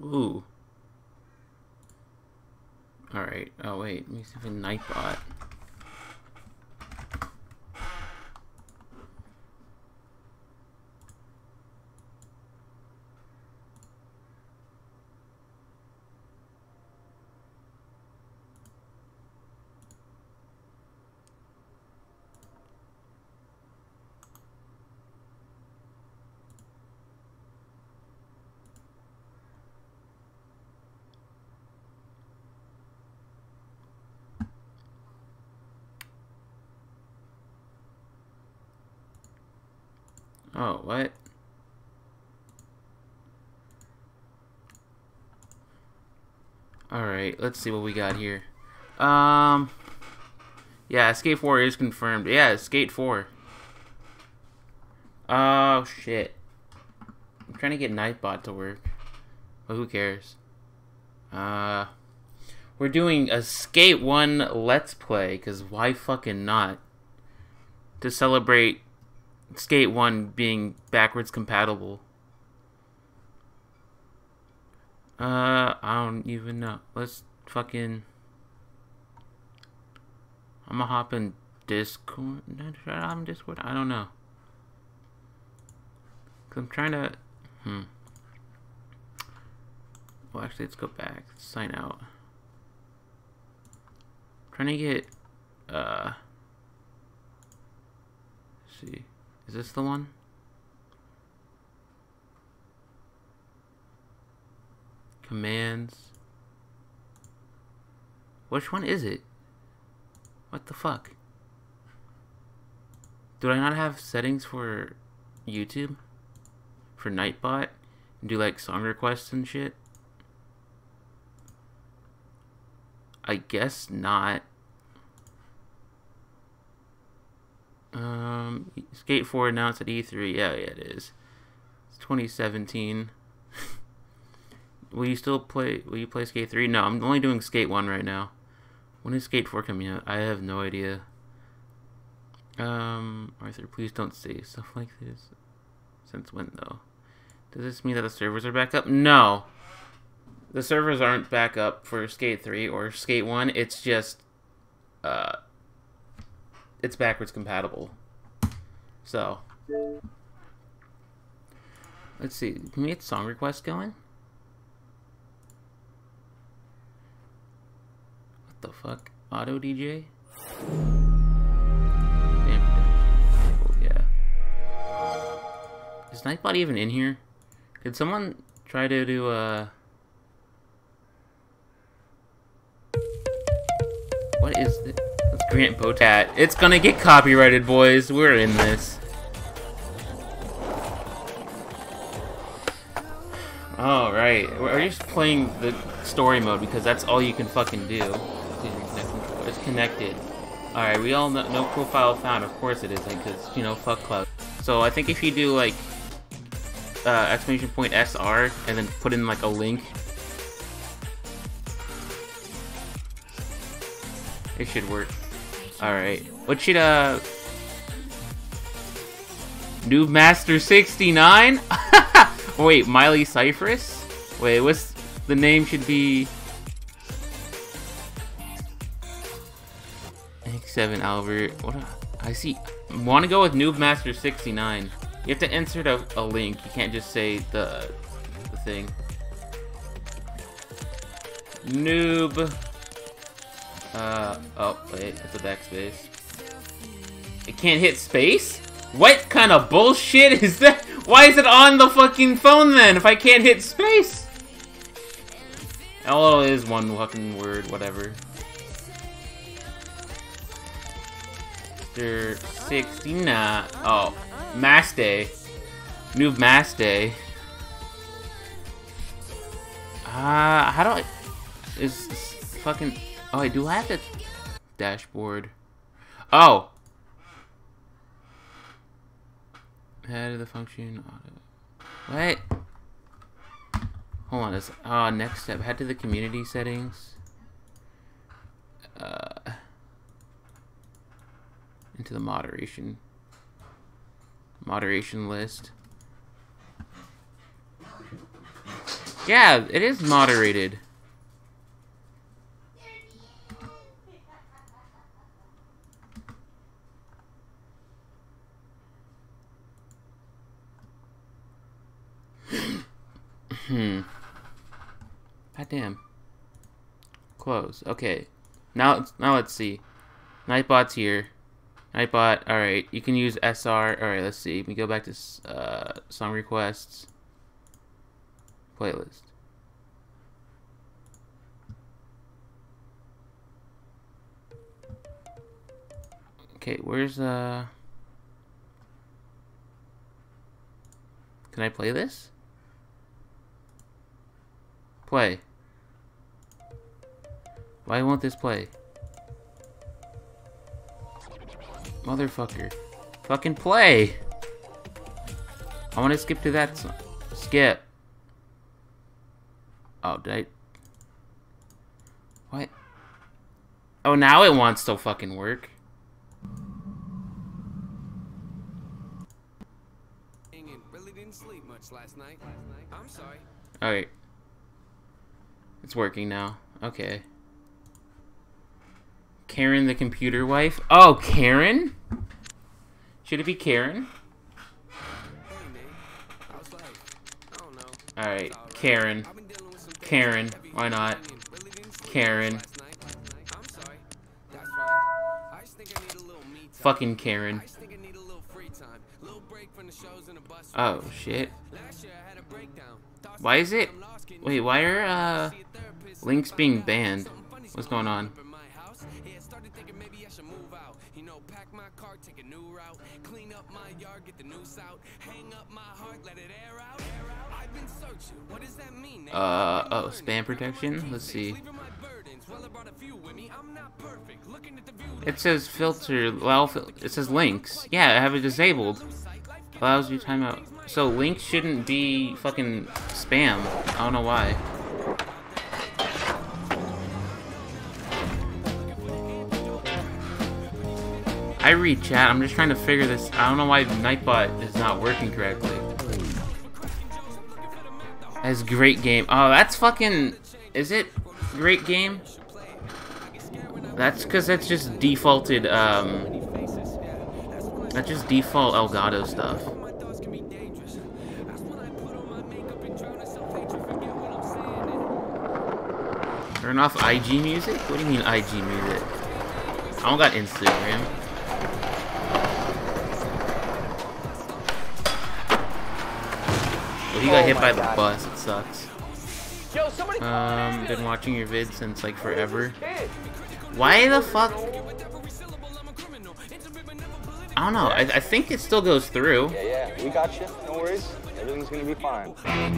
Ooh. Alright. Oh, wait. Let me see if I can Nightbot. Oh, what? Alright, let's see what we got here. Yeah, Skate 4 is confirmed. Yeah, Skate 4. Oh, shit. I'm trying to get Nightbot to work. But who cares? We're doing a Skate 1 Let's Play, because why fucking not? To celebrate Skate 1 being backwards compatible. I don't even know. Let's fucking... I'm gonna hop in Discord. Should I hop in Discord? I don't know. Cause I'm trying to... Well, actually, let's go back. Let's sign out. I'm trying to get... Let's see. Is this the one? Commands. Which one is it? What the fuck? Do I not have settings for YouTube? For Nightbot? And do like song requests and shit? I guess not. Skate 4 announced at E3. Yeah, it is. It's 2017. Will you play Skate 3? No, I'm only doing Skate 1 right now. When is Skate 4 coming out? I have no idea. Arthur, please don't say stuff like this. Since when, though? Does this mean that the servers are back up? No. The servers aren't back up for Skate 3 or Skate 1. It's just, it's backwards compatible. So, let's see. Can we get song requests going? What the fuck? Auto DJ? Damn production. Oh, yeah. Is Nightbot even in here? Did someone try to do what is this? That's Grant Botat. It's gonna get copyrighted, boys. We're in this. Alright. We're just playing the story mode because that's all you can fucking do. It's connected. Alright, we all know no profile found. Of course it isn't, because, you know, fuck cloud. So I think if you do, like, exclamation point SR, and then put in, like, a link, it should work. Alright. What should, Noobmaster 69? Wait, Miley Cyrus? Wait, what's the name should be... X7 Albert. What? I see. Want to go with Noobmaster 69. You have to insert a link. You can't just say the thing. Noob. Oh wait, it's a backspace. It can't hit space? What kind of bullshit is that? Why is it on the fucking phone then if I can't hit space? LOL is one fucking word, whatever. Mr. 69. Oh, Mass Day. Noob Mass Day. How do I... Is fucking... Oh, I do have the dashboard. Oh! Head of the function. What? Hold on. This. Next step. Head to the community settings. Into the moderation list. Yeah, it is moderated. God damn. Close. Okay. Now let's see. Nightbot's here. Nightbot. All right. You can use SR. All right. Let's see. We go back to song requests. Playlist. Okay. Where's Can I play this? Play. Why won't this play? Motherfucker. Fucking play! I want to skip to that song. Skip. Oh, did I... What? Oh, now it wants to fucking work. Really didn't sleep much last night. I'm sorry. Alright. It's working now. Okay. Karen the computer wife? Oh, Karen? Should it be Karen? Hey, man. How's life? I don't know. Alright, Karen. I've been dealing with some Karen. Why not? Really didn't sleep Karen. last night. I'm sorry. That's fine. I just think I need a little me time. Fucking Karen. I just think I need a little free time. A little break from the shows and the bus. Oh, shit. Last year I had a breakdown. Why is it... Wait, why are, links being banned? What's going on? Pack my car, take a new route, clean up my yard, get the noose out, hang up my heart, let it air out. I've been searching. What does that mean? Oh, spam protection? Let's see. It says filter, well, it says links. Yeah, I have it disabled. Allows you timeout. So links shouldn't be fucking spam. I don't know why. I read chat, I'm just trying to figure this. I don't know why Nightbot is not working correctly. That's great game. Oh, that's fucking... Is it great game? That's because that's just defaulted, that's just default Elgato stuff. Turn off IG music? What do you mean IG music? I don't got Instagram. Well, he got hit by the bus. It sucks. Been watching your vids since like forever. Why the fuck? I don't know. I think it still goes through. Yeah, we got you. No worries. Everything's gonna be fine.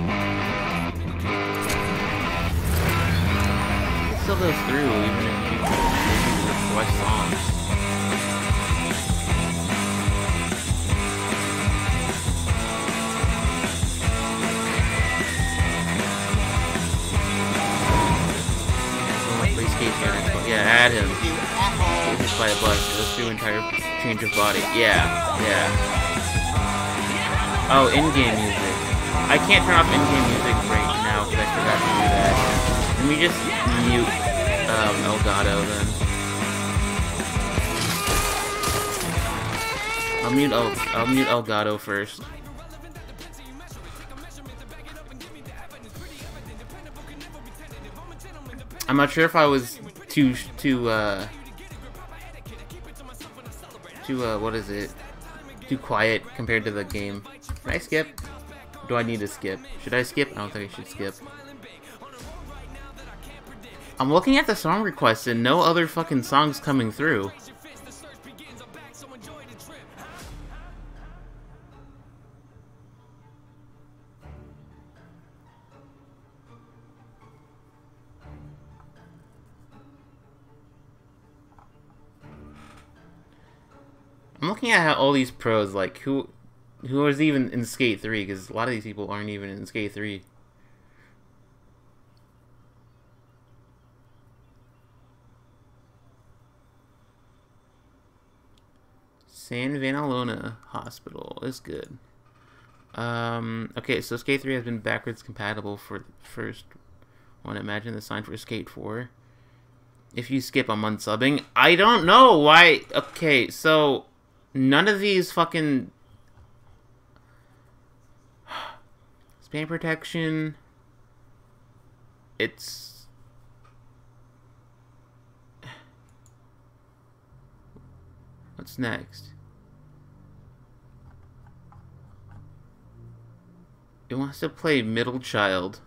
It still goes through even if you request songs. Yeah, add him. Get hit by a bus. Goes through entire change of body. Yeah, yeah. Oh, in-game music. I can't turn off in-game music right now because I forgot to do that. Let me just mute Elgato then. I'll mute Elgato first. I'm not sure if I was too what is it? Too quiet compared to the game. Can I skip? Do I need to skip? Should I skip? I don't think I should skip. I'm looking at the song requests and no other fucking songs coming through. I'm looking at how all these pros, like, who is even in Skate 3, because a lot of these people aren't even in Skate 3. San Vanalona Hospital is good. Okay, so Skate 3 has been backwards compatible for the first one. Imagine the sign for Skate 4. If you skip, I'm unsubbing. I don't know why. Okay, so none of these fucking spam protection. It's what's next? It wants to play Middle Child.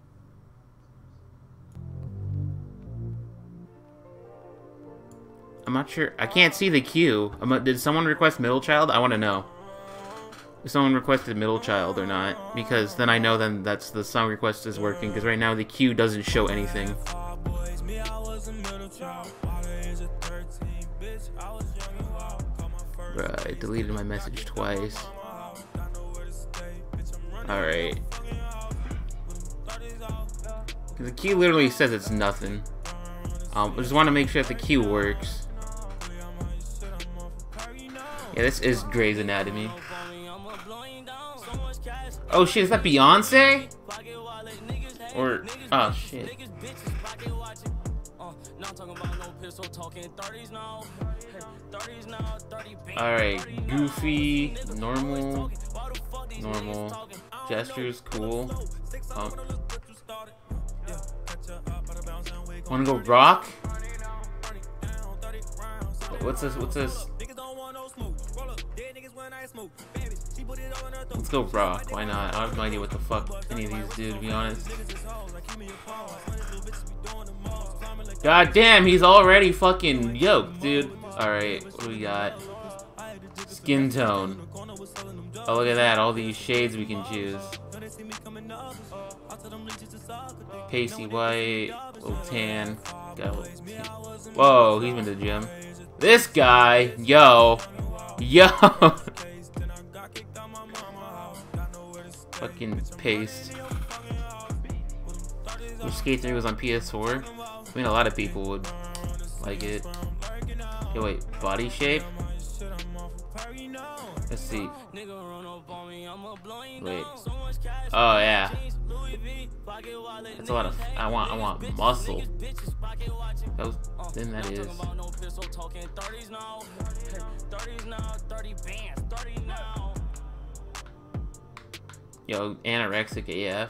I'm not sure. I can't see the queue. Did someone request Middle Child? I want to know. If someone requested Middle Child or not. Because then I know then that's the song request is working. Because right now the queue doesn't show anything. Bruh, I deleted my message twice. Alright. The queue literally says it's nothing. I just want to make sure that the queue works. Yeah, this is Grey's Anatomy. Oh shit, is that Beyonce? Or, oh shit. Alright, goofy, normal, gestures, cool. Wanna go rock? What's this? Let's go rock, why not? I have no idea what the fuck any of these do, to be honest. God damn, he's already fucking yoked, dude. Alright, what do we got? Skin tone. Oh, look at that, all these shades we can choose. Pasty white, little tan. Whoa, he's been to the gym. This guy, yo. Fucking paste. If Skate 3 was on PS4, I mean a lot of people would like it. Okay, wait, body shape? Let's see. Wait. Oh yeah. That's a lot of. I want muscle. Then that is. Yo, anorexic AF.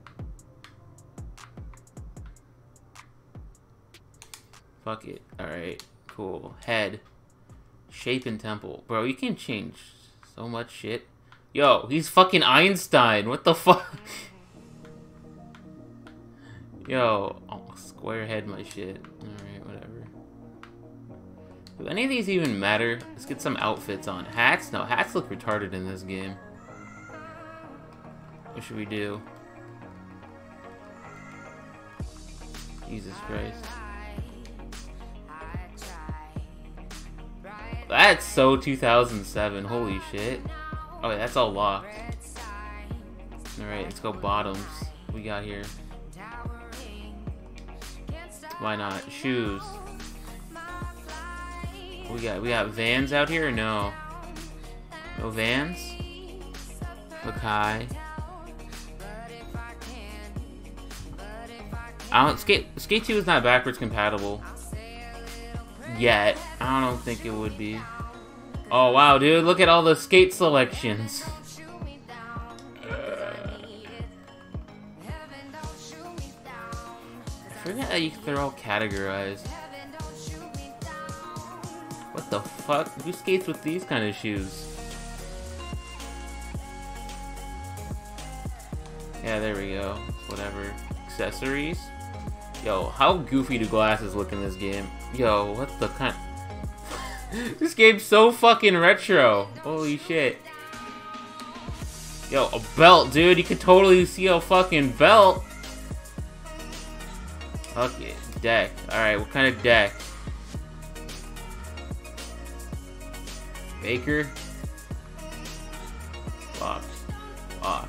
Fuck it. Alright, cool. Head. Shape and temple. Bro, you can change so much shit. Yo, he's fucking Einstein. What the fuck? Yo, oh, square head my shit. Alright, whatever. Do any of these even matter? Let's get some outfits on. Hats? No, hats look retarded in this game. What should we do? Jesus Christ. That's so 2007. Holy shit. Oh, yeah, that's all locked. Alright, let's go bottoms. What we got here? Why not? Shoes. What we got? We got Vans out here or no? No Vans? Look high. Skate 2 is not backwards compatible. Yet. I don't think it would be. Oh wow, dude, look at all the skate selections. I forget how they're all categorized. What the fuck? Who skates with these kind of shoes? Yeah, there we go. Whatever. Accessories. Yo, how goofy do glasses look in this game? Yo, what the kind? This game's so fucking retro. Holy shit. Yo, a belt, dude. You could totally see a fucking belt. Fuck it. Deck. Alright, what kind of deck? Baker? Box. Box.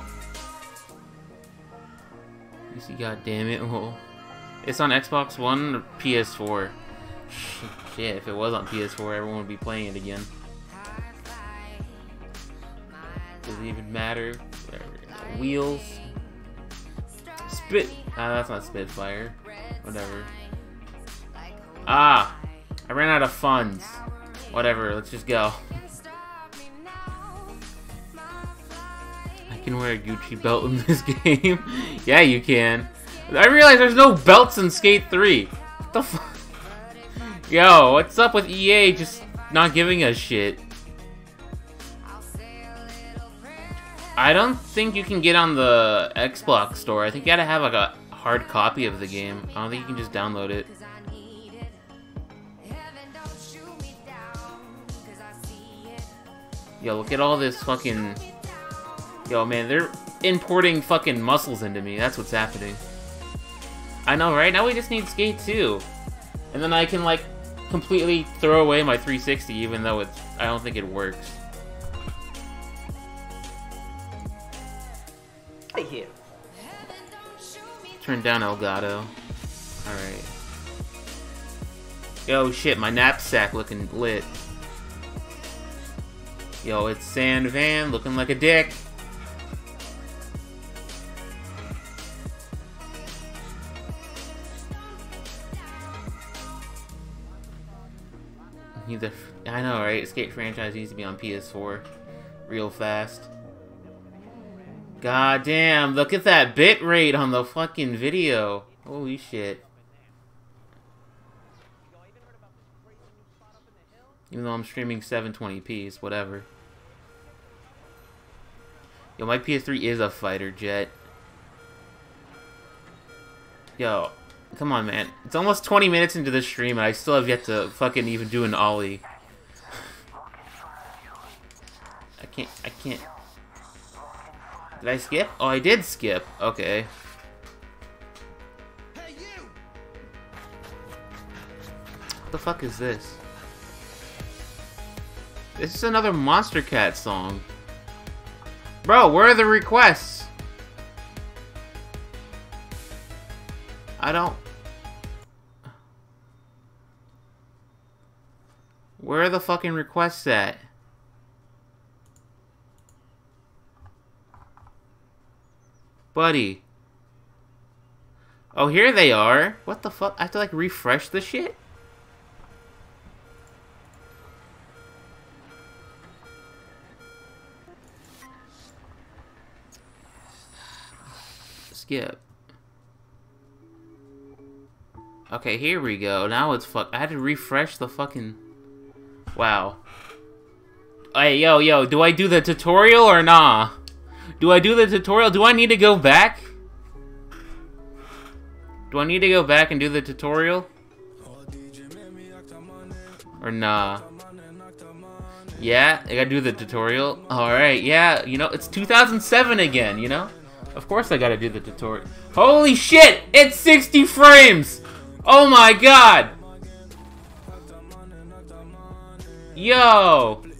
You see, goddammit. Well, it's on Xbox One or PS4. Shit, if it was on PS4, everyone would be playing it again. Does it even matter? Whatever. Wheels. Spit. Ah, that's not Spitfire. Whatever. Ah! I ran out of funds. Whatever, let's just go. I can wear a Gucci belt in this game. Yeah, you can. I realize there's no belts in Skate 3. What the fuck? Yo, what's up with EA just not giving us shit? I don't think you can get on the Xbox store. I think you gotta have like a hard copy of the game. I don't think you can just download it. Yo, look at all this fucking... Yo, man, they're importing fucking muscles into me. That's what's happening. I know, right? Now we just need Skate 2. And then I can, like, completely throw away my 360, even though it's... I don't think it works. Hey, here. Turn down Elgato. Alright. Yo, shit, my knapsack looking lit. Yo, it's Sand Van looking like a dick. I know, right? Skate franchise needs to be on PS4 real fast. God damn, look at that bit rate on the fucking video. Holy shit. Even though I'm streaming 720p, it's whatever. Yo, my PS3 is a fighter jet. Yo, come on, man. It's almost 20 minutes into the stream and I still have yet to fucking even do an ollie. I can't. Did I skip? Oh, I did skip. Okay. What the fuck is this? This is another Monster Cat song. Bro, where are the requests? I don't... Where are the fucking requests at? Buddy. Oh, here they are. What the fuck? I have to, like, refresh the shit? Skip. Okay, here we go. Now it's fuck. I had to refresh the fucking... Wow. Hey, yo, do I do the tutorial or nah? Do I do the tutorial? Do I need to go back? Do I need to go back and do the tutorial? Or nah? Yeah, I gotta do the tutorial. Alright, yeah, you know, it's 2007 again, you know? Of course I gotta do the tutorial. Holy shit! It's 60 frames! Oh my god! Yo!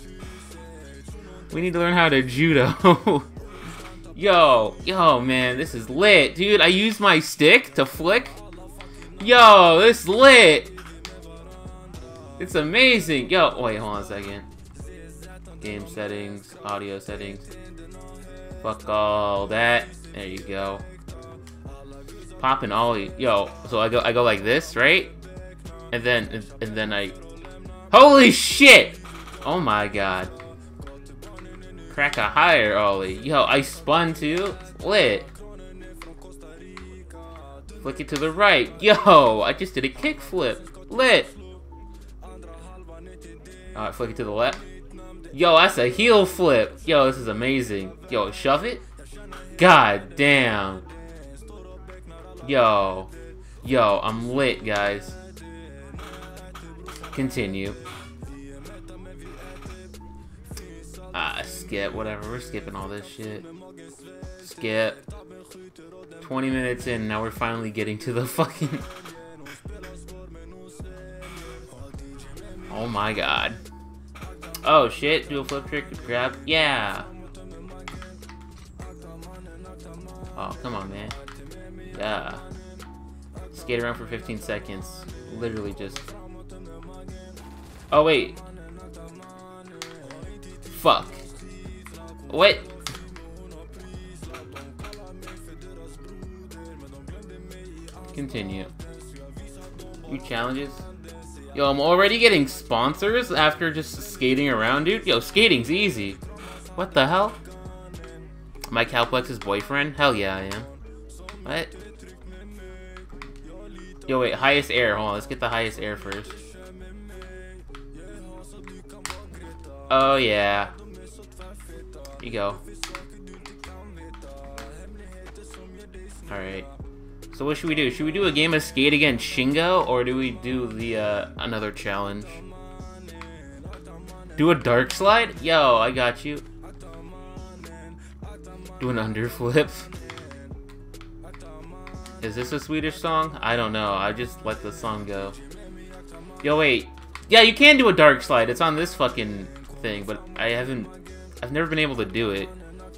We need to learn how to judo. Yo, man, this is lit. Dude, I used my stick to flick. Yo, this is lit. It's amazing. Yo, wait, hold on a second. Game settings, audio settings. Fuck all that. There you go. Poppin' ollie. Yo, so I go like this, right? And then I... Holy shit! Oh my god. Crack a higher ollie. Yo, I spun too. It's lit. Flick it to the right. Yo, I just did a kickflip. Lit. Alright, flick it to the left. Yo, that's a heel flip. Yo, this is amazing. Yo, shove it. God damn. Yo, I'm lit, guys. Continue. Skip, whatever. We're skipping all this shit. Skip. 20 minutes in, now we're finally getting to the fucking... Oh my god. Oh shit, do a flip trick, grab. Yeah! Oh, come on, man. Yeah. Skate around for 15 seconds. Literally just... Oh, wait. Fuck. What? Continue. New challenges. Yo, I'm already getting sponsors after just skating around, dude. Yo, skating's easy. What the hell? Am I Calplex's boyfriend? Hell yeah, I am. What? Yo, wait, highest air. Hold on, let's get the highest air first. Oh, yeah. Here you go. Alright. So what should we do? Should we do a game of Skate against Shingo, or do we do the, another challenge? Do a dark slide? Yo, I got you. Do an underflip. Is this a Swedish song? I don't know. I just let the song go. Yo, wait. Yeah, you can do a dark slide. It's on this fucking thing, but I've never been able to do it.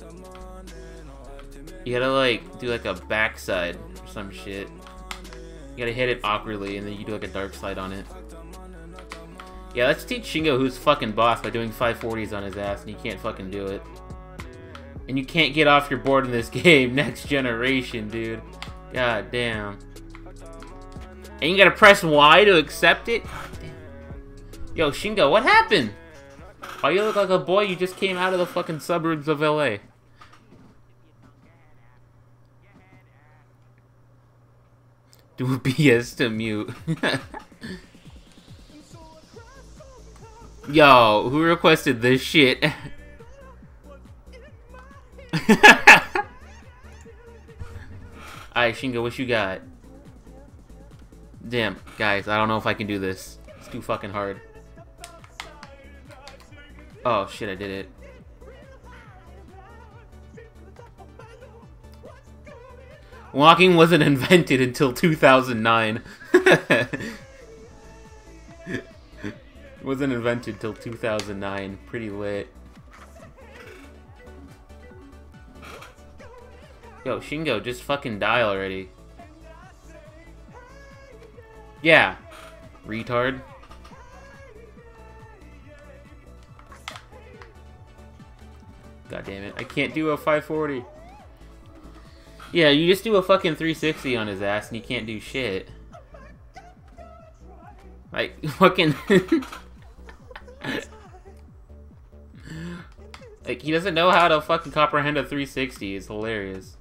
You gotta, like, do, like, a backside or some shit. You gotta hit it awkwardly, and then you do, like, a dark slide on it. Yeah, let's teach Shingo who's fucking boss by doing 540s on his ass, and he can't fucking do it. And you can't get off your board in this game. Next generation, dude. God damn. And you gotta press Y to accept it? God damn. Yo, Shingo, what happened? Why you look like a boy? You just came out of the fucking suburbs of LA. Do a BS to mute. Yo, who requested this shit? Alright, Shingo, what you got? Damn, guys, I don't know if I can do this. It's too fucking hard. Oh, shit, I did it. Walking wasn't invented until 2009. Wasn't invented till 2009. Pretty lit. Yo, Shingo, just fucking die already. Yeah. Retard. God damn it. I can't do a 540. Yeah, you just do a fucking 360 on his ass and he can't do shit. Like, fucking... like, he doesn't know how to fucking comprehend a 360. It's hilarious.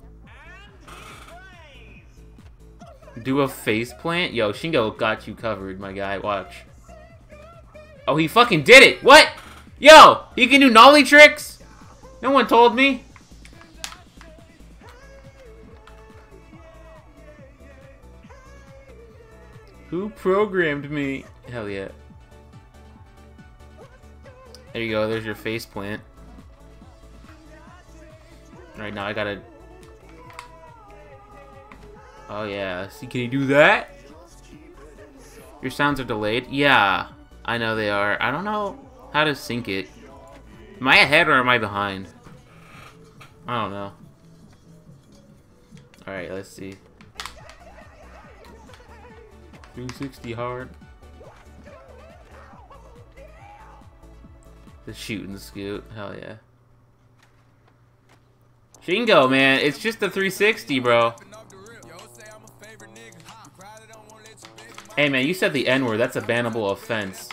Do a face plant? Yo, Shingo got you covered, my guy. Watch. Oh, he fucking did it! What? Yo! He can do nollie tricks? No one told me. Who programmed me? Hell yeah. There you go, there's your face plant. Alright, now I gotta... Oh yeah, see, can you do that? Your sounds are delayed? Yeah, I know they are. I don't know how to sync it. Am I ahead or am I behind? I don't know. Alright, let's see. 360 hard. The shoot and scoot. Hell yeah. Shingo, man. It's just a 360, bro. Hey, man. You said the N-word. That's a bannable offense.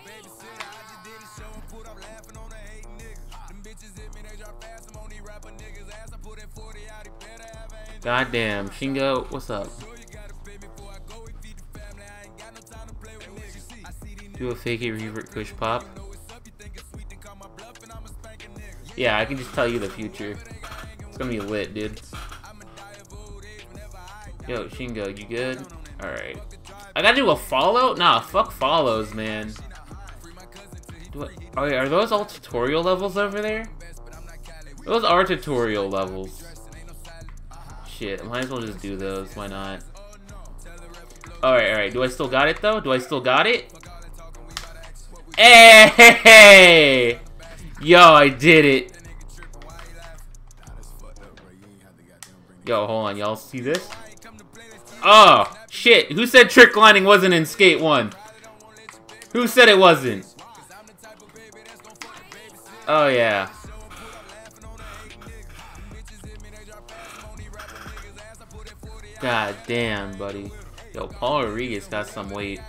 Goddamn. Shingo, what's up? Do a fakey revert push pop. Yeah, I can just tell you the future. It's gonna be lit, dude. Yo, Shingo, you good? Alright. I gotta do a follow? Nah, fuck follows, man. Are those all tutorial levels over there? Those are tutorial levels. Shit, I might as well just do those. Why not? Alright. Do I still got it, though? Do I still got it? Hey! Yo, I did it. Yo, hold on. Y'all see this? Oh, shit. Who said trick lining wasn't in Skate 1? Who said it wasn't? Oh, yeah. God damn, buddy. Yo, Paul Rodriguez got some weight.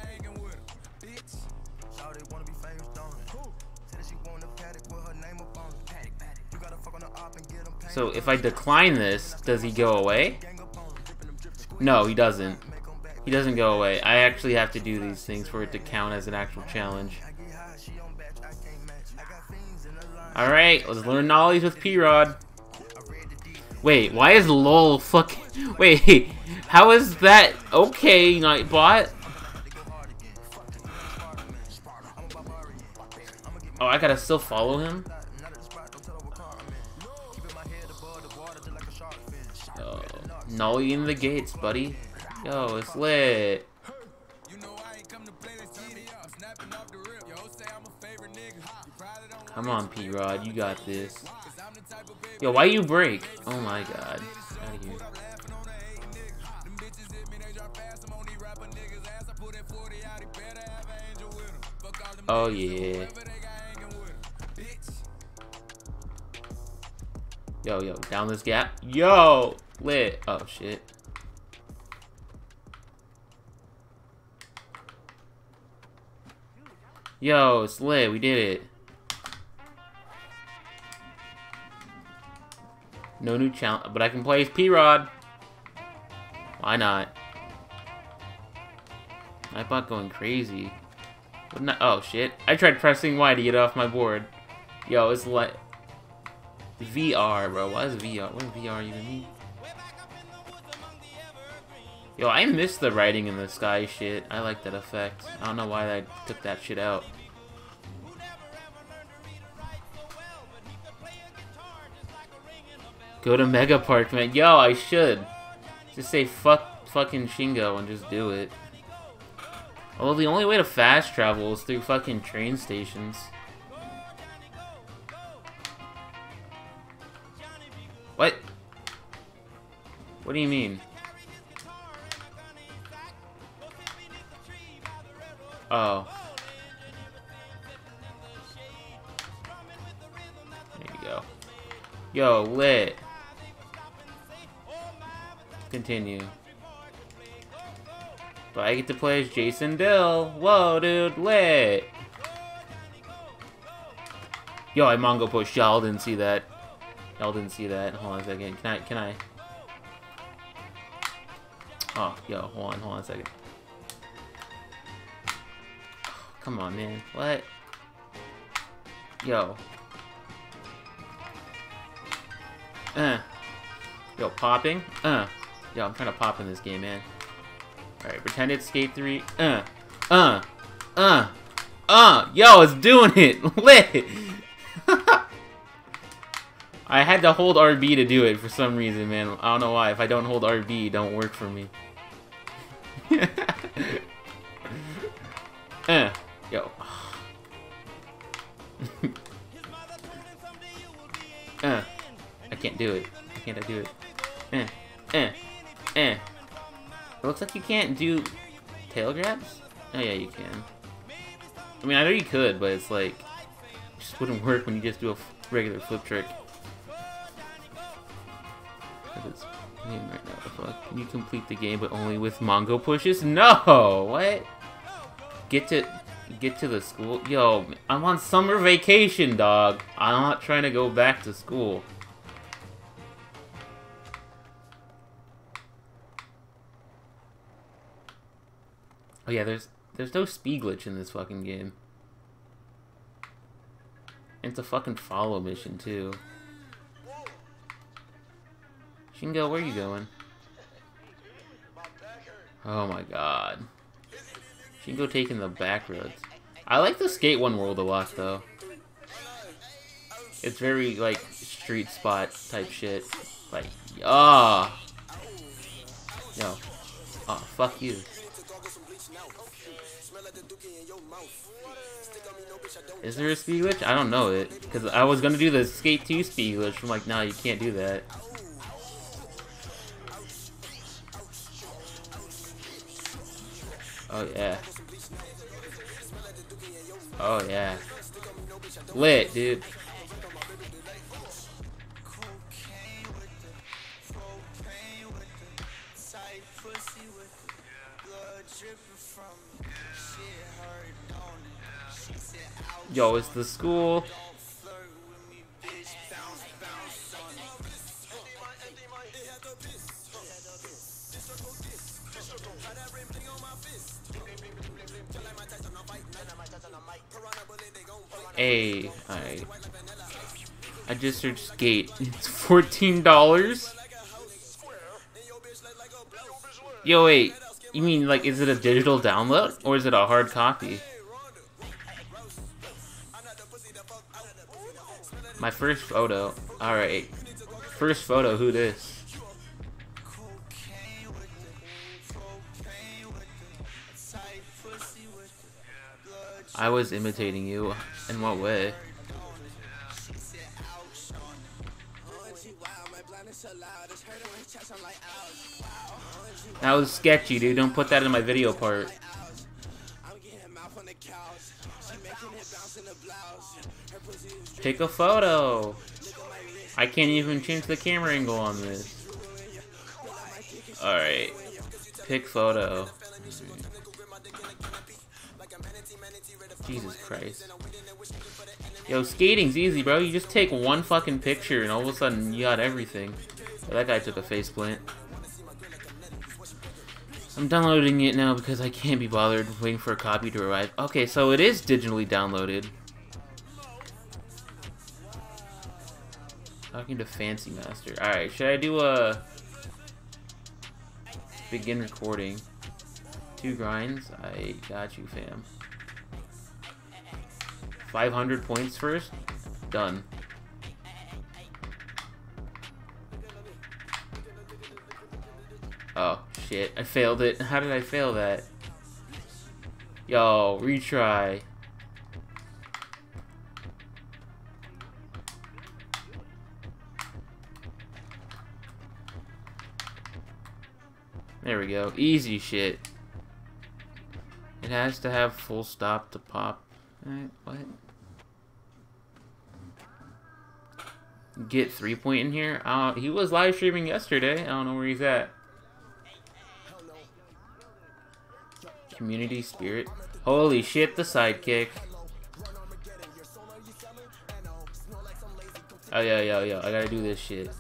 So if I decline this, does he go away? No, he doesn't. He doesn't go away. I actually have to do these things for it to count as an actual challenge. Alright, let's learn knowledge with P-Rod. Wait, why is LOL fucking... Wait, how is that okay, Nightbot? Oh, I gotta still follow him? Yo, Nolly in the gates, buddy. Yo, it's lit. Come on, P-Rod, you got this. Yo, why you break? Oh my god. Out of here. Oh yeah. Yo, down this gap. Yo! Lit. Oh shit. Yo, it's lit. We did it. No new challenge, but I can play as P-Rod. Why not? Nightbot going crazy. Wouldn't I, oh shit! I tried pressing Y to get off my board. Yo, it's like VR, bro. What is VR? What does VR even mean? Yo, I miss the writing in the sky shit. I like that effect. I don't know why I took that shit out. Go to Mega Park, man. Yo, I should. Just say fucking Shingo and just do it. Well, the only way to fast travel is through fucking train stations. What? What do you mean? Oh. There you go. Yo, lit. Continue. But I get to play as Jason Dill. Whoa, dude, lit. Yo, I Mongo pushed. Y'all didn't see that. Y'all didn't see that. Hold on a second. Can I? Oh, yo, hold on a second. Come on, man. What? Yo. Yo, popping. Yo, I'm trying to pop in this game, man. Alright, pretend it's Skate 3. Yo, it's doing it! Lit! I had to hold RB to do it for some reason, man. I don't know why. If I don't hold RB, it don't work for me. Yo. I can't do it. I can't do it. It looks like you can't do tail grabs? Oh yeah, you can. I mean, I know you could, but it's like, it just wouldn't work when you just do a regular flip trick. It's game right now. Fuck. Can you complete the game but only with Mongo pushes? No! What? Get to the school? Yo, I'm on summer vacation, dog. I'm not trying to go back to school. Oh yeah, there's no speed glitch in this fucking game. And it's a fucking follow mission too. Shingo, where are you going? Oh my god. Shingo taking the back roads. I like the Skate 1 world a lot though. It's very like street spot type shit. Like, yo, fuck you. Is there a speed glitch? I don't know it. Because I was going to do the Skate 2 speed glitch. I'm like, nah, you can't do that. Oh, yeah. Oh, yeah. Lit, dude. Yo, it's the school. Hey, alright. I just searched Skate. It's $14. Yo, wait. You mean, like, is it a digital download? Or is it a hard copy? My first photo. Alright. First photo, who this? I was imitating you. In what way? That was sketchy, dude. Don't put that in my video part. Pick a photo. I can't even change the camera angle on this. Alright. Pick photo. Jesus Christ. Yo, skating's easy, bro. You just take one fucking picture and all of a sudden you got everything. Oh, that guy took a faceplant. I'm downloading it now because I can't be bothered waiting for a copy to arrive. Okay, so it is digitally downloaded. Talking to Fancy Master. Alright, should I do a begin recording? 2 grinds? I got you, fam. 500 points first? Done. Oh, shit. I failed it. How did I fail that? Yo, retry. There we go. Easy shit. It has to have full stop to pop. What? Get 3-point in here? He was live streaming yesterday. I don't know where he's at. Community spirit. Holy shit, the sidekick. Oh, yo. I gotta do this shit.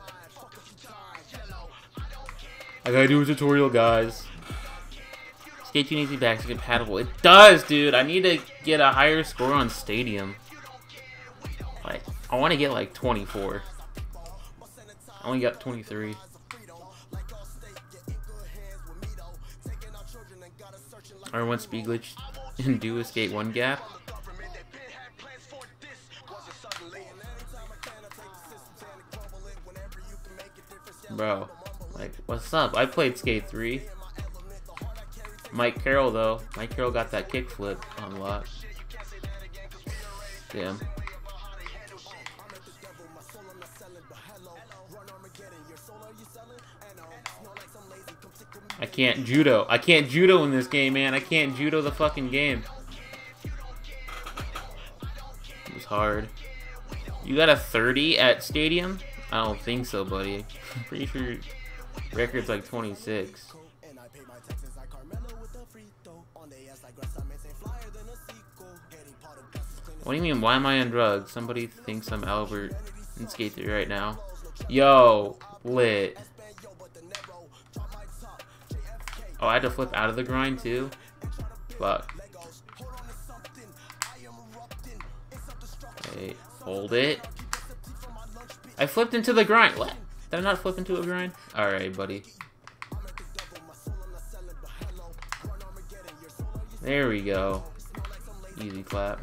I gotta do a tutorial, guys. Skate 2 needs to be back compatible. It does, dude. I need to get a higher score on Stadium. Like, I want to get like 24. I only got 23. Or one speed glitch and do a Skate 1 gap. Bro, like, what's up? I played Skate 3. Mike Carroll, though. Mike Carroll got that kickflip unlocked. Damn. I can't judo. I can't judo in this game, man. I can't judo the fucking game. It was hard. You got a 30 at Stadium? I don't think so, buddy. I'm pretty sure record's like 26. What do you mean, why am I on drugs? Somebody thinks I'm Albert in Skate 3 right now. Yo, lit. Oh, I had to flip out of the grind too? Fuck. Okay, hold it. I flipped into the grind. What? Did I not flip into a grind? Alright, buddy. There we go. Easy clap.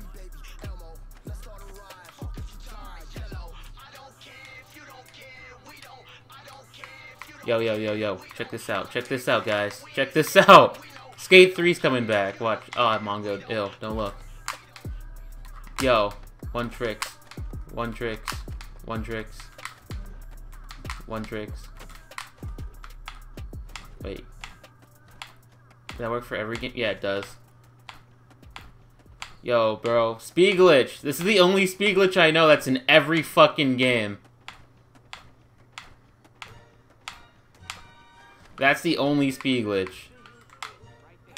Yo. Check this out. Check this out, guys. Check this out. Skate 3's coming back. Watch. Oh, I'm mongoed. Ew, don't look. Yo. One tricks. One tricks. One tricks. One tricks. Wait. Does that work for every game? Yeah, it does. Yo, bro. Speed glitch. This is the only speed glitch I know that's in every fucking game. That's the only speed glitch.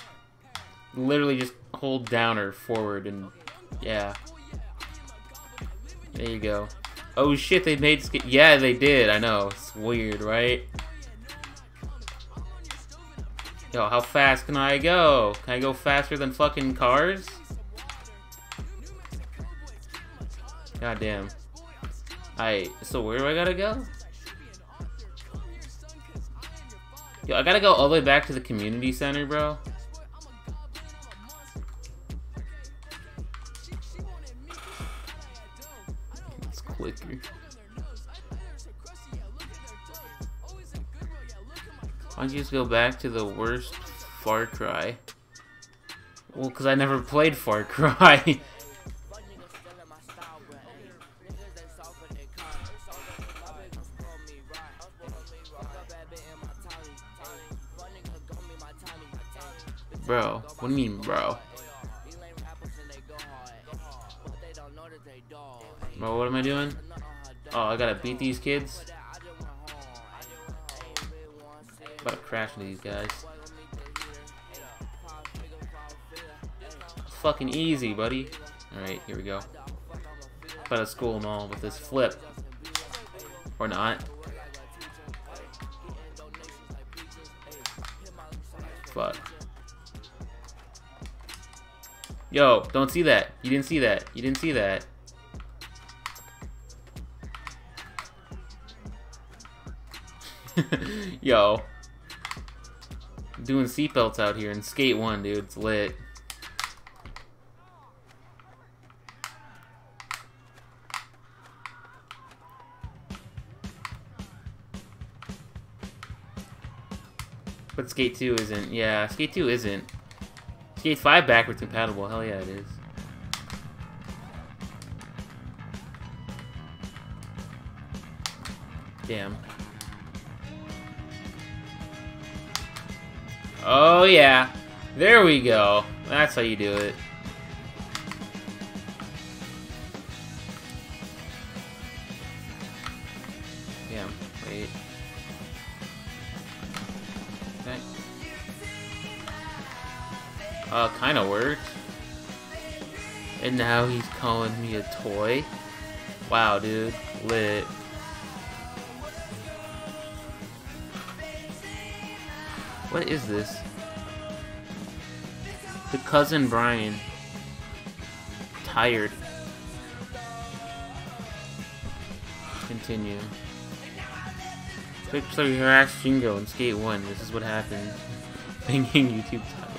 literally just hold down or forward and yeah. There you go. Oh shit, they made skate. Yeah, they did. I know. It's weird, right? Yo, how fast can I go? Can I go faster than fucking cars? God damn. So where do I gotta go? Yo, I gotta go all the way back to the community center, bro. It's quicker. Why don't you just go back to the worst Far Cry? Well, because I never played Far Cry. Bro, what do you mean, bro? Bro, what am I doing? Oh, I gotta beat these kids? About to crash into these guys. Fucking easy, buddy. Alright, here we go. About to school them all with this flip. Or not. Fuck. Yo, don't see that. You didn't see that. You didn't see that. Yo. I'm doing seatbelts out here in Skate 1, dude. It's lit. But Skate 2 isn't. Yeah, Skate 2 isn't. Skate 5 backwards compatible. Hell yeah, it is. Damn. Oh yeah. There we go. That's how you do it. Damn. Wait. Okay. Kinda worked. And now he's calling me a toy. Wow, dude. Lit. What is this? The cousin Brian. Tired. Continue. Picture harass Shingo in Skate 1. This is what happened. Thinking YouTube title.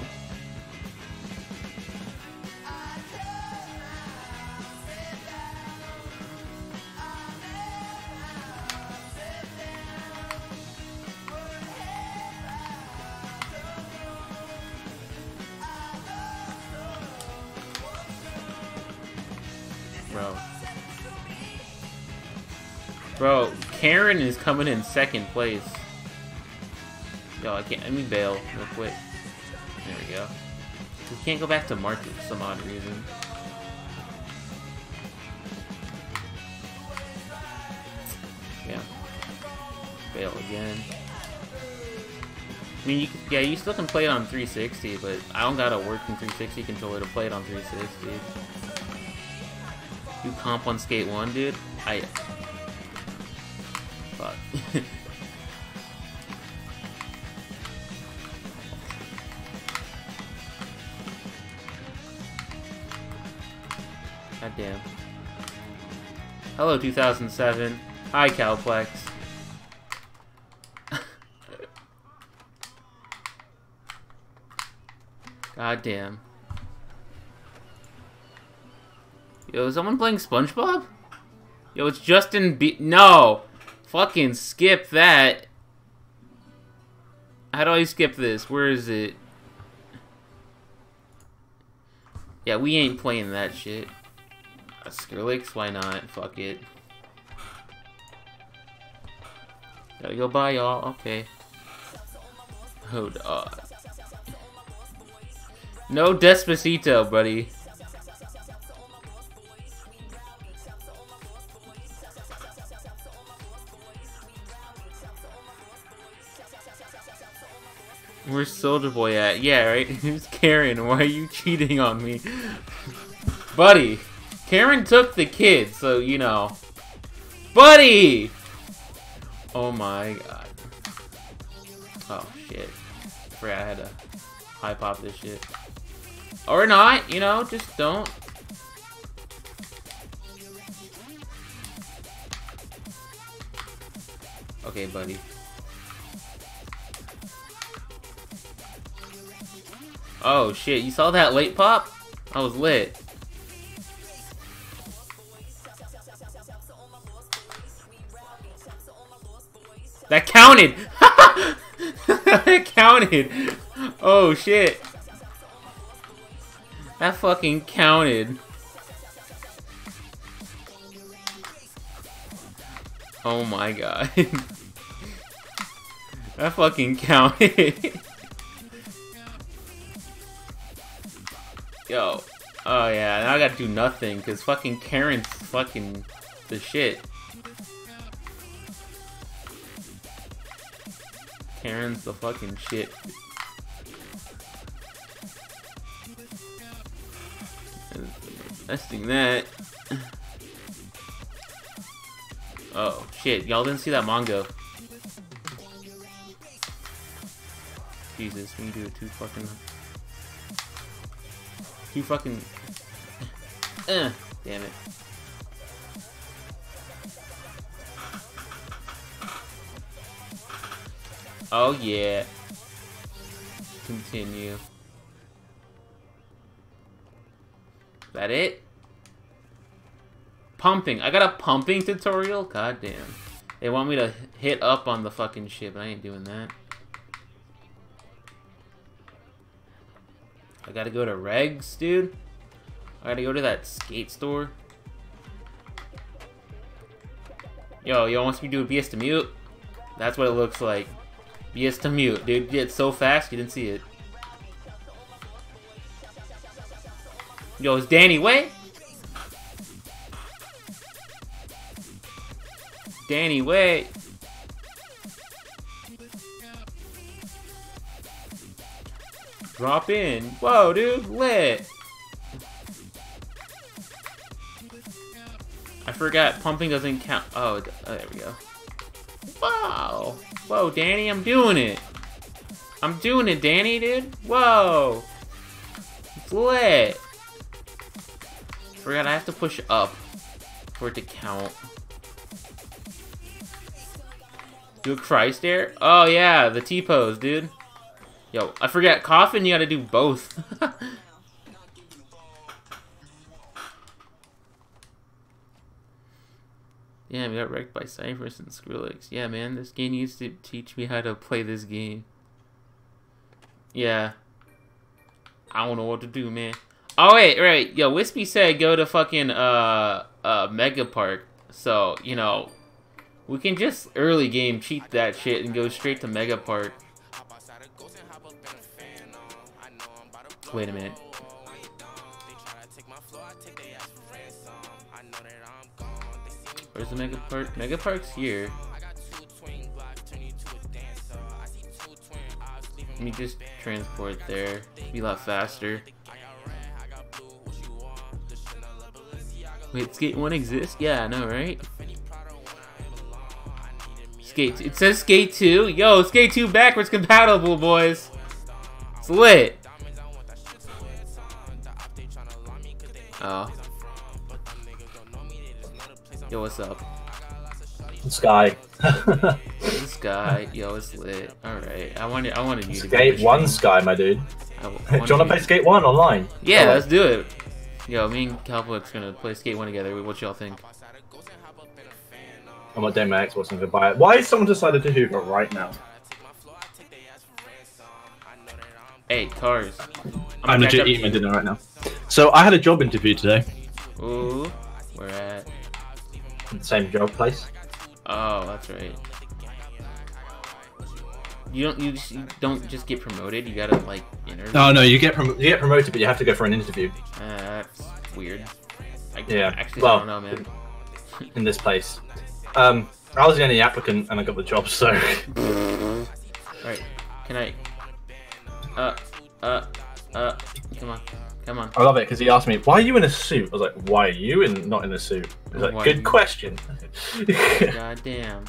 Bro, Karen is coming in second place. Yo, I can't. Let me bail real quick. There we go. We can't go back to market for some odd reason. Yeah. Bail again. I mean, you still can play it on 360, but I don't got a working 360 controller to play it on 360. You comp on Skate 1, dude? Fuck. God damn. Hello, 2007. Hi, Calplex. God damn. Yo, is someone playing SpongeBob? Yo, it's Justin B. No! Fucking skip that. How do I skip this? Where is it? Yeah, we ain't playing that shit. Skrillex? Why not? Fuck it. Gotta go bye, y'all. Okay. Hold on. No Despacito, buddy. Where's Soldier Boy at? Yeah, right? Who's Karen? Why are you cheating on me? Buddy! Karen took the kid, so, you know. Buddy! Oh my god. Oh, shit. I forgot I had to high pop this shit. Or not, you know, just don't. Okay, buddy. Oh shit, you saw that late pop? I was lit. That counted! That counted! Oh shit. That fucking counted. Oh my god. That fucking counted. Yo. Oh yeah, now I gotta do nothing, cause fucking Karen's fucking the shit. Karen's the fucking shit. Testing that. Oh shit, y'all didn't see that Mongo. Jesus, we can do it too fucking... damn it. Oh yeah. Continue. Is that it? Pumping. I got a pumping tutorial? God damn. They want me to hit up on the fucking shit, but I ain't doing that. I gotta go to Regs, dude. I gotta go to that skate store. Yo, wants me to do a BS to mute? That's what it looks like. BS to mute, dude. It's so fast, you didn't see it. Yo, is Danny Way? Danny Way. Drop in. Whoa, dude, lit. I forgot pumping doesn't count. Oh, there we go. Wow. Whoa, Danny, I'm doing it. I'm doing it, Danny, dude. Whoa. It's lit. Forgot I have to push up for it to count. Do a Christ dare? Oh yeah, the T-pose, dude. Yo, I forgot, coffin, you gotta do both. Damn, we got wrecked by Cypress and Skrillex. Yeah, man, this game needs to teach me how to play this game. Yeah. I don't know what to do, man. Oh, wait, right. Yo, Wispy said go to fucking, Mega Park. So, you know, we can just early game cheat that shit and go straight to Mega Park. Wait a minute. Where's the Mega Park? Mega Park's here. Let me just transport there. Be a lot faster. Wait, Skate 1 exists? Yeah, I know, right? Skate. It says Skate 2. Yo, Skate 2 backwards compatible, boys. It's lit. Oh. Yo, what's up? Sky. This guy, yo, it's lit. Alright, I wanted you to Skate 1 Sky, my dude. Do you wanna play Skate 1 online? Yeah, let's do it. Yo, me and Cowboy's gonna play Skate 1 together. What y'all think? I'm not doing my Xbox and buy it. Why has someone decided to Hoover right now? Hey, cars. I'm legit eating my dinner right now. So I had a job interview today. Ooh, where at? Same job place. Oh, that's right. You don't just get promoted. You gotta like interview. Oh no, you get promoted, but you have to go for an interview. That's weird. Yeah. Actually, well, I don't know, man. In this place, I was the only applicant and I got the job. So. Alright, can I? Come on. Come on. I love it because he asked me, "Why are you in a suit?" I was like, "Why are you not in a suit?" He's like, Why "Good you- question." God damn.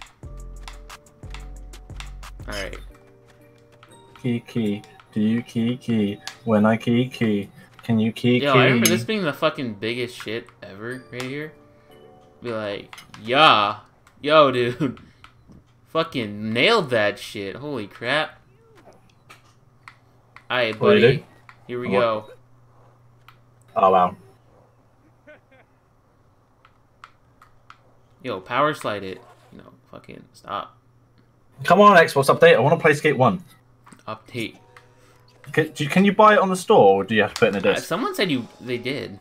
Alright. Key. Do you key? When I key. Can you key? Yo, I remember this being the fucking biggest shit ever right here. Be like, yeah. Yo, dude. Fucking nailed that shit. Holy crap. Alright, What do you buddy. do? Here we What? go. Oh wow. Yo, power slide it. You know, fucking stop. Come on, Xbox update. I want to play Skate 1. Update. Can you buy it on the store, or do you have to put it in a disc? Someone said they did.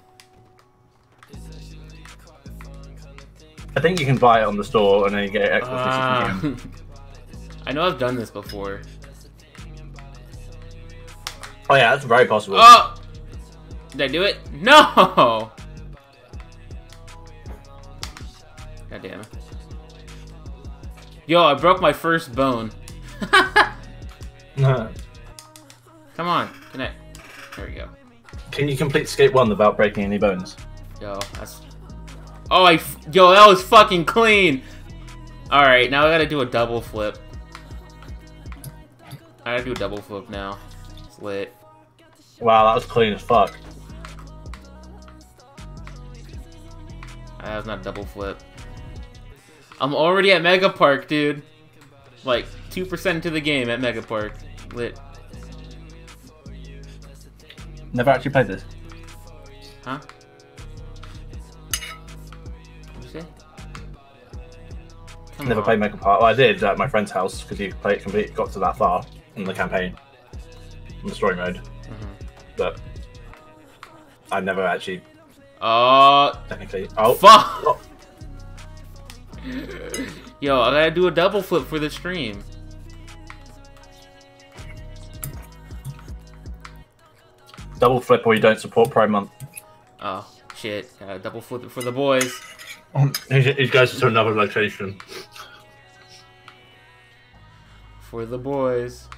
I think you can buy it on the store and then you get Xbox 360 game. I know I've done this before. Oh yeah, that's very possible. Oh! Did I do it? No! God damn it. Yo, I broke my first bone. No. Come on, connect. There we go. Can you complete Skate 1 without breaking any bones? Yo, that's... Oh, yo, that was fucking clean! Alright, now I gotta do a double flip. I gotta do a double flip now. It's lit. Wow, that was clean as fuck. That was not a double flip. I'm already at Mega Park, dude. Like, 2% to the game at Mega Park. Lit. Never actually played this. Huh? What'd you say? Come Never on. played Mega Park. Well, I did at my friend's house because he played complete, got to that far in the campaign, in the story mode. But I never actually technically. Oh fuck! Oh. Yo, I gotta do a double flip for the stream. Double flip or you don't support Prime Month. Oh, shit. Gotta double flip it for the boys. He goes to another location. For the boys.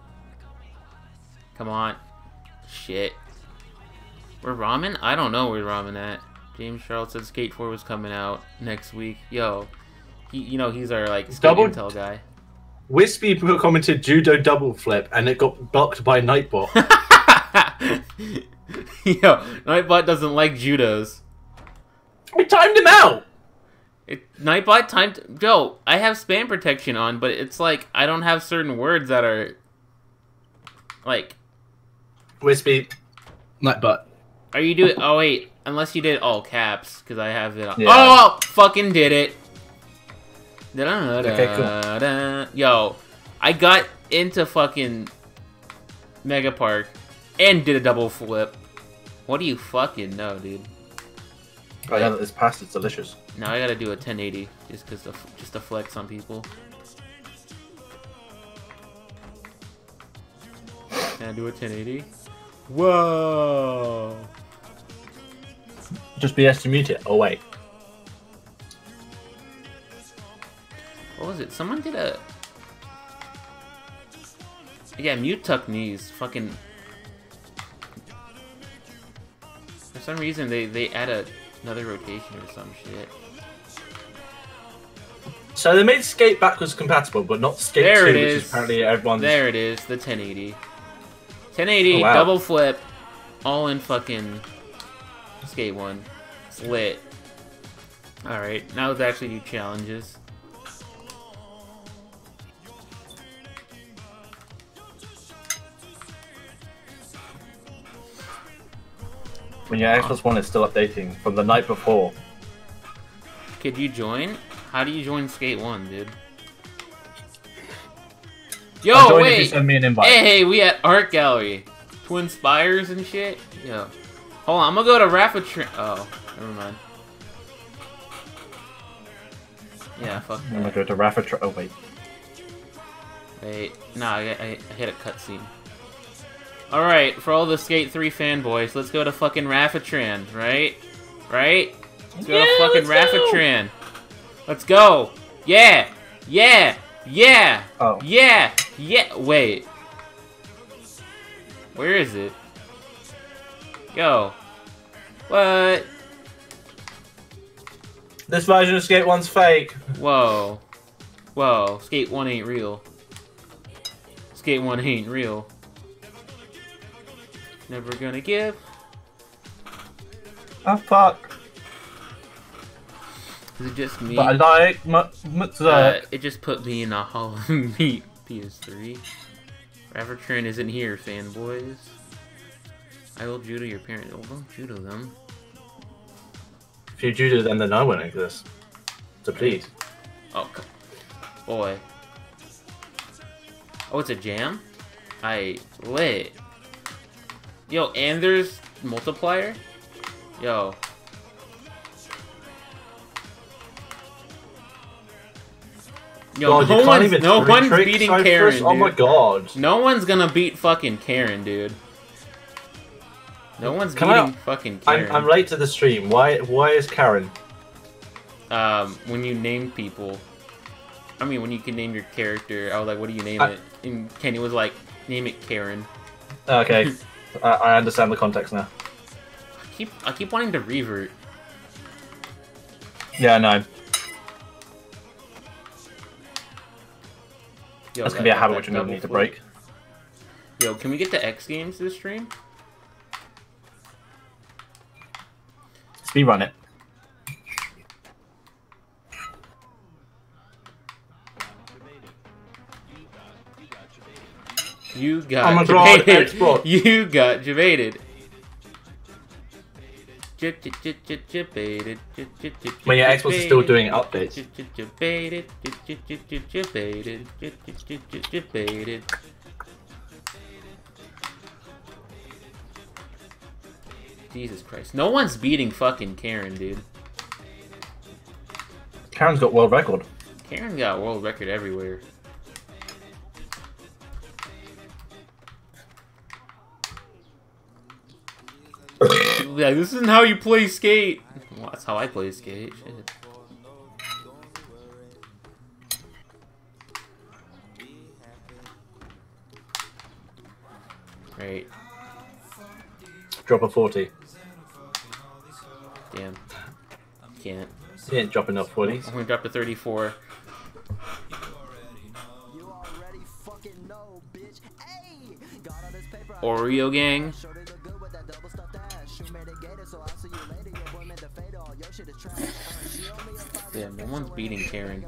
Come on. Shit. Where ramen? I don't know where ramen at. James Charles said Skate 4 was coming out next week. Yo. He's our, like, Skate Double- Intel guy. Wispy commented judo double flip and it got blocked by Nightbot. Yo, Nightbot doesn't like judos. I timed him out! Nightbot timed... Yo, I have spam protection on, but it's like, I don't have certain words that are... Like... Wispy. Nightbot. Are you doing... Oh, wait. Unless you did all caps, because I have it on... Yeah. Oh! Fucking did it! Okay, cool. Yo, I got into fucking Mega Park and did a double flip. What do you fucking know, dude? Oh yeah, this pasta's delicious. Now I gotta do a 1080 just to flex on people. Can I do a 1080? Whoa! Just BS to mute it. Oh wait. What was it? Someone did a... Yeah, mute tuck knees. Fucking... For some reason, they add another rotation or some shit. So they made Skate backwards compatible, but not Skate There 2, it which is. is apparently everyone's... There it is, the 1080. 1080, Oh, wow. double flip, all in fucking Skate 1. It's lit. Alright, now let's actually do challenges. When your Xbox One is still updating from the night before. Could you join? How do you join Skate 1, dude? Yo, I'll join if you wait! send me an invite. Hey, we at Art Gallery. Twin Spires and shit? Yo. Hold on, I'm gonna go to Rafa Oh, never mind. Yeah, fuck I'm gonna that. go to Rafa. Oh wait. Wait, nah, I hit a cutscene. Alright, for all the Skate 3 fanboys, let's go to fucking Rafatran, right? Right? Let's go to fucking Rafatran. Let's go! Yeah! Yeah! Yeah! Oh. Yeah! Yeah! Wait. Where is it? Yo. What? This version of Skate 1's fake. Whoa. Whoa. Skate 1 ain't real. Skate 1 ain't real. Never gonna give. Oh fuck. Is it just me? But I like it just put me in a Hall of Meat PS3. Forever Trend isn't here, fanboys. I will judo your parents. Oh, don't judo them. If you judo them, then I won't exist. So please. Oh, boy. Oh, it's a jam? I lit. Yo, and there's multiplier? Yo. Yo, God, no one's beating Karen, dude. Oh my god. No one's gonna beat fucking Karen, dude. No one's beating fucking Karen. I'm late to the stream. Why is Karen? When you name people. I mean, when you can name your character, I was like, what do you name it? And Kenny was like, name it Karen. Okay. I understand the context now. I keep wanting to revert. Yeah, no. Yo, that's gonna be a habit which we're gonna need to break. Yo, can we get to X Games this stream? Speedrun it. You got debated. You got debated. When your Xbox is still doing updates. Jesus Christ. No one's beating fucking Karen, dude. Karen's got world record. Karen got world record everywhere. Yeah, this isn't how you play Skate. Well, that's how I play Skate. Shit. Right. Drop a 40. Damn. Can't. He ain't dropping enough 40s. I'm gonna drop to 34. Oreo gang. Yeah, no one's beating Karen.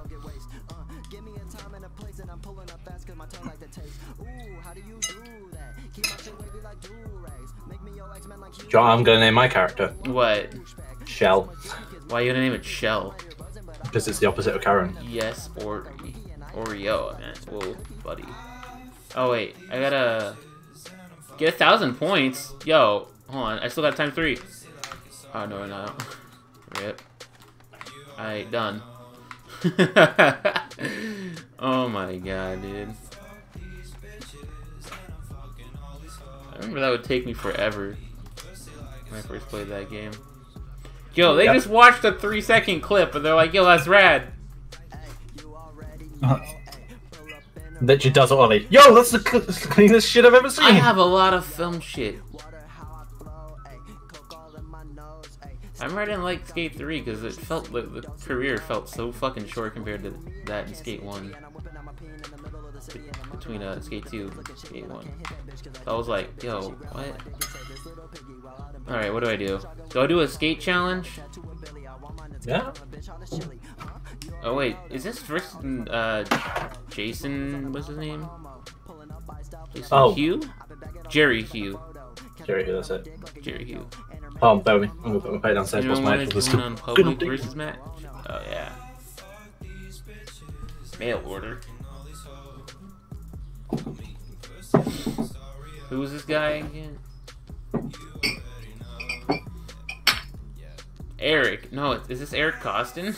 John, I'm gonna name my character. What? Shell. Why are you gonna name it Shell? Because it's the opposite of Karen. Yes, or Oreo, man. Whoa, buddy. Oh wait, I gotta get 1,000 points. Yo, hold on, I still got time 3. Oh no, no. Rip. Alright, done. Oh my god, dude. I remember that would take me forever when I first played that game. Yo, they just watched a 3-second clip and they're like, yo, that's rad. Literally does it, Ollie. Yo, that's the cleanest shit I've ever seen. I have a lot of film shit. I remember I didn't like Skate 3 because it felt like the career felt so fucking short compared to that in Skate 1. Between Skate 2 and Skate 1. So I was like, yo, what? Alright, what do I do? Do I do a skate challenge? Yeah. Oh wait, is this first Jason, what's his name? Jason Hugh? Jerry Hugh. Jerry Hugh, that's it. Jerry Hugh. Oh, bear with me. I'm gonna put my plate downstairs. Anyone want to do on public versus match? Oh yeah. Mail order. Who was this guy again? Eric. No, is this Eric Costin?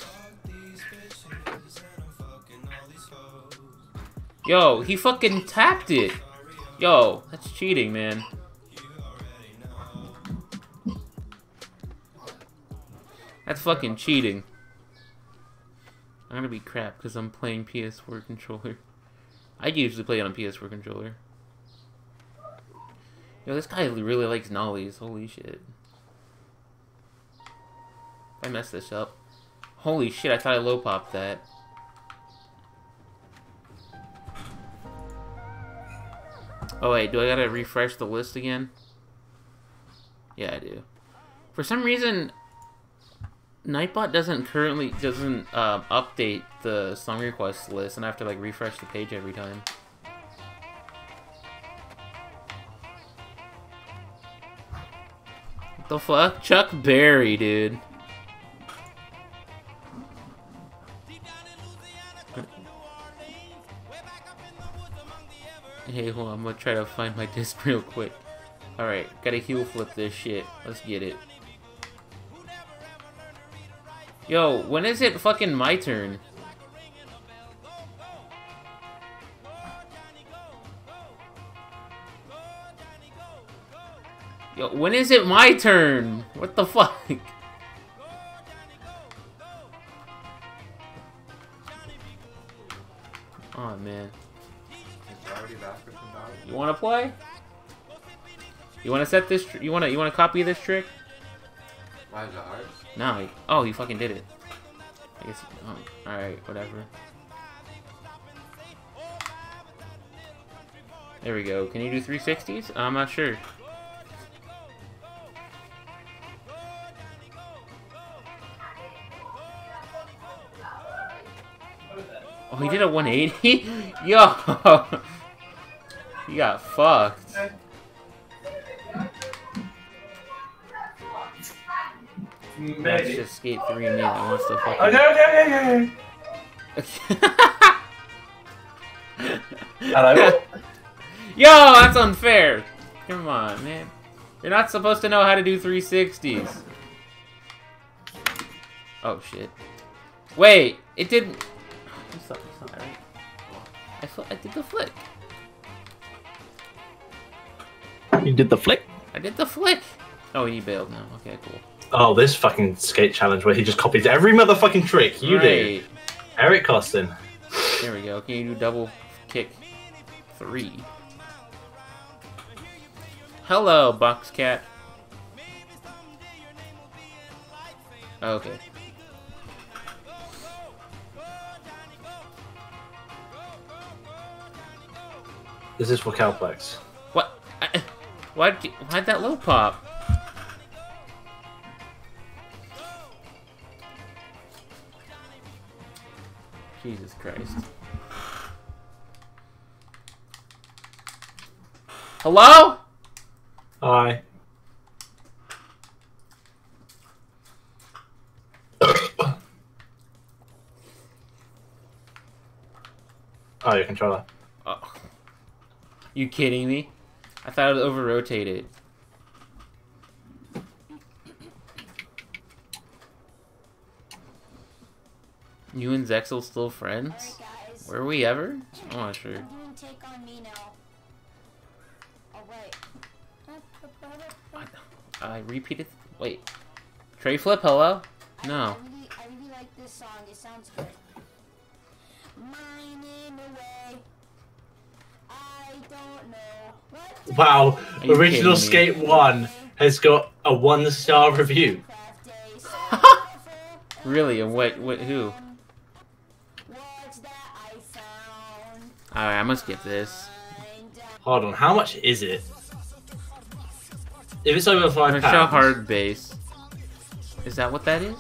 Yo, he fucking tapped it. Yo, that's cheating, man. That's fucking cheating. I'm gonna be crap because I'm playing PS4 controller. I usually play it on PS4 controller. Yo, this guy really likes nollies. Holy shit. If I mess this up. Holy shit, I thought I low popped that. Oh wait, do I gotta refresh the list again? Yeah, I do. For some reason, Nightbot doesn't update the song request list, and I have to like refresh the page every time. What the fuck? Chuck Berry, dude. Hey, hold on, I'm gonna try to find my disc real quick. Alright, gotta heel flip this shit. Let's get it. Yo, when is it fucking my turn? Yo, when is it my turn? What the fuck? Oh man. You wanna play? You wanna set this? You wanna copy this trick? Why is it ours? No. Oh, you fucking did it. I guess. Oh, all right, whatever. There we go. Can you do 360s? I'm not sure. Oh, he did a 180? Yo! You got fucked. That's just Skate 3 and me that wants to fucking... Okay. Hello? Yo, that's unfair! Come on, man. You're not supposed to know how to do 360s. Oh, shit. Wait, it didn't... It's not right. I did the flick. You did the flick? I did the flick! Oh, he bailed now. Okay, cool. Oh, this fucking skate challenge where he just copies every motherfucking trick you do. Eric Costin. There we go. Can you do double kick 3? Hello, Box Cat. Okay. This is for Calplex. What? Why'd that low pop? Jesus Christ. Hello? Hi. Oh, your controller. Oh. You kidding me? I thought it over-rotated. You and Zexel still friends? Right, Were we ever? I'm not sure. I'm doing Take on Me now. Alright. I repeated. Wait. Tray flip, hello? No. I really like this song. It sounds good. Mine in a way. I don't know what to Wow, Are you Original kidding me? Skate 1 has got a 1-star review. craft day so Really? And what who? What's that I found? Alright, I must get this. Hold on, how much is it? If it's over I'm £5, gonna show hard base. Is that what that is?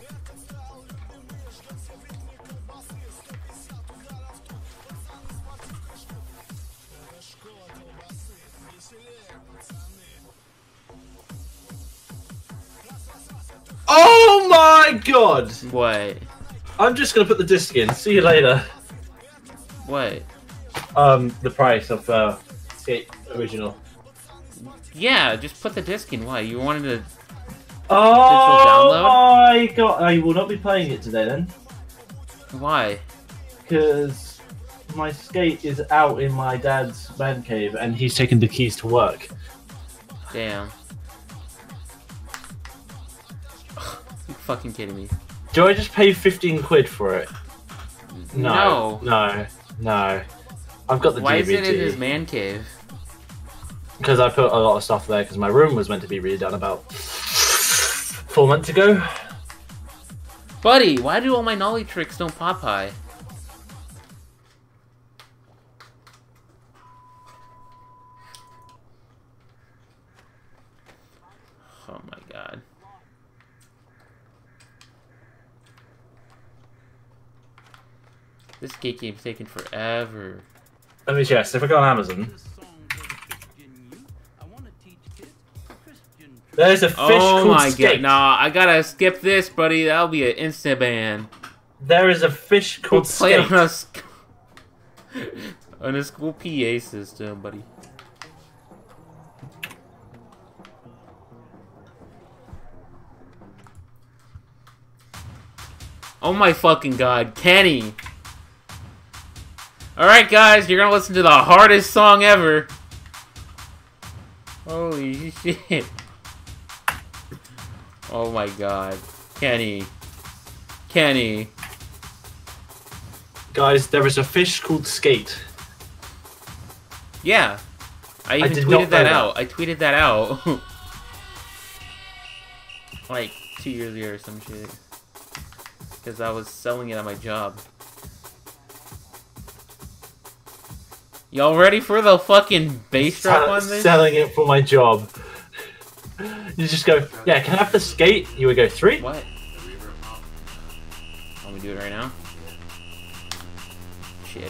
Oh my god! What? I'm just gonna put the disc in. See you later. What? The price of Skate Original. Yeah, just put the disc in. Why? You wanted to... Oh my god! I will not be playing it today then. Why? Because my skate is out in my dad's man cave and he's taken the keys to work. Damn. You fucking kidding me? Do I just pay 15 quid for it? No. No. I've got the Why DVD. is it in his man cave? because I put a lot of stuff there because my room was meant to be redone about 4 months ago. Buddy, why do all my nollie tricks don't pop high? Oh my god. This skate game's taking forever. Let me check. If I go on Amazon, there's a fish called my Skate. god, nah, I gotta skip this, buddy. That'll be an instant ban. There is a fish called Play Skate. On a school PA system, buddy. Oh my fucking god, Kenny! Alright guys, you're gonna listen to the hardest song ever. Holy shit. Oh my god. Kenny. Kenny. Guys, there is a fish called Skate. Yeah. I even did not tweeted that know out. I tweeted that out. Like 2 years ago or some shit. Because I was selling it at my job. Y'all ready for the fucking bass drop on this? Selling it for my job. You just go, yeah, can I have the Skate? You would go 3? What? Want me to do it right now? Shit.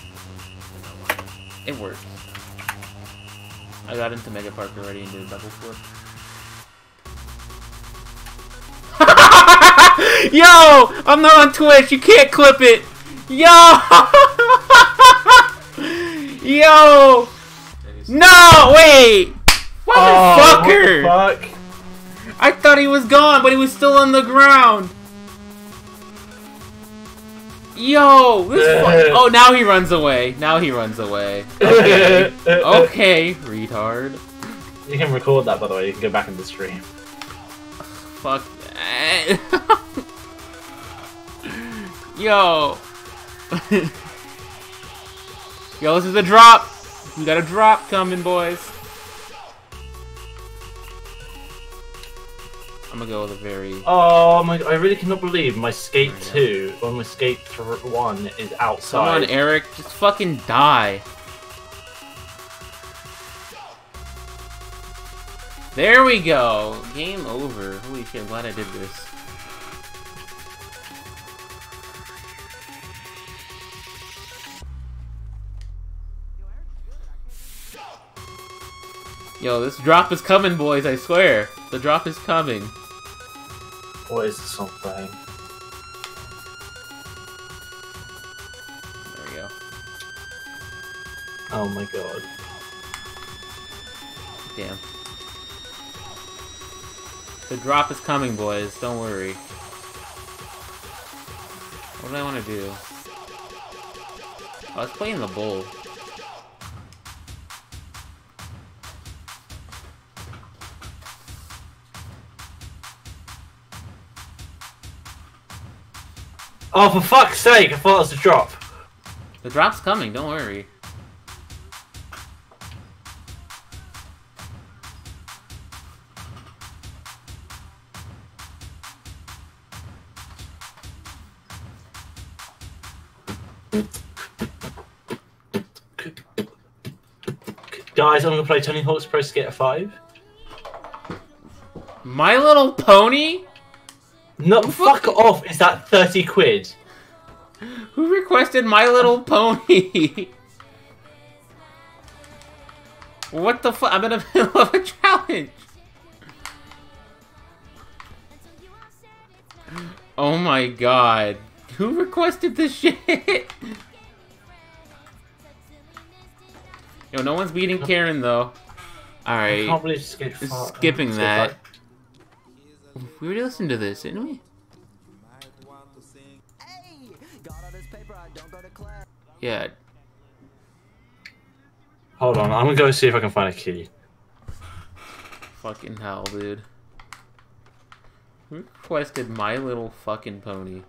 It worked. I got into Mega Park already and did a double flip. Yo! I'm not on Twitch, you can't clip it! Yo! Yo! No! Wait! Motherfucker! Oh, what the fuck? I thought he was gone, but he was still on the ground! Yo! This oh, now he runs away. Now he runs away. Okay. Okay, retard. You can record that, by the way. You can go back in the stream. Fuck that. Yo. Yo, this is a drop. We got a drop coming, boys. I'm gonna go with a very... Oh my god, I really cannot believe my Skate 2 or my Skate 1 is outside. Come on, Eric. Just fucking die. There we go. Game over. Holy shit, I'm glad I did this. Yo, this drop is coming, boys, I swear. The drop is coming. What is the song playing? There we go. Oh my god. Damn. The drop is coming, boys. Don't worry. What do I want to do? I was playing the bull. Oh, for fuck's sake! I thought it was a drop. The drop's coming. Don't worry. Guys, I'm gonna play Tony Hawk's Pro Skater 5. My Little Pony? No, fuck off! Is that 30 quid? Who requested My Little Pony? What the fuck? I'm in the middle of a challenge. Oh my god. Who requested this shit? Yo, no one's beating Karen though. Alright. I can't believe Skate 5. Skipping that. We already listened to this, didn't we? Yeah. Hold on, I'm gonna go see if I can find a key. Fucking hell, dude. Who requested My Little fucking Pony?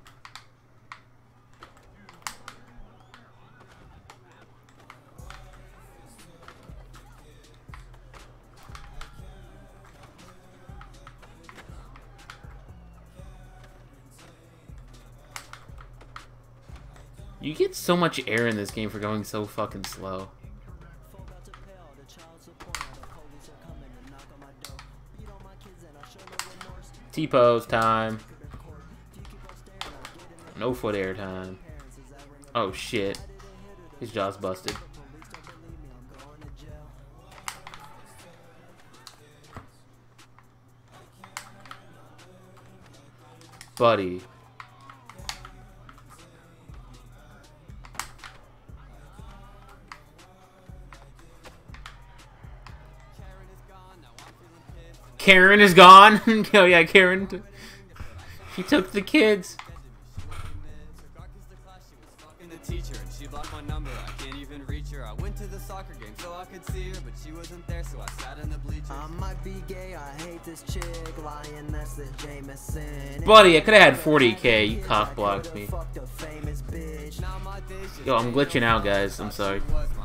You get so much air in this game for going so fucking slow. T-pose time. No foot air time. Oh shit. His jaw's busted. Buddy. Karen is gone. Oh yeah, Karen. She took the kids. She blocked my number, I can't even reach her. I went to the soccer game so I could see her, but she wasn't there, so I sat in the bleachers. I might be gay, I hate this chick, lying, that's the Jameson. Buddy, I could have had 40k, you cock blocked me. Yo, I'm glitching out, guys, I'm sorry.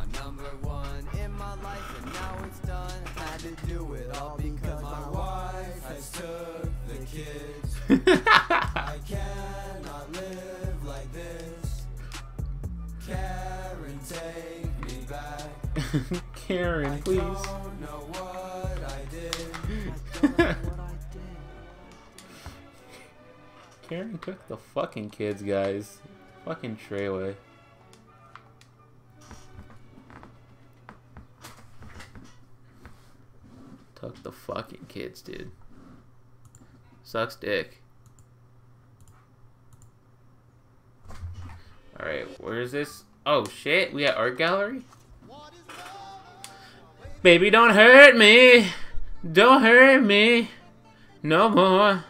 I cannot live like this. Karen, take me back. Karen, please. I don't know what I did. Karen cooked the fucking kids, guys. Fucking Treyway. Took the fucking kids, dude. Sucks dick. Alright, where is this? Oh shit, we got art gallery? Baby, don't hurt me. Don't hurt me. No more.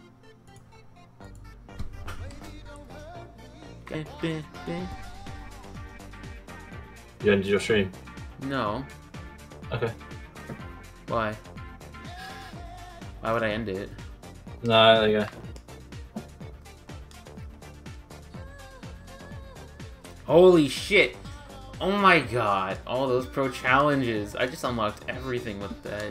You ended your stream? No. Okay. Why? Why would I end it? No, there you go. Holy shit. Oh my god. All those pro challenges. I just unlocked everything with that.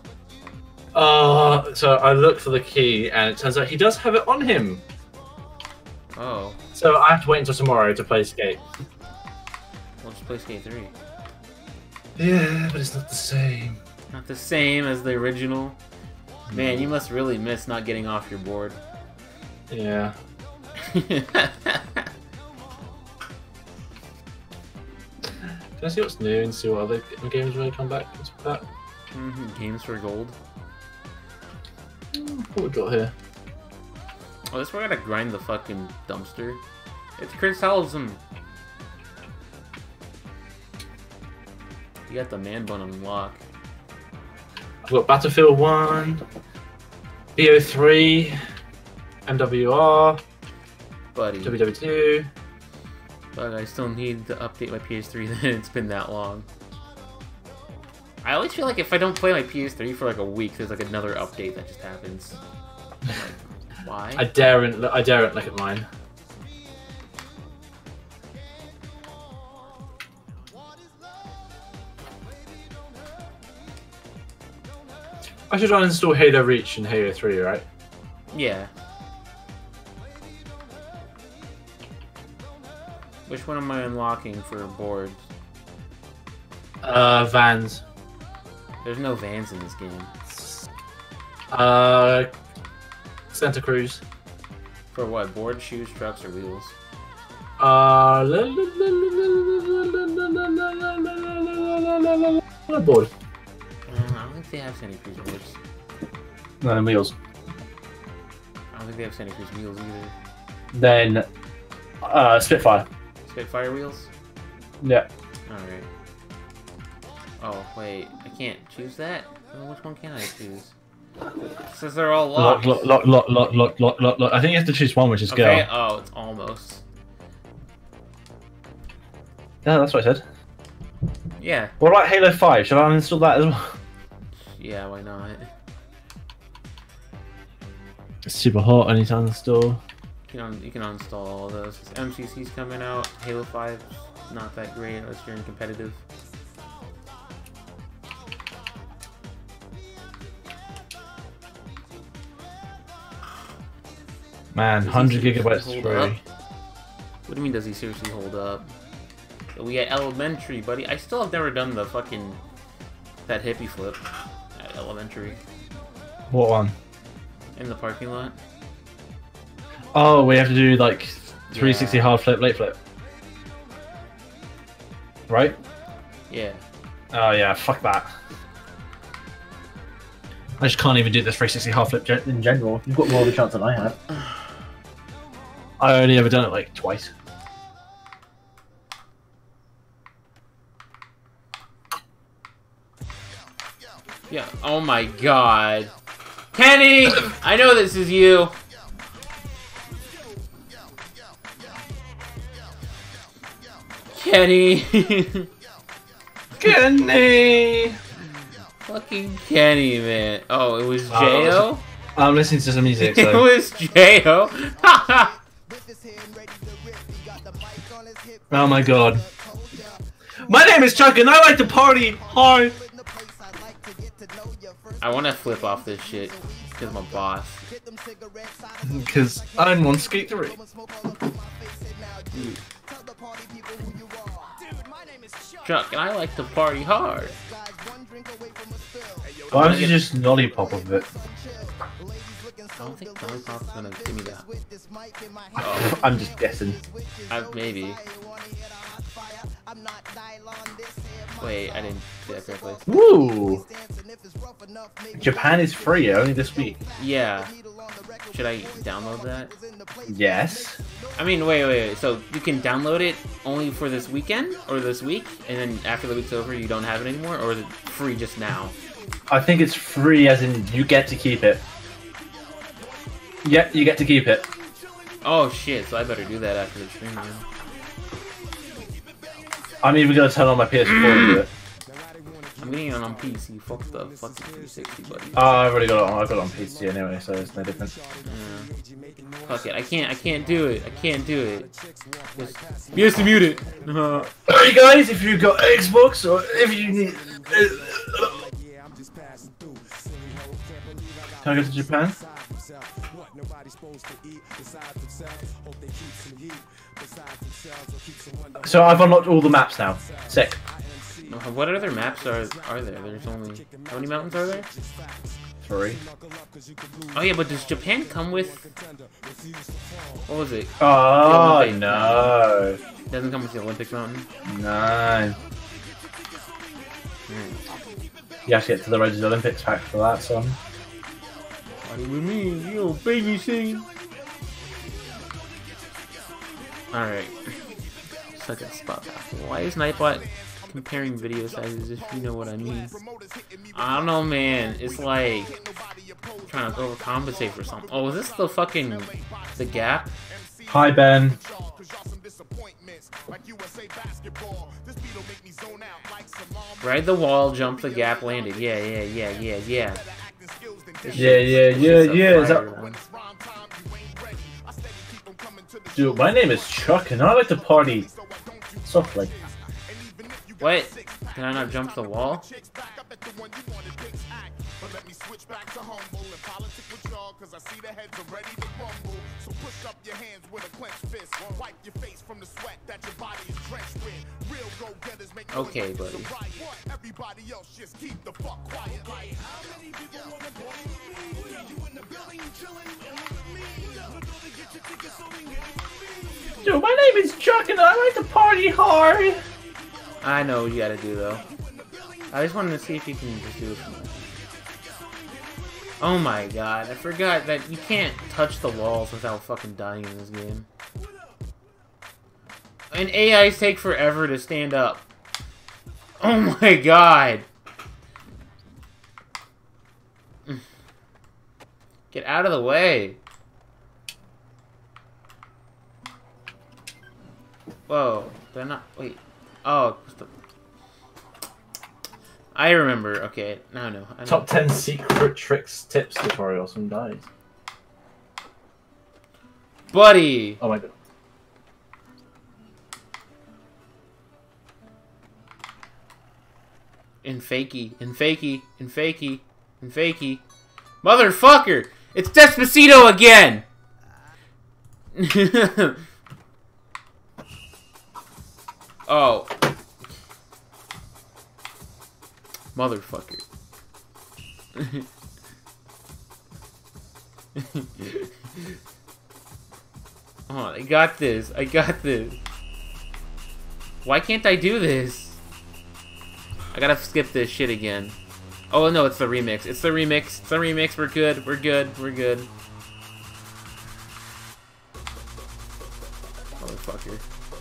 So I looked for the key and it turns out he does have it on him. Oh. So I have to wait until tomorrow to play Skate. We'll just play Skate 3. Yeah, but it's not the same. Not the same as the original. Man, you must really miss not getting off your board. Yeah. Can I see what's new and see what other games really come back? What's that? Games for gold. What we got here? Oh, this is where I gotta grind the fucking dumpster. It's Chris Helson. You got the man bun on lock. I've got Battlefield 1, BO3, MWR, Buddy. WW2. But I still need to update my PS3 then it's been that long. I always feel like if I don't play my PS3 for like a week, there's like another update that just happens. Like, why? I daren't look at mine. I should uninstall Halo Reach and Halo 3, right? Yeah. Which one am I unlocking for boards? Vans. There's no vans in this game. Santa Cruz. For what? Board, shoes, trucks, or wheels? Board. I don't think they have Santa Cruz boards. No, wheels. I don't think they have Santa Cruz wheels either. Then, Spitfire. Spitfire wheels? Yeah. Alright. Oh, wait. I can't choose that? Well, which one can I choose? It says they're all locked. Lock. I think you have to choose one, which is okay. girl. Oh, it's almost. Yeah, that's what I said. Yeah. What about Halo 5? Should I uninstall that as well? Yeah, why not? It's super hot. I need to uninstall. You can uninstall all of those. MCC's coming out. Halo 5's not that great unless you're in competitive. Man, 100 gigabytes Hold free. up. What do you mean, does he seriously hold up? We at elementary, buddy. I still have never done the fucking... that hippie flip at elementary. What one? In the parking lot. Oh, we have to do like 360 hard flip, late flip. Right? Yeah. Oh yeah, fuck that. I just can't even do this 360 hard flip in general. You've got more of a chance than I have. I only ever done it like twice. Yeah. Oh my god. Kenny! I know this is you. Kenny. Kenny! Fucking Kenny, man. Oh, it was J.O.? I'm listening to some music, so... It was J.O.? Oh my god. My name is Chuck and I like to party hard! I want to flip off this shit because I'm a boss. Because I'm on Skate 3. Chuck and I like to party hard. Why would you just lollipop of it? I don't think Lollipop's gonna give me that. Oh, I'm just guessing. Maybe. Wait, I didn't do that correctly. Woo! Japan is free only this week. Yeah. Should I download that? Yes. I mean, wait. So you can download it only for this weekend or this week, and then after the week's over, you don't have it anymore, or is it free just now? I think it's free, as in you get to keep it. Yeah, you get to keep it. Oh shit! So I better do that after the stream. Then. I'm even gonna turn on my PS4 and do it. I'm getting it on PC. Fuck the fucking 360, buddy. Oh, I've already got it on. I've got it on PC anyway, so it's no different. Fuck it. I can't do it. I can't do it. You have to mute it. Hey guys, if you've got Xbox or if you need. Can I go to Japan? So I've unlocked all the maps now. Sick. What other maps are there? There's only... How many mountains are there? 3. Oh yeah, but does Japan come with... What was it? Oh, Olympic no. It doesn't come with the Olympic mountain? No. You have to get to the Roses Olympics pack for that, son. What do you mean? You little baby singing. Alright. Second spot back. Why is Nightbot comparing video sizes, if you know what I mean? I don't know, man. It's like trying to overcompensate for something. Oh, is this the fucking the gap? Hi, Ben. Ride the wall, jump the gap, landed. Yeah. Yeah. Is that... Dude, my name is Chuck, and I like to party softly. What? Can I not jump the wall? Okay, buddy. Dude, my name is Chuck, and I like to party hard. I know what you gotta do, though. I just wanted to see if you can just do it for me. Oh my god, I forgot that you can't touch the walls without fucking dying in this game. And AIs take forever to stand up. Oh my god! Get out of the way! Whoa, did I not... Wait. Oh, I remember. Okay, now I know. Top 10 secret tricks, tips, tutorials from guys. Buddy! Oh my god. And fakey. Motherfucker! It's Despacito again! Oh. Motherfucker. Oh, I got this. I got this. Why can't I do this? I gotta skip this shit again. Oh no, it's the remix. It's the remix. It's the remix. We're good. We're good. We're good. Motherfucker.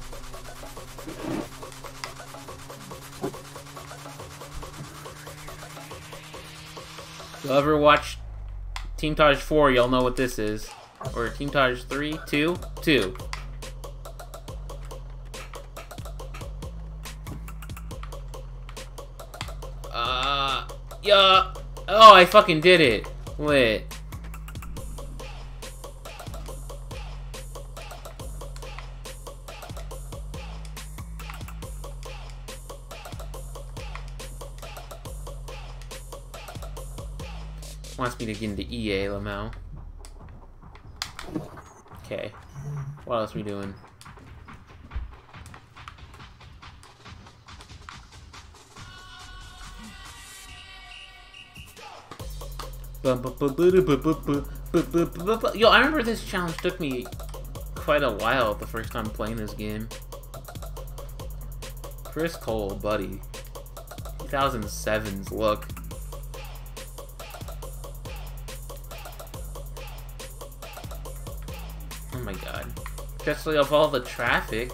If y'all ever watch Team Taj 4, y'all know what this is. Or Team Taj 3? 2? 2. Yeah. Oh, I fucking did it. Lit. Wants me to get into EA, Lamau. Okay. What else are we doing? Yo, I remember this challenge took me quite a while the first time playing this game. Chris Cole, buddy. 2007's look. Oh my god. Especially of all the traffic.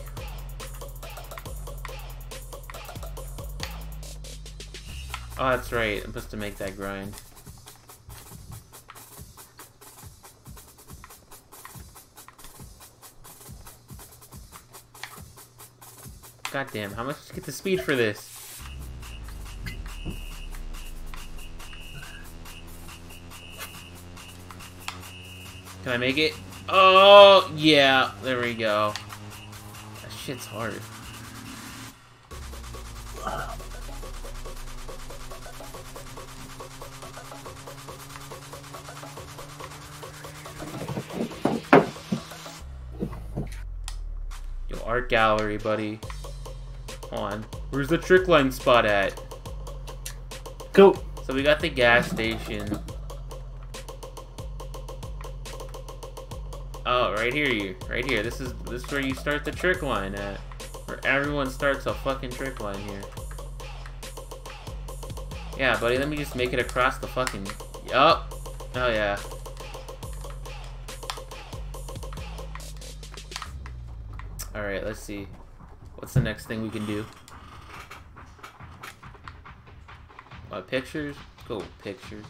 Oh, that's right. I'm supposed to make that grind. God damn, how much did you get the speed for this? Can I make it? Oh, yeah, there we go. That shit's hard. Yo, art gallery, buddy. Hold on. Where's the trick line spot at? Cool. So we got the gas station. Oh, right here, right here. This is where you start the trick line at. Where everyone starts a fucking trick line here. Yeah, buddy, let me just make it across the fucking... Yup. Oh, yeah. Alright, let's see. What's the next thing we can do? Pictures? Let's go with pictures.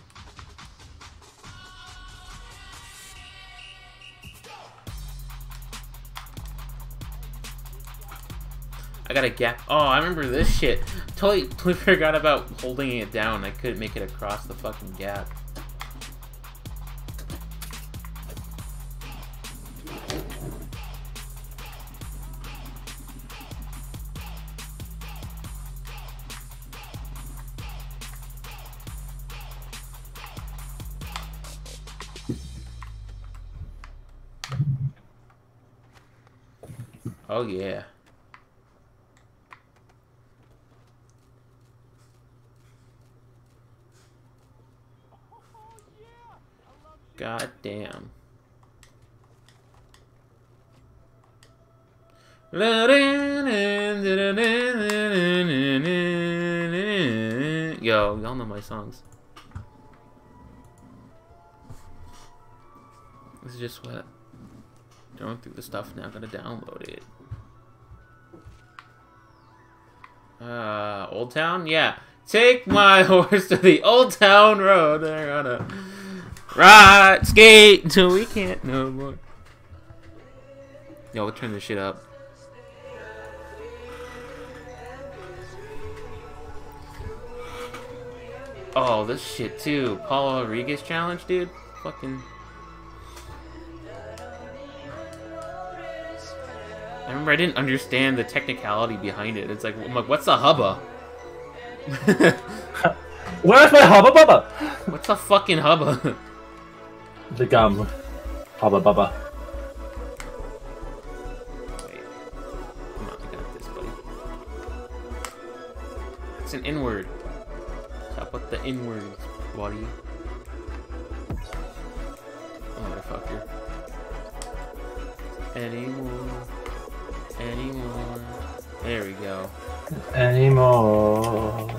I got a gap. Oh, I remember this shit. Totally forgot about holding it down. I couldn't make it across the fucking gap. Oh yeah. God damn. Yo, y'all know my songs. This is just what. Going through the stuff now, gotta download it. Old Town? Yeah. Take my horse to the Old Town Road. They're gonna ride, skate until we can't no more. Yo, we'll turn this shit up. Oh, this shit too. Paulo Rodriguez challenge, dude. Fucking. I remember I didn't understand the technicality behind it. It's like, I'm like, what's a hubba? Where's my hubba bubba? What's a fucking hubba? The gum. Hubba bubba. Wait. Come on, I got this, buddy. It's an N-word. Stop with the N-words, buddy. Motherfucker. Anymore. Anymore. There we go. Anymore.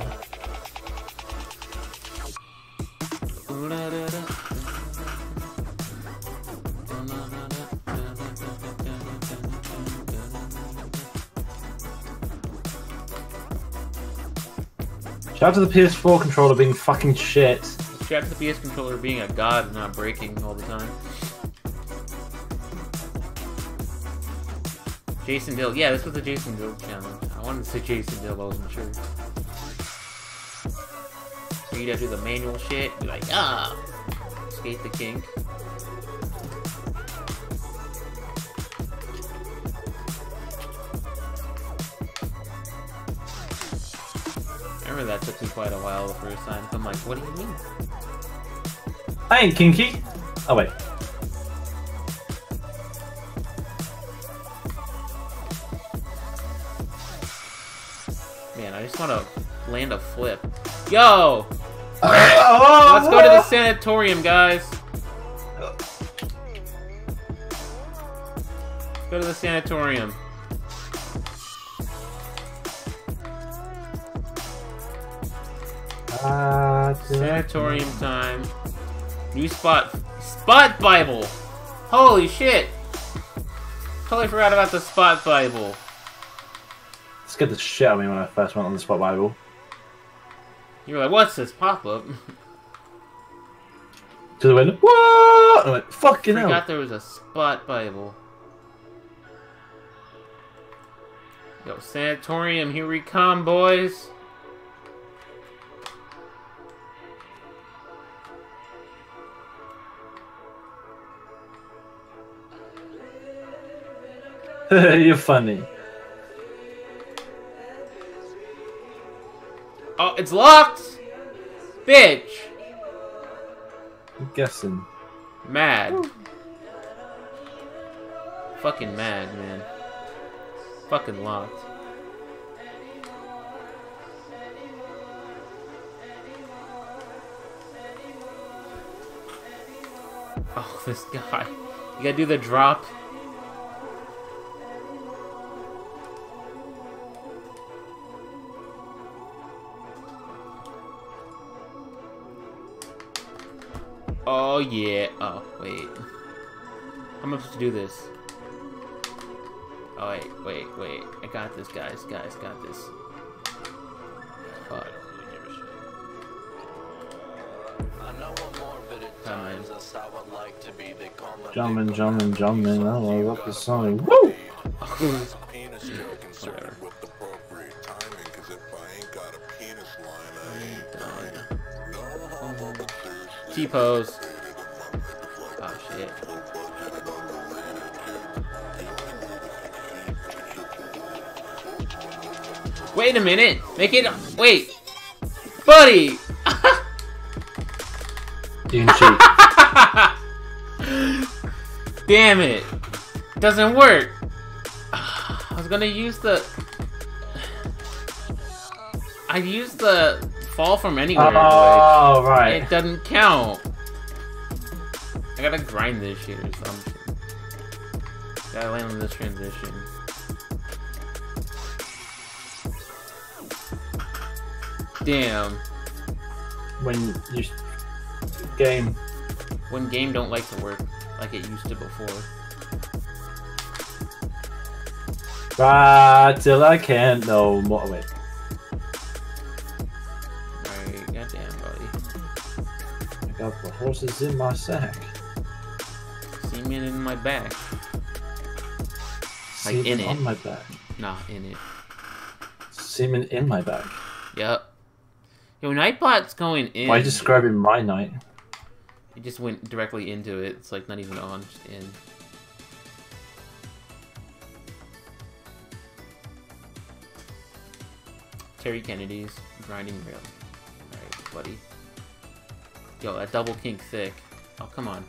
Shout out to the PS4 controller being fucking shit. Shout out to the PS controller being a god and not breaking all the time. Jason Dill. Yeah, this was a Jason Dill challenge. I wanted to say Jason Dill, but I wasn't sure. For you to do the manual shit, be like, ah! Skate the kink. I remember that took me quite a while the first time. I'm like, what do you mean? I ain't kinky. Oh wait. Man, I just want to land a flip. Yo! Let's go to the sanatorium, guys. Go to the sanatorium. Sanatorium time. New spot Bible. Holy shit! Totally forgot about the Spot Bible. Scared the shit out of me when I first went on the Spot Bible. You were like, what's this pop-up? Because I went, what? I went, fucking hell. I forgot there was a Spot Bible. Yo, sanatorium, here we come, boys. You're funny. Oh, it's locked! Bitch! I'm guessing. Mad. Ooh. Fucking mad, man. Fucking locked. Oh, this guy. You gotta do the drop. Oh yeah. Oh wait. How am I supposed to do this? Oh wait. I got this, guys. Guys, got this. Fuck. Jumping. I love this song. Woo! Whatever. T-pose. Oh shit. Wait a minute. Make it. Wait, buddy. You can cheat. Damn it. Doesn't work. I was gonna use the. I used the fall from anywhere. Oh, right. It doesn't count. I gotta grind this shit or something. Gotta land on this transition. Damn. When you game. When game don't like to work like it used to before. Right till I can't no more. Wait. Alright, goddamn, buddy. I got the horses in my sack. Semen in my back. Like Semen in it. on my back. Nah, in it. Semen in my back. Yep. Yo, Nightbot's going in. Why are you describing my night? It just went directly into it. It's like not even on, just in. Terry Kennedy's grinding rail. Alright, buddy. Yo, that double kink thick. Oh, come on.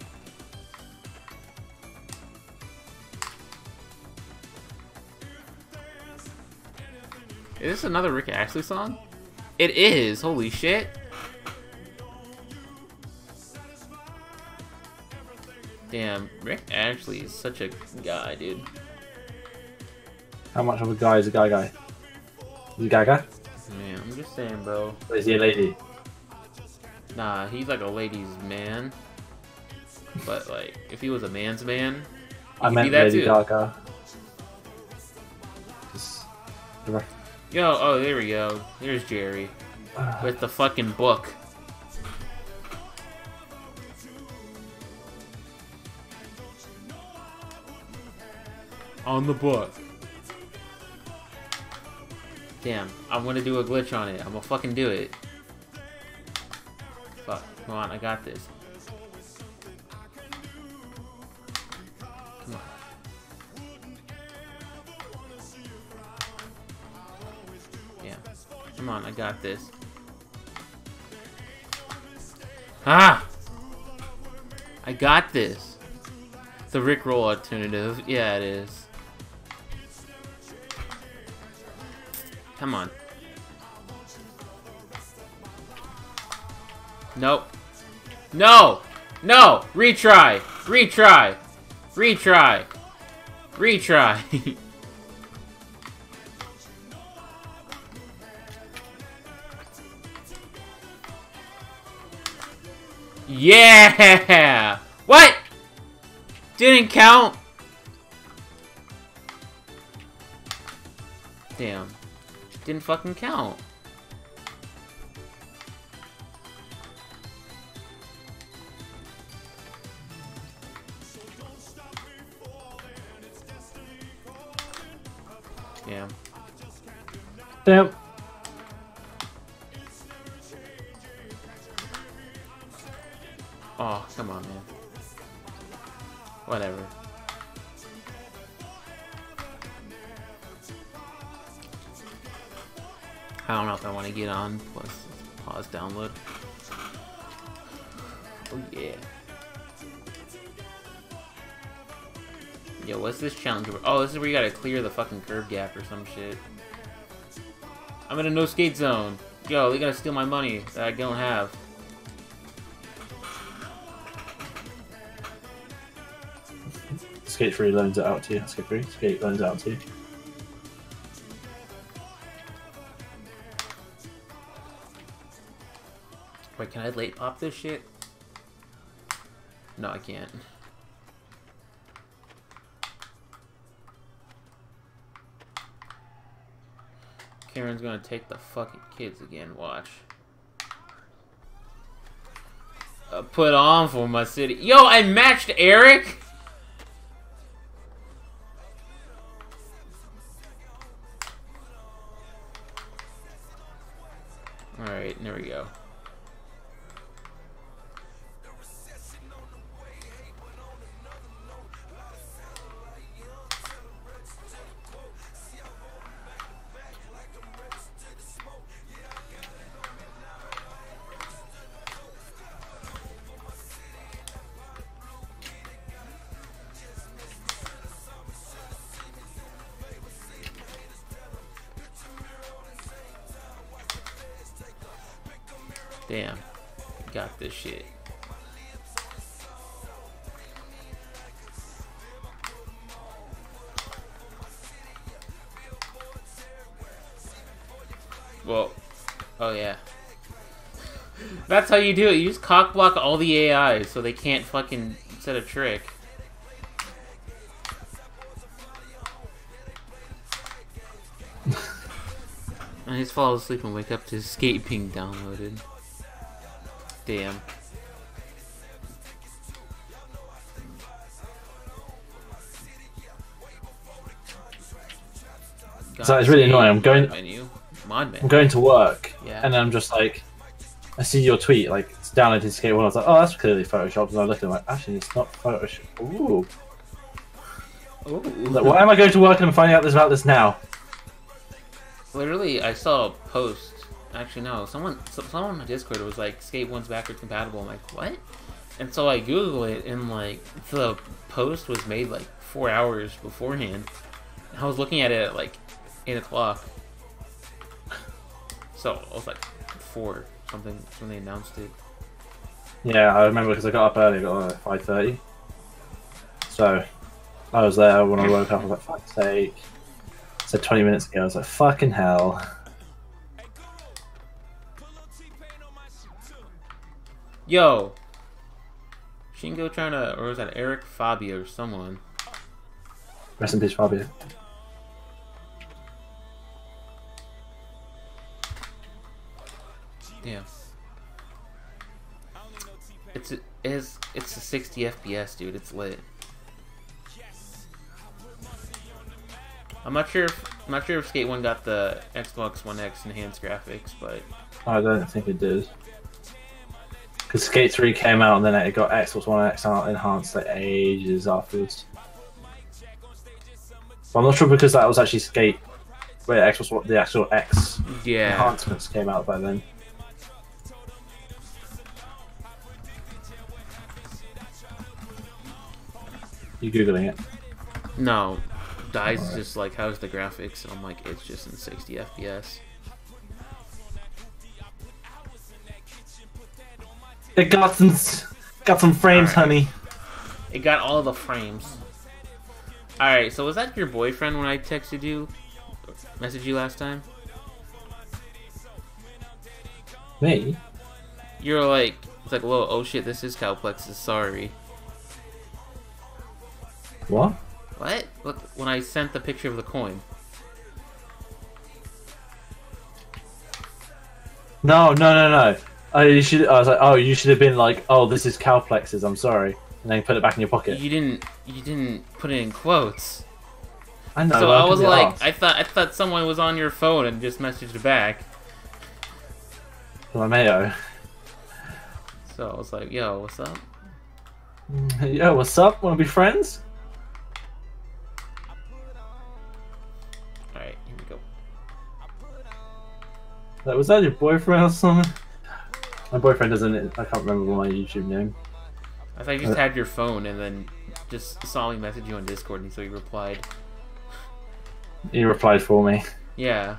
Is this another Rick Astley song? It is. Holy shit. Damn, Rick Ashley is such a guy, dude. How much of a guy is a guy? Is he Gaga? Man, I'm just saying, bro. Or is he a lady? Nah, he's like a ladies' man. But like, if he was a man's man, I he could meant be that Lady too. Gaga. Yo, oh, there we go. There's Jerry with the fucking book. On the book. Damn, I'm gonna do a glitch on it. I'm gonna fucking do it. Fuck, come on, I got this. Come on. Yeah, come on, I got this. Ah! I got this. The Rickroll alternative. Yeah, it is. Come on. Nope. No! No! Retry! Retry! Retry! Retry! Yeah! What? Didn't count? Damn. Didn't fucking count. Yeah. Damn. Oh, come on, man. Whatever. I don't know if I want to get on. Plus, pause download. Oh yeah. Yo, what's this challenge? Oh, this is where you gotta clear the fucking curb gap or some shit. I'm in a no skate zone. Yo, they gotta steal my money that I don't have. Skate 3 loans it out to you. Skate 3. Skate loans it out to you. Wait, can I late pop this shit? No, I can't. Karen's gonna take the fucking kids again, watch. Put on for my city. Yo, I matched Eric? Alright, there we go. Damn. Got this shit. Well, oh yeah. That's how you do it. You just cock block all the AIs so they can't fucking set a trick. And he's fall asleep and wake up to his skate being downloaded. Damn. So it's really annoying. I'm going to work, yeah. And then I'm just like, I see your tweet, like, it's downloaded Skate 1. I was like, oh, that's clearly Photoshopped. And I looked at it like, actually, it's not Photoshopped. Ooh. Ooh. Like, why am I going to work and I'm finding out about this now? Literally, I saw a post. Actually, no. Someone on my Discord was like, Skate 1's backwards compatible. I'm like, what? And so I Googled it, and like, the post was made like 4 hours beforehand. I was looking at it at like 8 o'clock. So it was like 4 something when they announced it. Yeah, I remember because I got up early, I got up at 5:30. So I was there when I woke up. I was like, "Fuck's sake!" I said 20 minutes ago. I was like, "Fucking hell!" Yo, Shingo trying to, or was that Eric Fabio or someone? Rest in peace, Fabio. Yeah. It's a 60 FPS, dude. It's lit. I'm not sure if Skate 1 got the Xbox One X enhanced graphics, but I don't think it did. Because Skate 3 came out and then it got Xbox One X enhanced like ages afterwards. But I'm not sure because that was actually Skate. Wait, Xbox One, the actual X enhancements came out by then. You googling it? no. Dice is just like, how's the graphics? And I'm like, it's just in 60 FPS. It got some frames, honey. It got all the frames. Alright, so was that your boyfriend when I texted you? Messaged you last time? Me? You're like, it's like, whoa, oh shit, this is Cowplex's, sorry. What? What? Look, when I sent the picture of the coin. No. You should. I was like, oh, you should have been like, oh, this is Cowplex's. I'm sorry, and then put it back in your pocket. You didn't put it in quotes. I know. So I was like, I thought someone was on your phone and just messaged it back. My mayo. So I was like, yo, what's up? Yo, what's up? Wanna be friends? Alright, here we go. Like, was that your boyfriend or something? My boyfriend doesn't. I can't remember my YouTube name. I thought you just had your phone and then just saw me message you on Discord and so you replied. He replied for me. Yeah.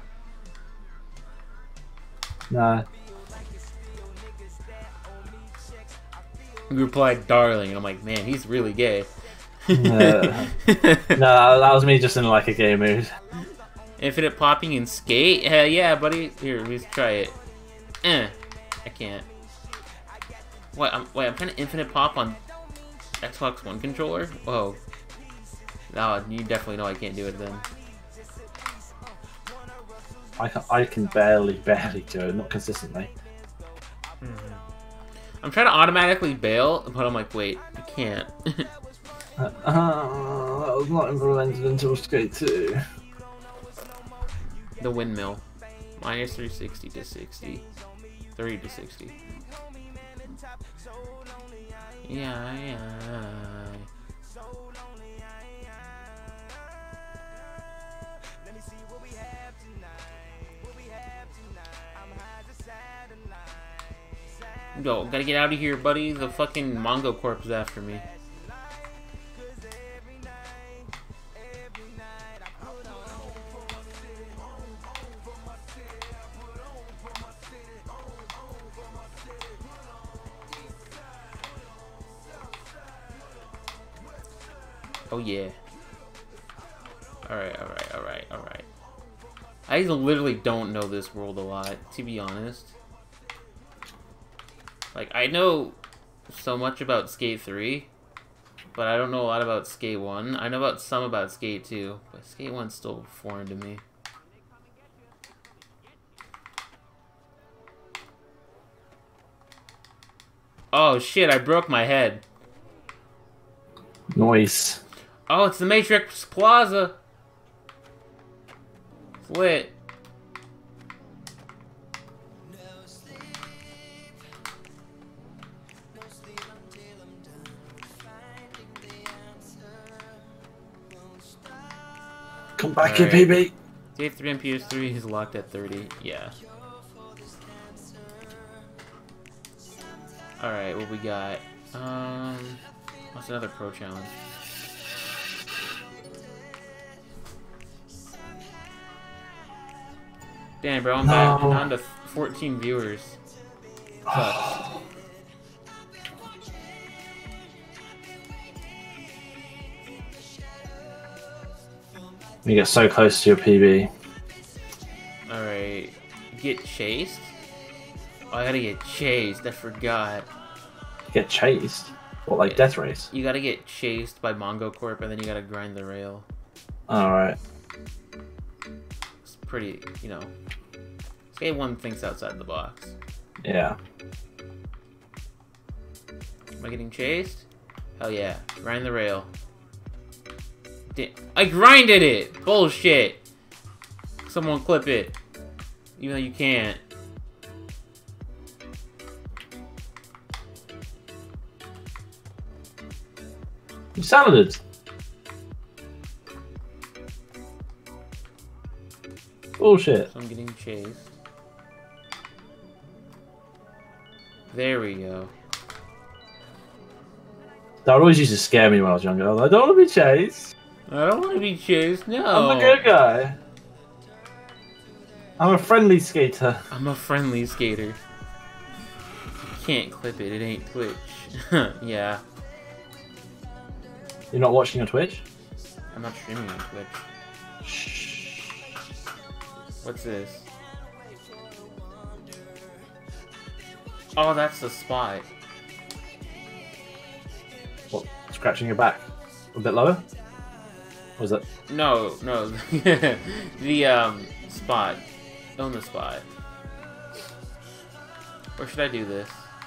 Nah. You replied, darling, and I'm like, man, he's really gay. No, that was me just in like a gay mood. Infinite popping in Skate? Hell yeah, buddy. Here, let's try it. I can't. What? I'm trying to infinite pop on Xbox One controller? Whoa. No, you definitely know I can't do it then. I can barely do it, not consistently. I'm trying to automatically bail, but I'm like, wait, I can't. That was not implemented until Skate 2. The windmill. Minus 360 to 60. 30 to 60. Yeah. Yo, gotta get out of here, buddy. The fucking Mongo Corp is after me. Oh yeah. Alright. I literally don't know this world a lot, to be honest. Like, I know so much about Skate 3, but I don't know a lot about Skate 1. I know some about Skate 2, but Skate 1's still foreign to me. Oh shit, I broke my head. Noise. Oh, it's the Matrix Plaza. It's lit. Come back here, PB. Skate 3 on PS3 is locked at 30. Yeah. Alright, what we got? What's another pro challenge? Damn, bro, I'm back. I'm down to 14 viewers. Sucks. You get so close to your PB. Alright. Get chased? Oh, I gotta get chased. I forgot. Get chased? What, like Death Race? You gotta get chased by Mongo Corp and then you gotta grind the rail. Alright. It's pretty, you know. This game one thinks outside the box. Yeah. Am I getting chased? Hell yeah. Grind the rail. I grinded it! Bullshit! Someone clip it. Even though you can't. You sounded. Bullshit. So I'm getting chased. There we go. That always used to scare me when I was younger. I was like, I don't want to be chased. I don't want to be chased, no. I'm a good guy. I'm a friendly skater. I'm a friendly skater. You can't clip it, it ain't Twitch. Yeah. You're not watching on Twitch? I'm not streaming on Twitch. Shh. What's this? Oh, that's the spot. What? Scratching your back? A bit lower? Was it? No. The, spot. Own the spot. Or should I do this?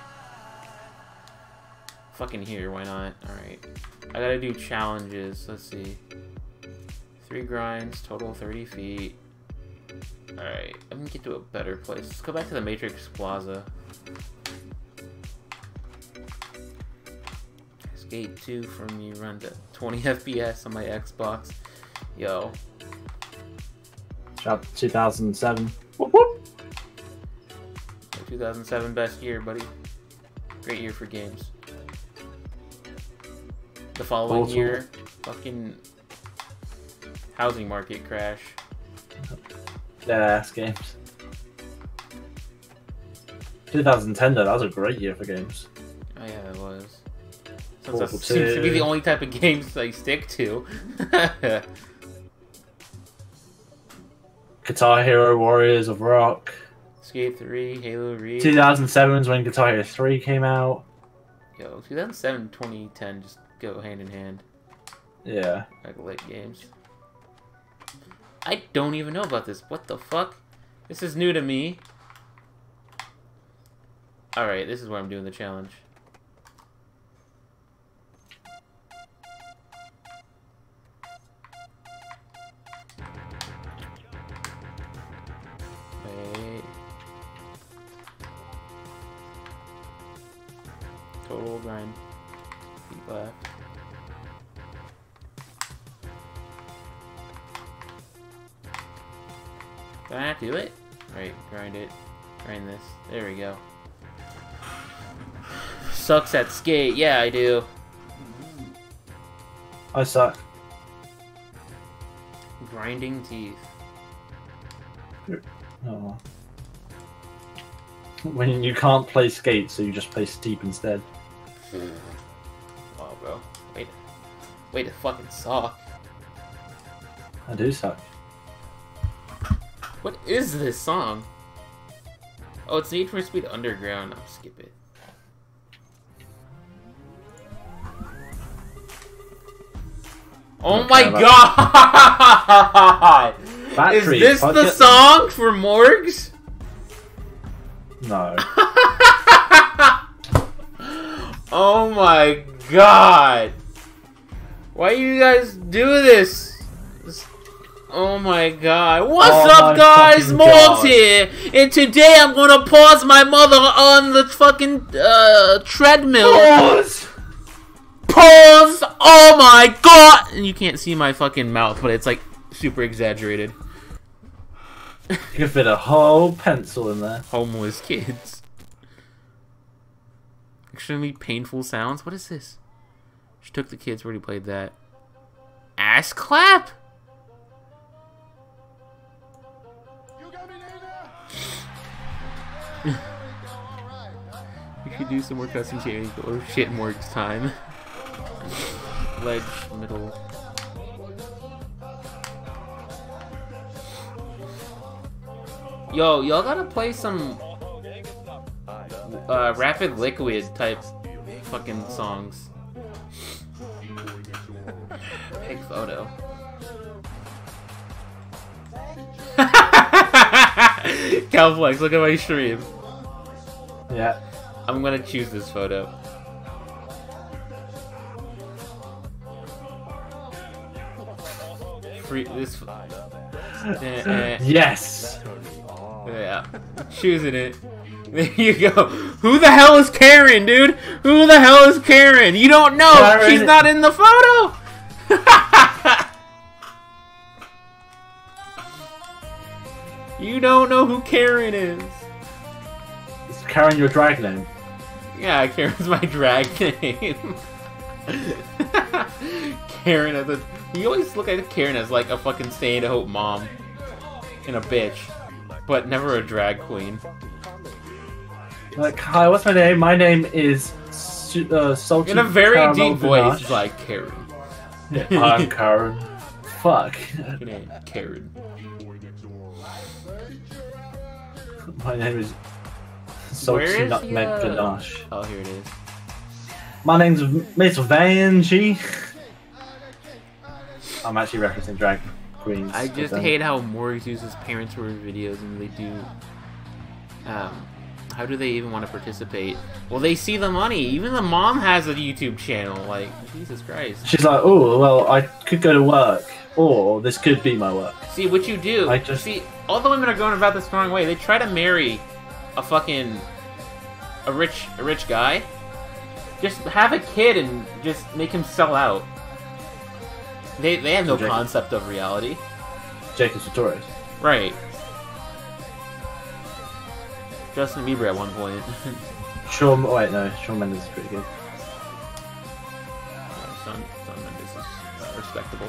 Fucking here, why not? Alright. I gotta do challenges. Let's see. 3 grinds, total 30 feet. Alright, I'm gonna get to a better place. Let's go back to the Matrix Plaza. Skate 2 for me, run to 20 FPS on my Xbox. Yo. Shout out to 2007. Whoop whoop. 2007 best year, buddy. Great year for games. The following Also, year, fucking housing market crash. Dead ass games. 2010 though, that was a great year for games. Oh yeah, it was. Since that Portal seems to be 2. the only type of games I stick to. Guitar Hero, Warriors of Rock. Skate 3, Halo Reach. 2007 is when Guitar Hero 3 came out. Yo, 2007, 2010 just go hand in hand. Yeah. Like late games. I don't even know about this. What the fuck? This is new to me. Alright, this is where I'm doing the challenge. Wait. Total grind. Feet left. Can I do it? Right, grind it. Grind this. There we go. Sucks at skate. Yeah, I do. I suck. Grinding teeth. Oh. When you can't play skate, so you just play steep instead. Oh, bro. Wait to fucking suck. I do suck. What is this song? Oh, it's Need for Speed Underground. I'll skip it. Oh my god! Battery, Is this the song for Morgs? No. Oh my god! Why you guys do this? Oh my god. What's up, guys? Morgs here! And today I'm gonna pause my mother on the fucking treadmill. Pause! Pause! Oh my god! And you can't see my fucking mouth, but it's like super exaggerated. You can fit a whole pencil in there. Homeless kids. Extremely painful sounds. What is this? She took the kids. Where he played that? Ass clap? Could do some more custom shading or shit more time. Ledge, middle. Yo, y'all gotta play some Rapid Liquid type fucking songs. Big photo. Calflex, look at my stream. Yeah. I'm gonna choose this photo. Free this. Yes. Yeah, choosing it. There you go. Who the hell is Karen, dude? Who the hell is Karen? You don't know. Karen. She's not in the photo. You don't know who Karen is. Is Karen your drag name? Yeah, Karen's my drag name. Karen as a... You always look at Karen as like a fucking stay-at-home mom. And a bitch. But never a drag queen. Like, hi, what's my name? My name is Salty In a very Caramel deep voice, Ganache. it's like Karen. Yeah, I'm Karen. Fuck. Your name, Karen. My name is Where Salty is Nutmeg the, Ganache. Oh, here it is. My name's Miss Vanjie. I'm actually referencing drag queens. I just hate how Morgs uses parents for videos and they do... how do they even want to participate? Well, they see the money. Even the mom has a YouTube channel. Like, Jesus Christ. She's like, oh, well, I could go to work, or this could be my work. See, what you do... See, all the women are going about this the wrong way. They try to marry a fucking... a rich guy. Just have a kid and just make him sell out. They have no concept of reality. Jacob Sartorius. Right. Justin Bieber at one point. Shawn Mendes is pretty good. Shawn Mendes is respectable.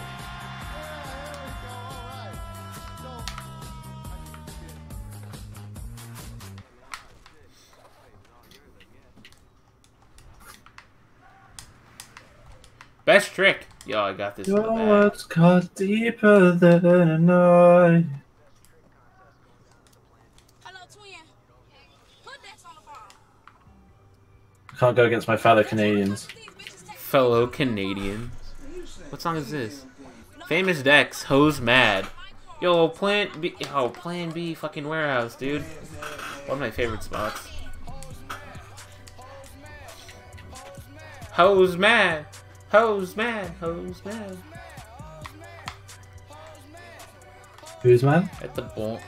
Best trick. Yo, I got this in the Your bag. words cut deeper than a knife. Hello, twin. Put that on the phone. Can't go against my fellow Canadians. Fellow Canadians. What song is this? Famous Dex, Hose Mad. Yo, Plan B fucking warehouse, dude. One of my favorite spots. Hose Mad. Hose Mad. Hose Mad. Who's man? At the ball.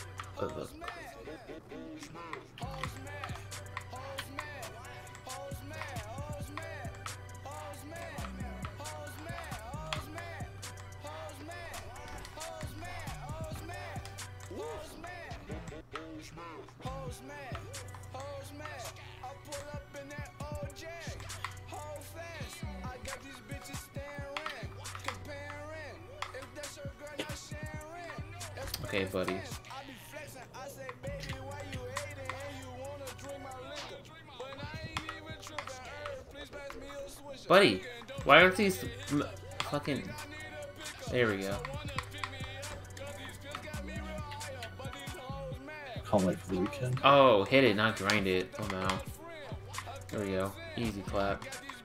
Okay, buddy. Buddy, why aren't these fucking... There we go. Can't wait for the weekend. Oh, hit it, not grind it. Oh no. There we go. Easy clap.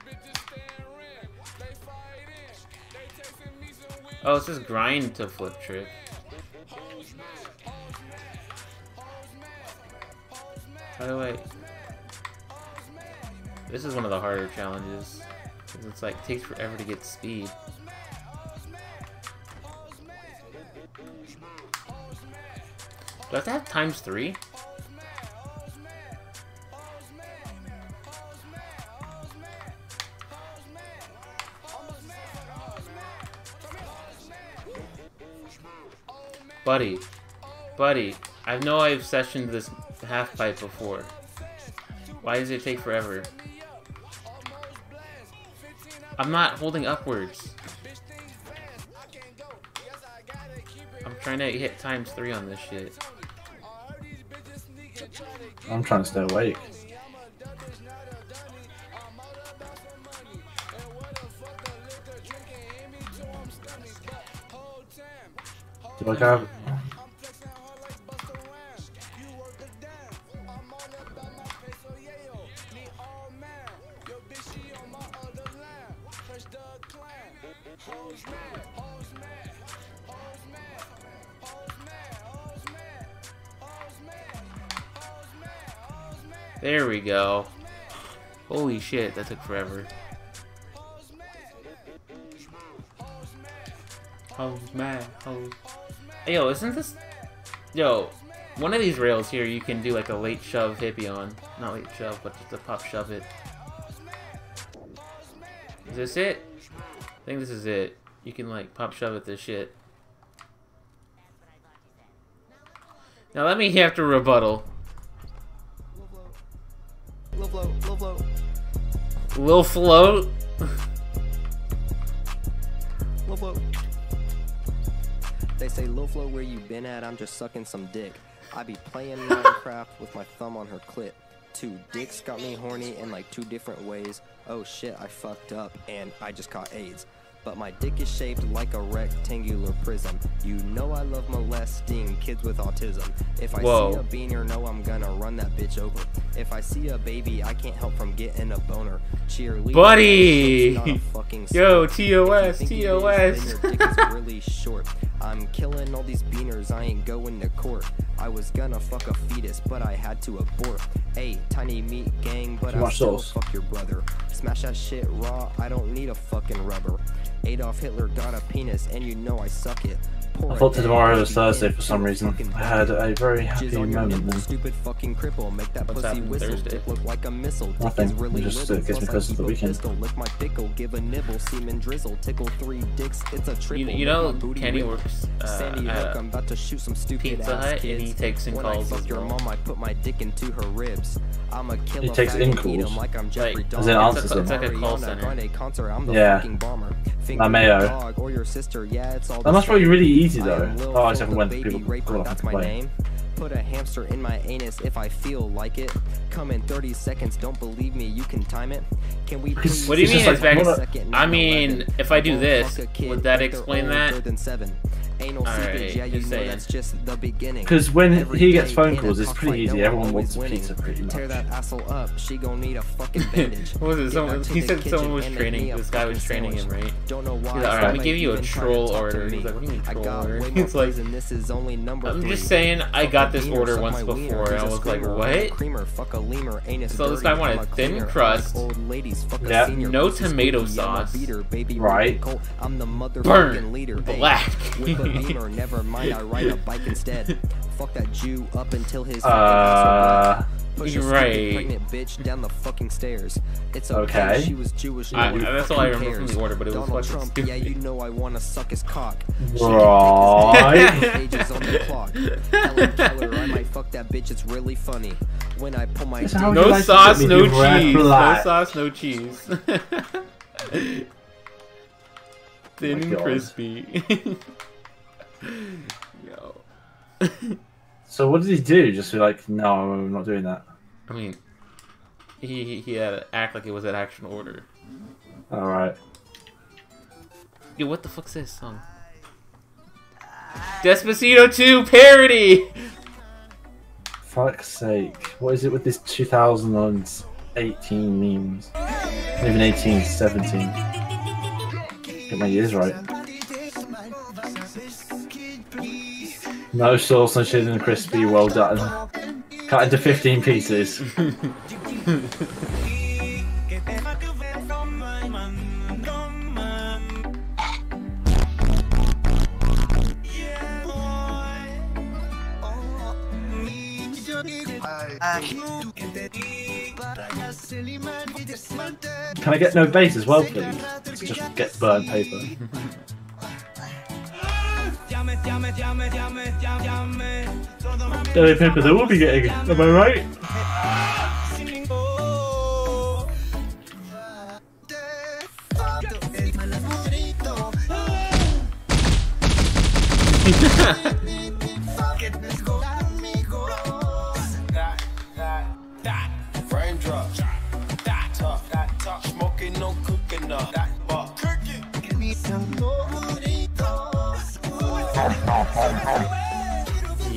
Oh, it says grind to flip trick. How do I... This is one of the harder challenges. Because it's like, takes forever to get speed. Do I have to have ×3? Buddy, I know I've sessioned this half pipe before. Why does it take forever? I'm not holding upwards. I'm trying to hit ×3 on this shit. I'm trying to stay awake. Like I have... There we go. Holy shit, that took forever. Hoes mad, hoes. Hey, yo, isn't this... Yo, one of these rails here you can do like a late shove hippie on. Not late shove, but just a pop shove it. Is this it? I think this is it. You can like pop shove it this shit. Now let me have to rebuttal. Low float, low float. Lil float? Low float. They say, low flow, where you been at? I'm just sucking some dick. I be playing Minecraft with my thumb on her clit. 2 dicks got me horny in like 2 different ways. Oh shit, I fucked up and I just caught AIDS. But my dick is shaped like a rectangular prism. You know I love molesting kids with autism. If I see a beaner, know I'm gonna run that bitch over. If I see a baby, I can't help from getting a boner. Cheerleader, buddy! Yo, TOS, TOS. Your dick is really short. I'm killing all these beaners, I ain't going to court. I was gonna fuck a fetus, but I had to abort. Hey, tiny meat gang, but I still fuck your brother. Smash that shit raw, I don't need a fucking rubber. Adolf Hitler got a penis, and you know I suck it. I thought tomorrow was Thursday for some reason. I had a very happy moment then. Stupid fucking cripple, make that pussy whistle look like a missile. Nothing. We just getting close to the weekend. Lick my pickle, give a nibble, semen drizzle, tickle 3 dicks. It's a triple. You know, Kenny works Sandy Hook, I'm about to shoot some stupid Pizza Hut, and he takes in calls. When I fuck your mom, I put my dick into her ribs. I'm a killer. He takes in calls. Like I'm Jeffrey Dahmer. As in answers it's like a call center. I'm the fucking bomber. Mayo. Or your sister, yeah, it's all that must be really easy though. Oh, except when people call up and complain. Put a hamster in my anus if I feel like it. Come in 30 seconds, don't believe me, you can time it. Can we please? What do you mean it's back? I mean, if I do this, would that explain that? Alright, yeah, you know that's just the beginning. Because when he gets phone calls, it's pretty easy. Everyone wants pizza pretty much. Tear that asshole up, she gon' need a fucking bandage. What was it? He said someone was training. This guy was training him, right? Don't know why. He's like, alright, let me give you a troll order. He's like, what do you mean troll order? He's like, I'm just saying, I got this order once before, and I was like, what? So this guy wanted thin crust, yeah, no tomato sauce, right? burn, black. Beamer, never mind, I ride a bike instead. Fuck that Jew up until his Push a pregnant bitch down the fucking stairs. It's okay. She was Jewish. That's all I remember from the order, but it was fucking stupid. Yeah, you know I wanna suck his cock. Right. Pages on the clock. Helen Keller, I might fuck that bitch. It's really funny when I pull my no sauce, no cheese. No sauce, no cheese. Thin and crispy. Yo. So what did he do? Just be like, no, I'm not doing that. I mean, he had to act like it was an action order. All right. Yo, what the fuck's this song? Despacito 2 parody. Fuck's sake! What is it with this 2018 memes? Even 18, 17. Get my years right. No sauce, no chicken and crispy, well done. Cut into 15 pieces. Can I get no base as well, please? Just get burnt paper. The paper they will be getting, am I right? Frame drop, smoking, no cooking up. Give me some burritos.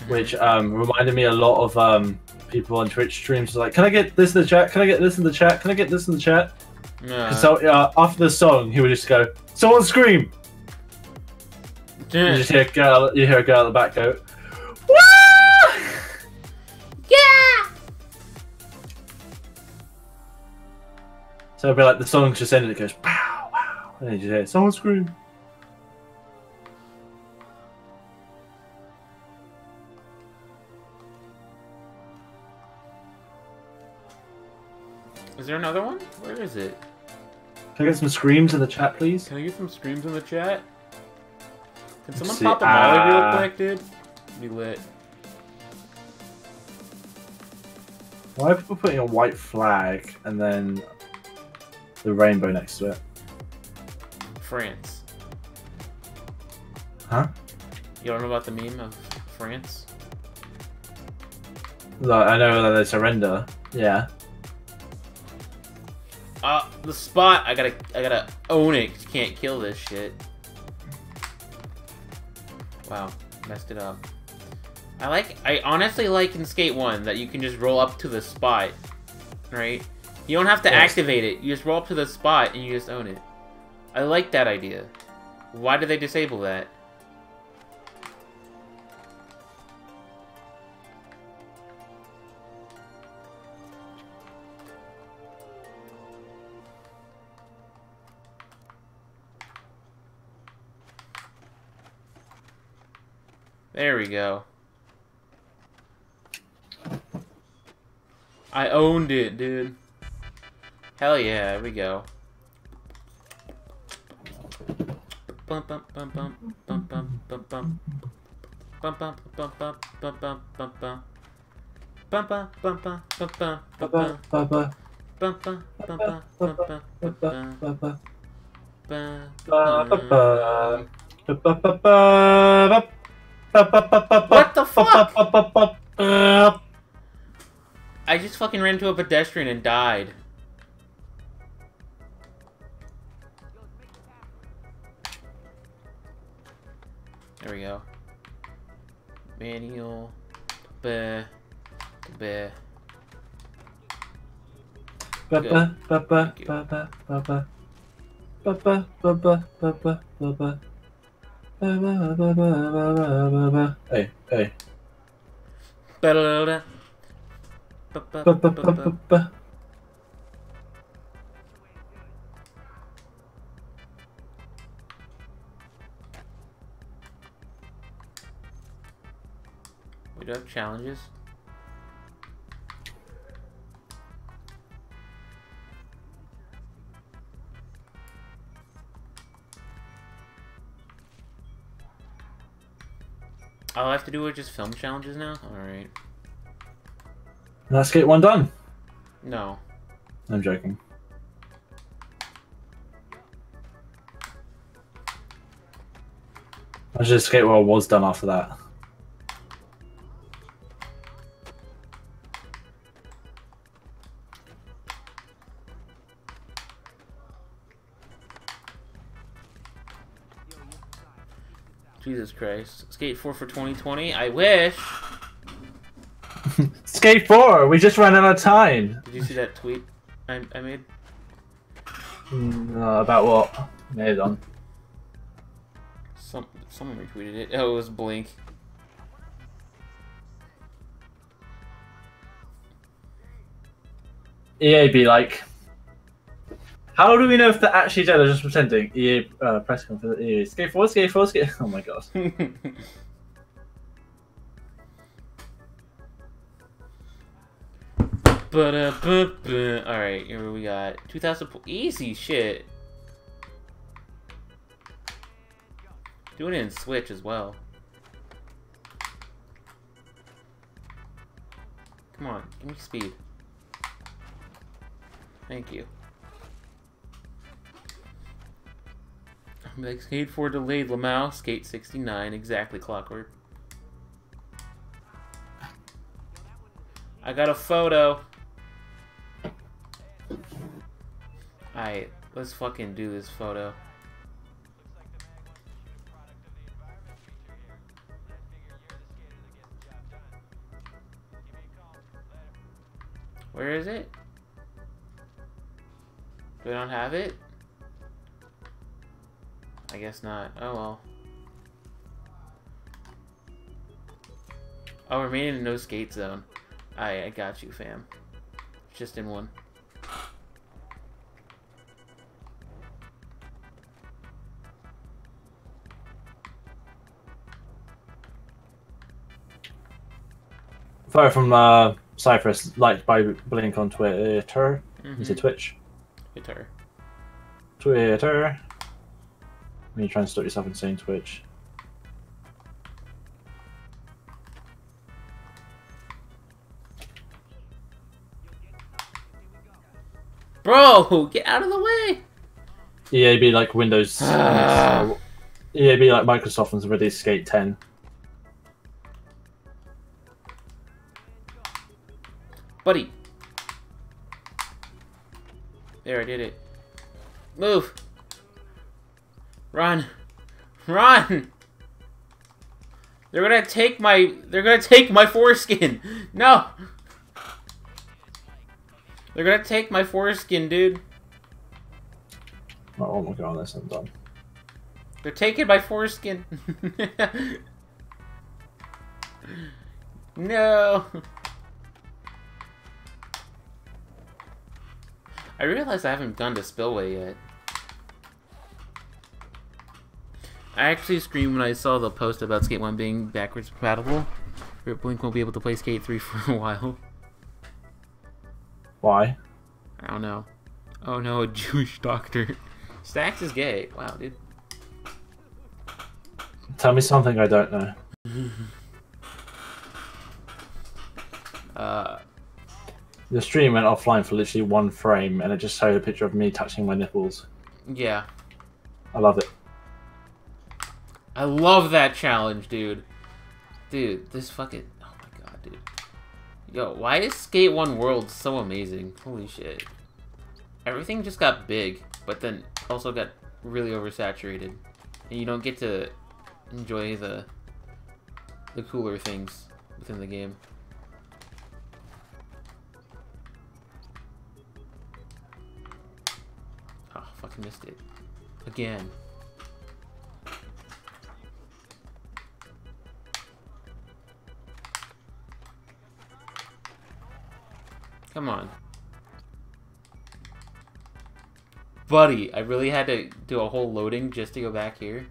which reminded me a lot of people on Twitch streams. Like, can I get this in the chat? Can I get this in the chat? Can I get this in the chat? So after the song, he would just go, "Someone scream!" You just hear a girl. You hear a girl at the back go, "Wah!" Yeah! So it'd be like the song's just ended. It goes, "Wow, wow," and then you just hear, "Someone scream!" Is there another one? Where is it? Can I get some screams in the chat, please? Can I get some screams in the chat? Can someone see. pop a molly real quick, dude? Be lit. Why are people putting a white flag and then the rainbow next to it? France. Huh? You don't know about the meme of France? Like, I know that they surrender. Yeah. The spot. I gotta own it. You can't kill this shit. Wow, messed it up. I honestly like in Skate 1 that you can just roll up to the spot, right? You don't have to activate it. You just roll up to the spot and you just own it. I like that idea. Why did they disable that? There we go. I owned it, dude. Hell yeah, here we go. Bum bum bum bum bum bum bum bum. Bum bum bum bum bum bum bum bum. Bum bum bum bum bum bum bum bum. Bum bum bum bum bum bum bum bum. What the fuck? I just fucking ran into a pedestrian and died. There we go. Manual. Bah. Bah. Hey, hey. Ba-da-da-da. We do have challenges. All I have to do is just film challenges now? Alright. That's Skate 1 done. No. I'm joking. Actually, Skate 1 was done after that. Jesus Christ. Skate 4 for 2020? I wish! Skate 4! We just ran out of time! Did you see that tweet I made? About what? Made on. Someone retweeted it. Oh, it was Blink. EA be like, how do we know if they're actually dead or just pretending? EA press conference. EA Skate 4, Skate 4, Skate. Oh my god. Alright, here we got 2,000 easy shit. Doing it in Switch as well. Come on, give me speed. Thank you. I'm like, Skate 4 delayed, Lamau, Skate 69, exactly clockwork. I got a photo. Alright, let's fucking do this photo. Where is it? Do I not have it? I guess not. Oh well. Oh, remain in no skate zone. I got you, fam. Just in one. Photo from Cyprus, liked by Blink on Twitter. Is it Twitch? Twitter. Twitter. When you try and stop yourself from saying Twitch. Bro, get out of the way! EAB like Windows. EAB like Microsoft has released Skate 10. Buddy. There, I did it. Move. Run. Run. They're gonna take my foreskin. No. They're gonna take my foreskin, dude. Oh, I'm looking on this, I'm done. They're taking my foreskin. No. I realize I haven't gone to Spillway yet. I actually screamed when I saw the post about Skate 1 being backwards compatible. Blink won't be able to play Skate 3 for a while. Why? I don't know. Oh no, a Jewish doctor. Stax is gay. Wow, dude. Tell me something I don't know. The stream went offline for literally one frame, and it just showed a picture of me touching my nipples. Yeah. I love it. I love that challenge, dude. Dude, this fucking... Oh my god, dude. Yo, why is Skate 1 World so amazing? Holy shit. Everything just got big, but then also got really oversaturated. And you don't get to enjoy the cooler things within the game. Oh, fucking missed it. Again. Come on. Buddy, I really had to do a whole loading just to go back here.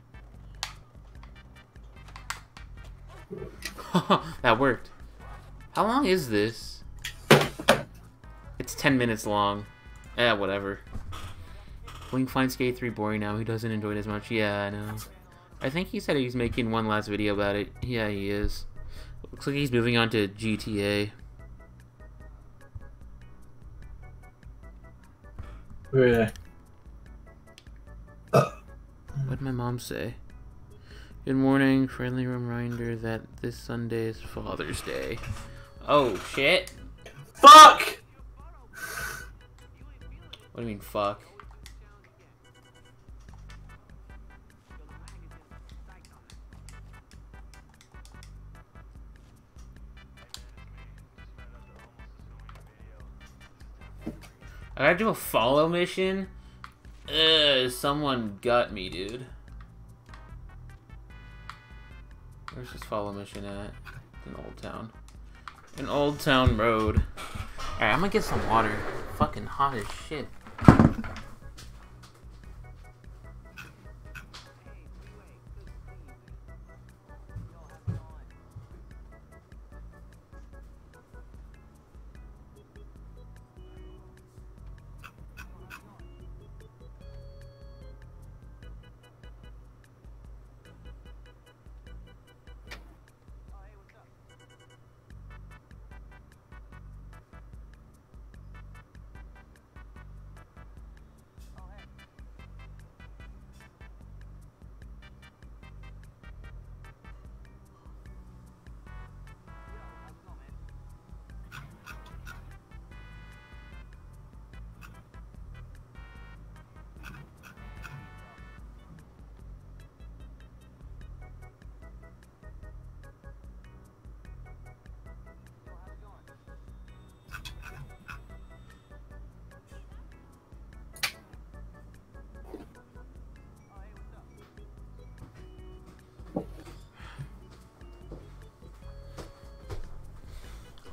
That worked. How long is this? It's 10 minutes long. Eh, whatever. Blink finds Skate 3 boring now. He doesn't enjoy it as much. Yeah, I know. I think he said he's making one last video about it. Yeah, he is. Looks like he's moving on to GTA. Yeah. What'd my mom say? Good morning. Friendly reminder that this Sunday is Father's Day. Oh, shit. Fuck! What do you mean, fuck? I gotta do a follow mission? Someone got me, dude. Where's this follow mission at? In Old Town. In Old Town Road. Alright, I'm gonna get some water. Fucking hot as shit.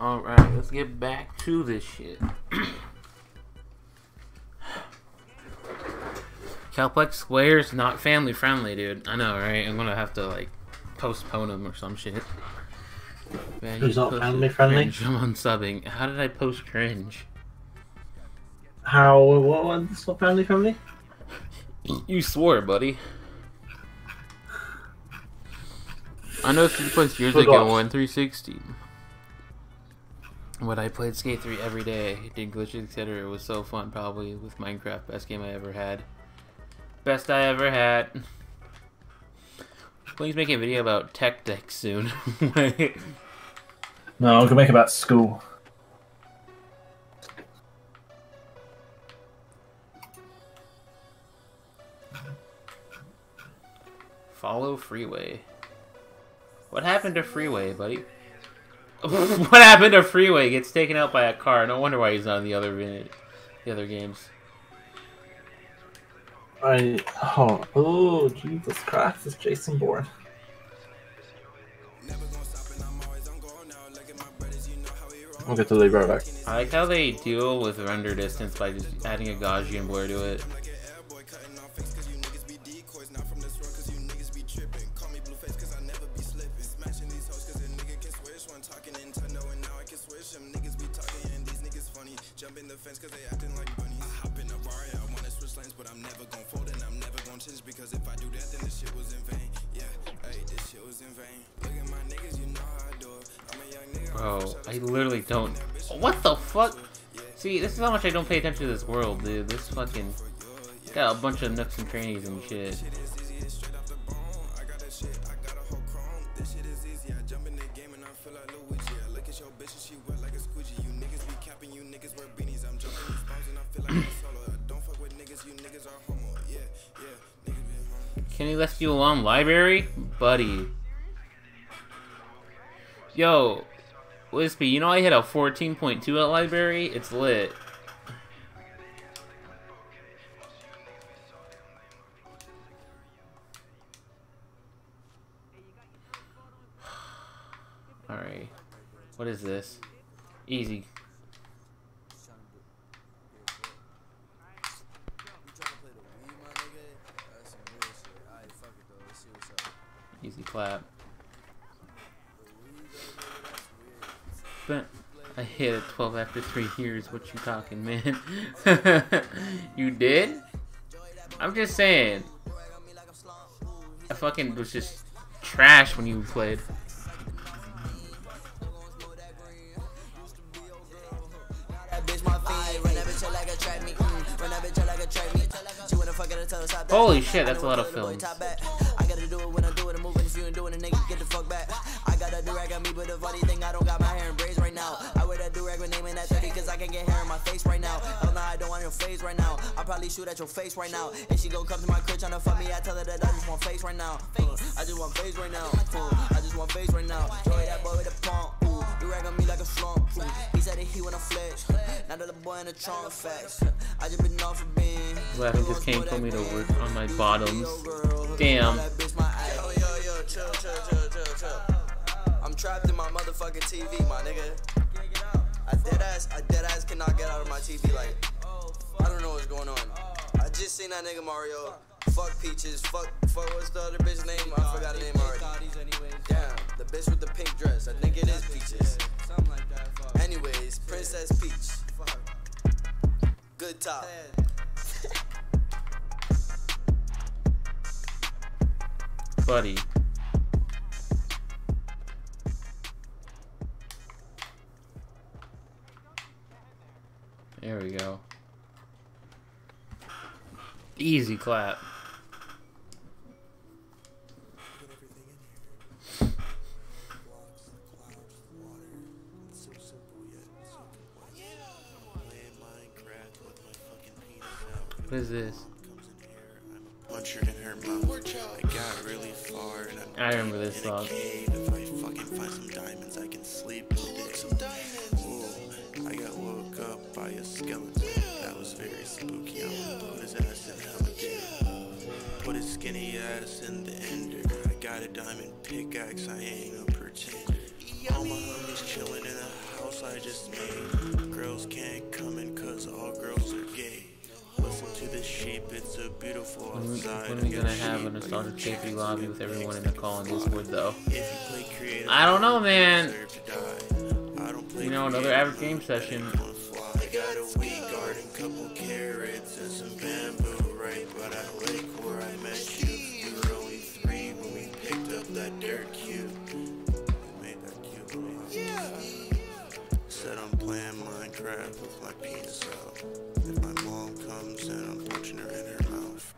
Alright, let's get back to this shit. Calplex Square's not family friendly, dude. I know, right? I'm gonna have to, like, postpone them or some shit. Man, Who's not family friendly? I'm unsubbing. How did I post cringe? How? What's not family friendly? You swore, buddy. I know 3+ years ago on 360. When I played Skate 3 every day, did glitches, etc. It was so fun, probably, with Minecraft. Best game I ever had. Best I ever had. Please make a video about tech decks soon. No, I'm gonna make it about school. Follow Freeway. What happened to Freeway, buddy? What happened to Freeway? Gets taken out by a car. No wonder why he's not in the other games. Oh, Jesus Christ! It's Jason Bourne. I'll get to the right back. I like how they deal with render distance by just adding a Gaussian blur to it. Bro, I literally don't. What the fuck? See, this is how much I don't pay attention to this world, dude. This fucking got a bunch of nooks and crannies and shit. Can he left you alone, library? Buddy. Yo, Wispy, you know I hit a 14.2 at library? It's lit. Alright. What is this? Easy. Easy clap. But I hit a 12 after 3 years. What you talking, man? You did? I'm just saying. I fucking was just trash when you played. Holy shit, that's a lot of films. I gotta do it when I do it, I'm moving. If you ain't doing it, nigga, get the fuck back. I got a do-rag on me, but the funny thing, I don't got my hair in braids right now. I wear that do-rag with name in that 30, cause I can get hair in my face right now. Hell nah, I don't want your face right now. I'll probably shoot at your face right now. And she gon' come to my crib tryna fuck me, I tell her that I just want face right now. I just want face right now. I just want face right now. Joy that boy with the pump. Do-rag on me like a slump. He said that he wanna flex. Now that the boy in the trunk effects. I just been off for being. Laughing just came for me to work on my bottoms. Damn. Chill. I'm trapped in my motherfucking TV, my nigga. I dead ass cannot get out of my TV. Like, I don't know what's going on. I just seen that nigga Mario. Fuck Peaches. Fuck. What's the other bitch name? I forgot her name already. Damn, the bitch with the pink dress. I think it is Peaches. Anyways, Princess Peach. Good top. Buddy. There we go. Easy clap. What is this? I remember this song. If I fucking find some diamonds, I can sleep with it. Some diamonds. Ooh, I got woke up by a skeleton. That was very spooky. I would put his ass in hell. Put his skinny ass in the ender. I got a diamond pickaxe. I ain't a pretender. All my homies chilling in a house house I just made. Girls can't come in cause all girls are gay. Listen to this sheep, it's a beautiful outside. When are we gonna have a nostalgic safety lobby with everyone in the call on Discord though? I don't know, man. You know, another average game session. I got a wheat garden, couple carrots, and some bamboo right by that lake where I met you. We were only 3 when we picked up that dirt cube. We made that cube. Said I'm playing Minecraft with my penis out. If my mom comes in, I'm punching her in her mouth.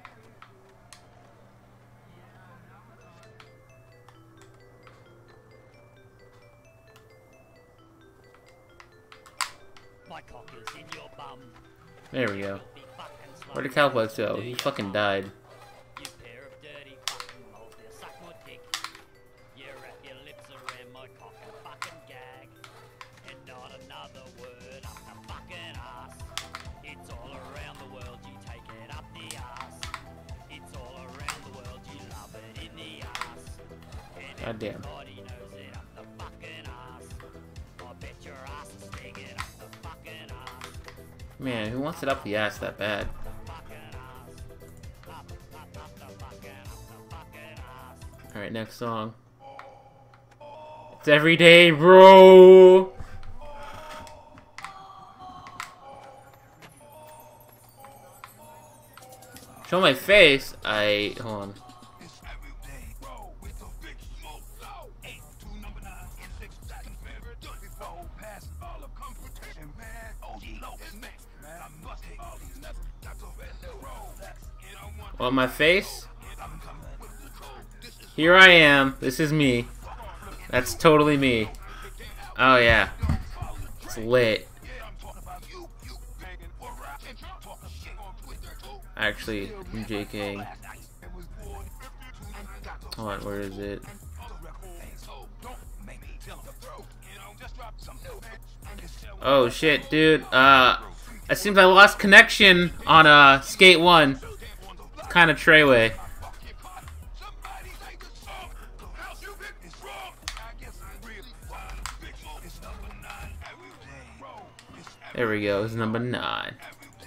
My cock is in your bum. There we go. Where'd the Cowplex go? He fucking died. You pair of dirty fucking moles, you suck my dick. You wrap your lips around my cock and fucking gag. And not another word up the fucking ass. It's all around the world, you take it up the ass. It's all around the world, you love it in the ass. And God damn. everybody knows it up the fucking ass. I bet your ass is stinging up the fucking ass. Man, who wants it up the ass that bad? Alright, next song. It's every day, bro! Show my face. Hold on. On my face? Here I am. This is me. That's totally me. Oh yeah. It's lit. Actually, I'm JKing. Hold on, where is it? Oh shit, dude. It seems I lost connection on Skate 1. Kind of Treyway. There we go. It's number 9.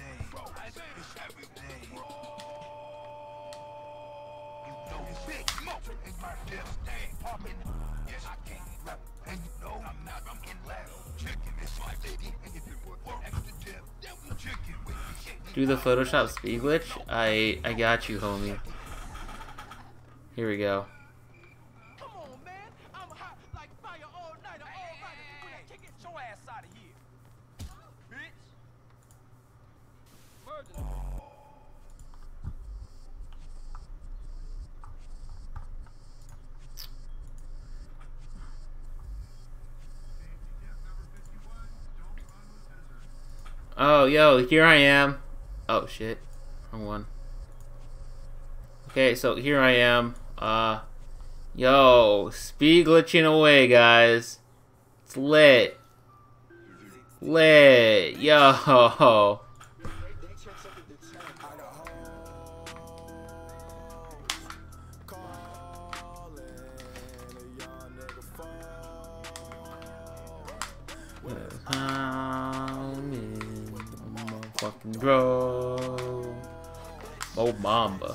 Do the Photoshop speed glitch? I got you, homie. Here we go. Come on, man. I'm hot like fire all night. Get your ass out of here. Bitch. Murder. Oh, yo, here I am. Oh, shit. Wrong one. Okay, so here I am. Yo, speed glitching away, guys. It's lit. Lit. Yo. Fucking bro. Oh, Mamba.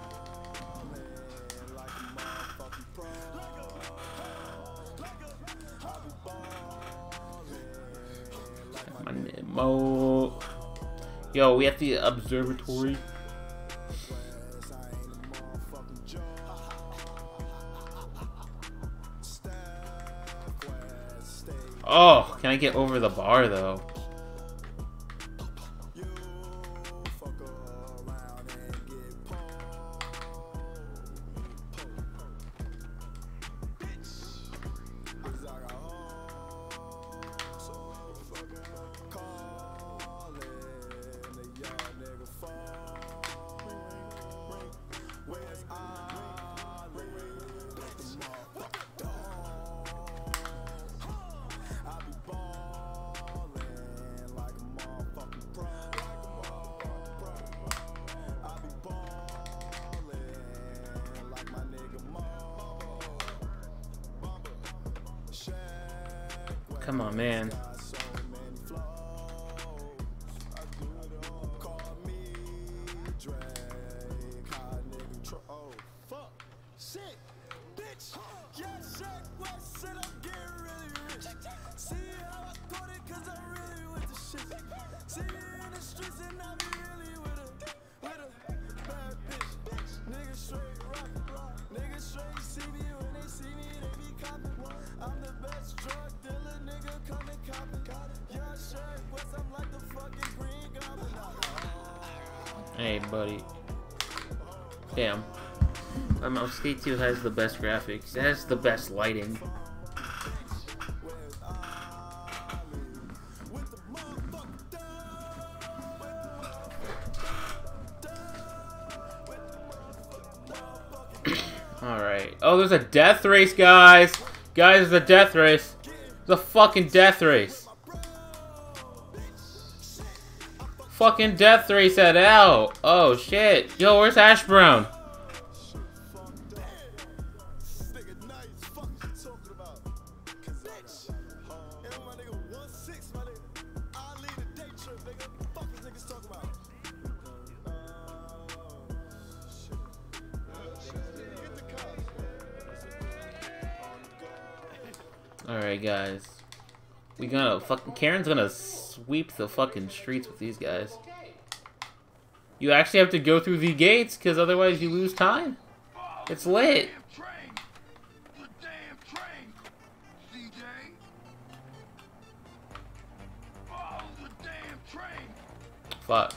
Mo. Yo, we have the observatory. Oh, can I get over the bar though? Come on, man. Hey, buddy. Damn. Skate 2 has the best graphics. It has the best lighting. Alright. Oh, there's a death race, guys! Guys, there's a death race. There's a fucking death race. Fucking death race at L. Oh shit. Yo, where's Ash Brown? Alright, guys. We gonna fucking Karen's gonna sweep the fucking streets with these guys. You actually have to go through the gates, because otherwise you lose time. It's lit. Fuck.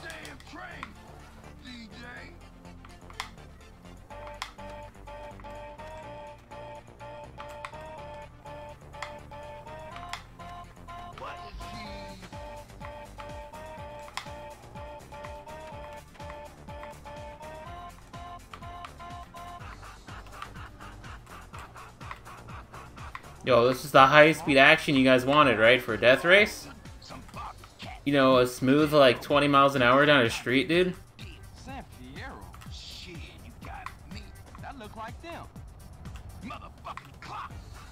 Yo, this is the high-speed action you guys wanted, right? For a death race? You know, a smooth, like, 20 miles an hour down a street, dude? San Fierro? Shit, you got me. That look like them. Motherfucking clock.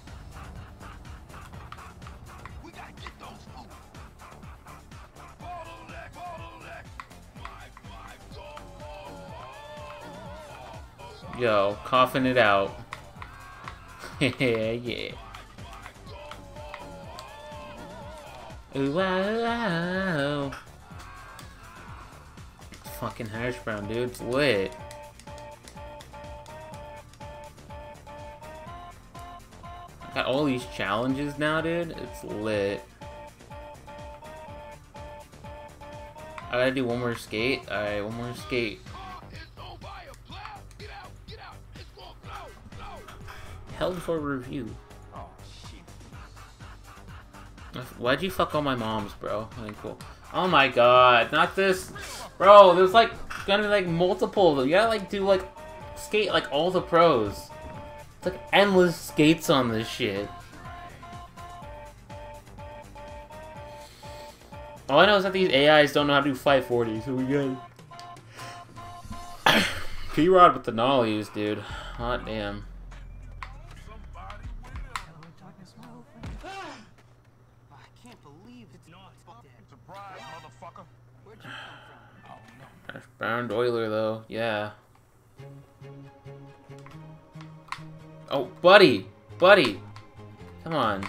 We gotta get those fools. Yo, coughing it out. Yeah. Ooh, wow. Fucking Hash Brown, dude. It's lit. I got all these challenges now, dude. It's lit. I gotta do one more skate. Alright, one more skate. Held for review. Why'd you fuck all my moms, bro? Like, cool. Oh my god, not this. Bro, there's like gonna be like multiple. You gotta like do like skate like all the pros. It's like endless skates on this shit. All I know is that these AIs don't know how to do 540, so we good. P-Rod with the nollies, dude. Hot damn. Bound Euler, though. Yeah. Oh, buddy! Buddy! Come on.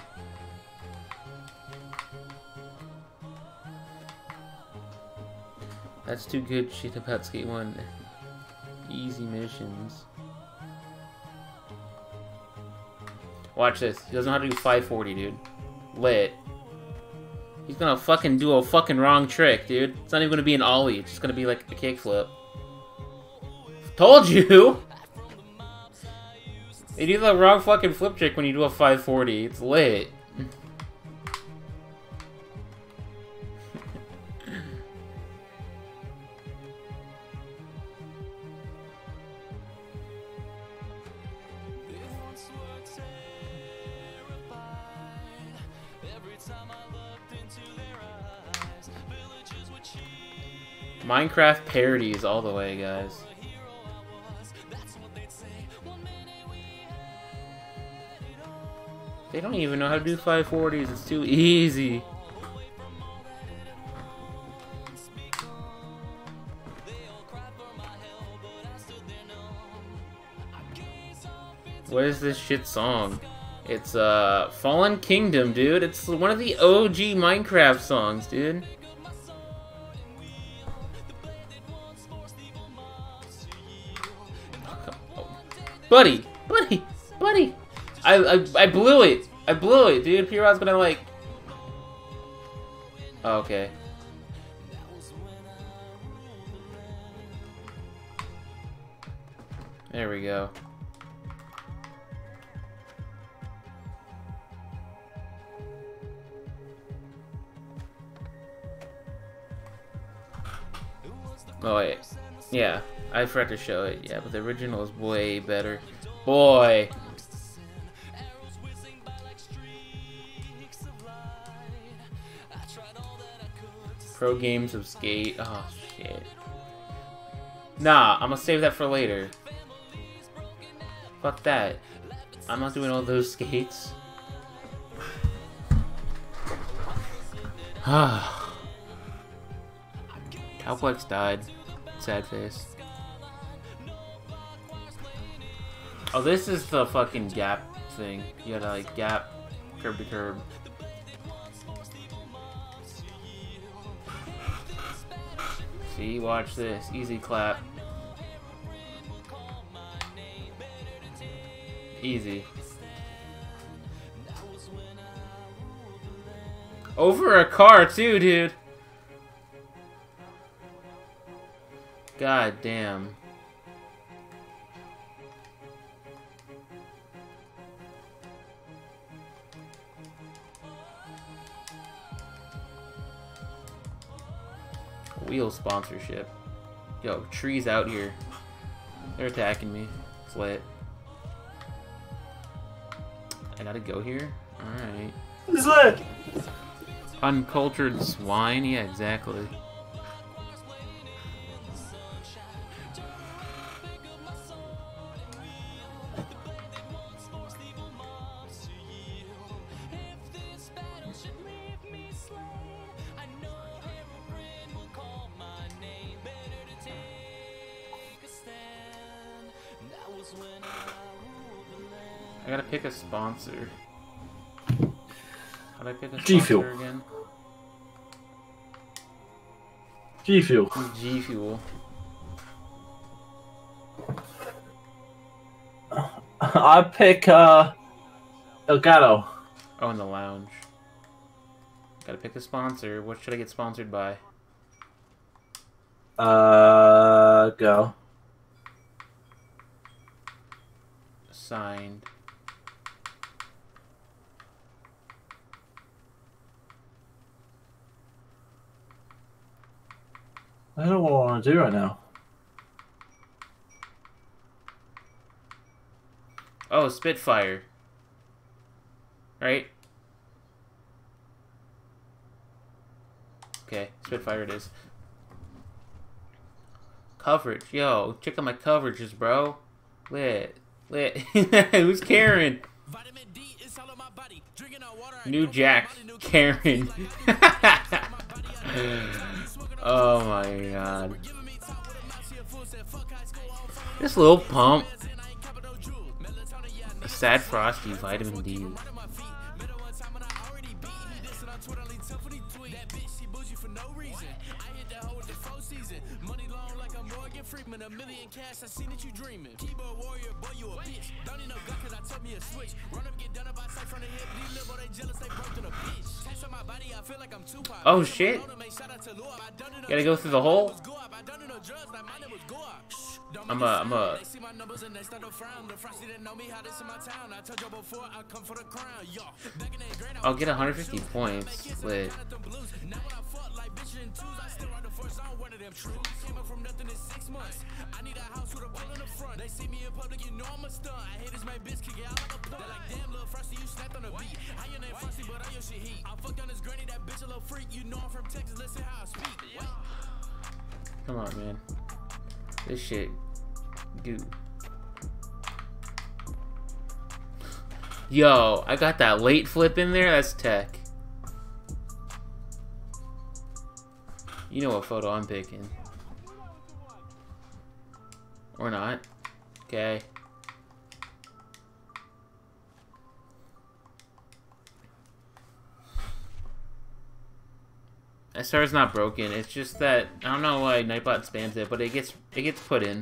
That's too good shit about Skate 1. Easy missions. Watch this. He doesn't know how to do 540, dude. Lit. He's gonna fucking do a fucking wrong trick, dude. It's not even gonna be an ollie. It's just gonna be like a kickflip. Told you! They do the wrong fucking flip trick when you do a 540. It's lit. Minecraft parodies all the way, guys. They don't even know how to do 540s. It's too easy. What is this shit song? It's Fallen Kingdom, dude. It's one of the OG Minecraft songs, dude. Buddy! I blew it! I blew it, dude. P-Rod's gonna like... Oh, okay. There we go. Oh wait, yeah, I forgot to show it. Yeah, but the original is way better. Boy. Pro games of Skate. Oh shit. Nah, I'm gonna save that for later. Fuck that. I'm not doing all those skates. Cowplex died. Sad face. Oh, this is the fucking gap thing. You gotta like gap, curb to curb. See, watch this. Easy clap. Easy. Over a car too, dude. God damn. Wheel sponsorship. Yo, trees out here. They're attacking me. It's lit. I gotta go here? Alright. It's lit! Uncultured swine? Yeah, exactly. I gotta pick a sponsor. How do I pick a sponsor G Fuel again? G Fuel. G Fuel. I pick Elgato. Oh, in the lounge. Gotta pick a sponsor. What should I get sponsored by? Go. Signed. I don't know what I want to do right now. Oh, Spitfire. Right? Okay, Spitfire it is. Coverage. Yo, check out my coverages, bro. Lit. Lit. Who's Karen? New Jack. Karen. Oh my god. This little pump. A sad frosty vitamin D. Oh shit! Gotta go through the hole? I'm a. I'll get 150 points. Lit. Come on, man. This shit, dude. Yo, I got that late flip in there. That's tech. You know what photo I'm picking. Or not. Okay. SR's not broken. It's just that I don't know why Nightbot spams it, but it gets put in.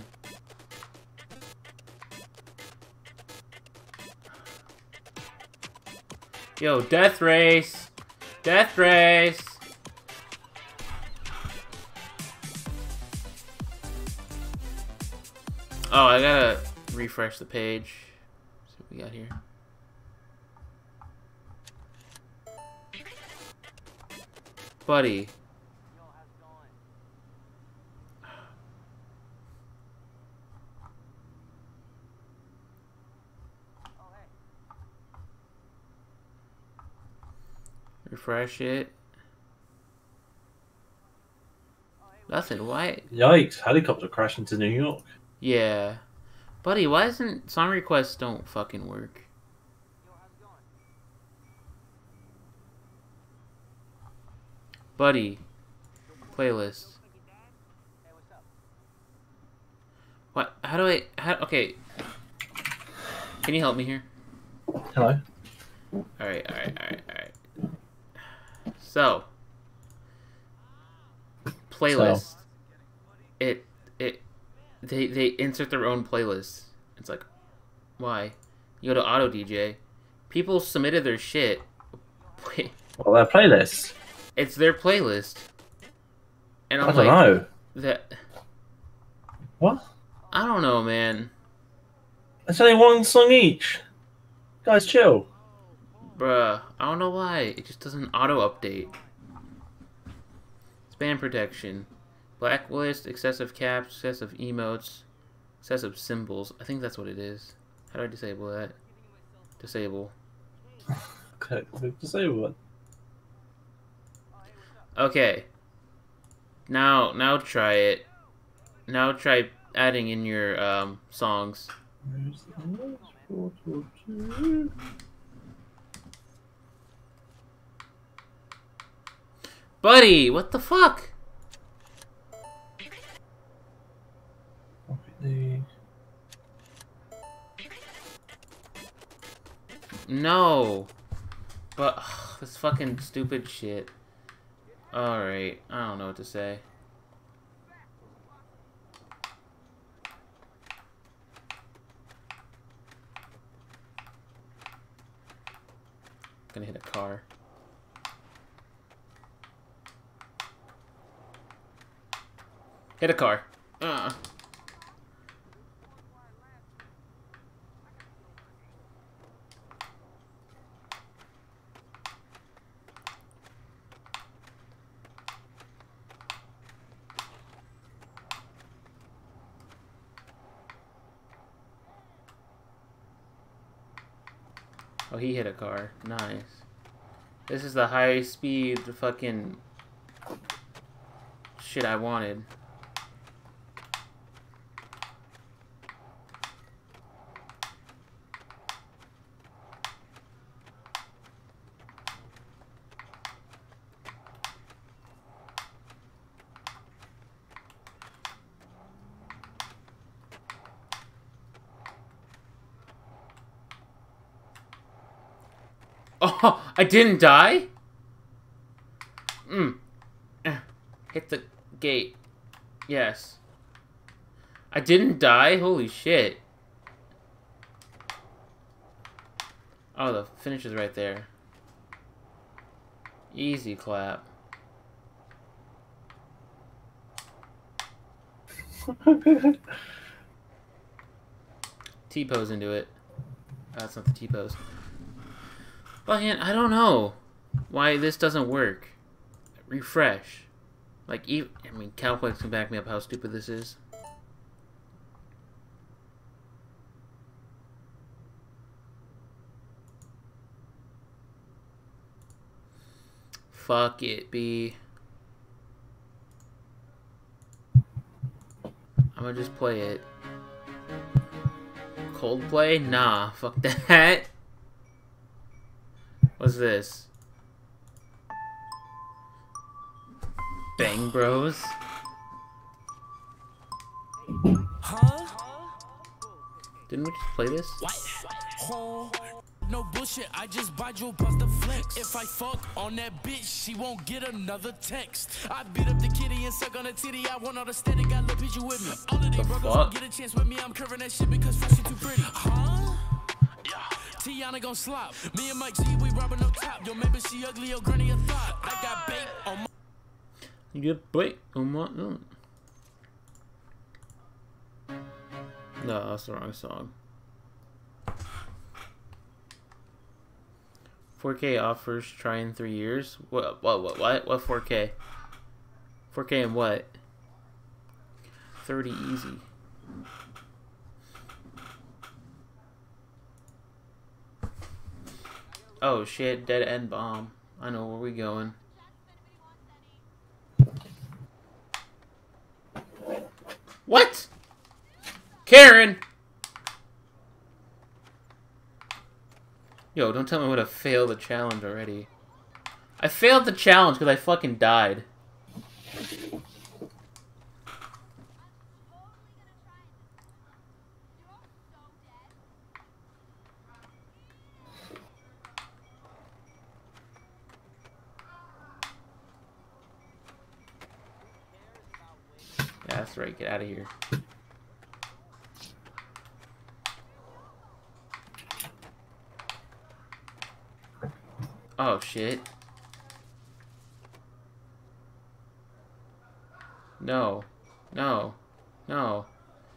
Yo, death race! Death race! Oh, I gotta refresh the page. See what we got here. Buddy. Refresh it. Nothing. Why? Yikes! Helicopter crash into New York. Yeah. Buddy, why isn't song requests don't fucking work? Buddy. Playlist. What? How do I... okay. Can you help me here? Hello. Alright. So. Playlist. They insert their own playlist. It's like, why? You go to Auto DJ. People submitted their shit. Well, their playlist. It's their playlist. And I'm I don't know. That. What? I don't know, man. It's only one song each. Guys, chill. Bruh, I don't know why. It just doesn't auto-update. Spam protection. Blacklist, excessive caps, excessive emotes, excessive symbols. I think that's what it is. How do I disable that? Disable. Okay, disable it. Okay. Now try it. Now try adding in your songs. Buddy, what the fuck? No. But this fucking stupid shit. Alright, I don't know what to say. Gonna hit a car. Hit a car. Oh, he hit a car. Nice. This is the high speed fucking shit I wanted. Oh, I didn't die? Hit the gate. Yes. I didn't die? Holy shit. Oh, the finish is right there. Easy clap. T-pose into it. Oh, that's not the T-pose. Well, man, I don't know why this doesn't work. Refresh. Like, I mean, Cowplex can back me up how stupid this is. Fuck it, B. I'm gonna just play it. Coldplay? Nah, fuck that. What's this? Bang Bros? Huh? Didn't we just play this? No bullshit, I just buy you bust the flex. If I fuck on that bitch, she won't get another text. I beat up the kitty and suck on the titty. I want all the static, got little bitch with me. All of these brothers won't get a chance with me. I'm curving that shit because fresh too pretty. Huh? Tiana gon' slop. Me and Mike G, we robbing up top. Yo, maybe she ugly or granny a thought. I got bait on my. You get bait on my. No, that's the wrong song. 4K offers try in 3 years. What? What 4K? 4K and what? 30 easy. Oh shit, dead end bomb. I know where we going. What? Karen! Yo, don't tell me I'm gonna fail the challenge already. I failed the challenge because I fucking died. Yeah, that's right. Get out of here. Oh, shit. No. No. No.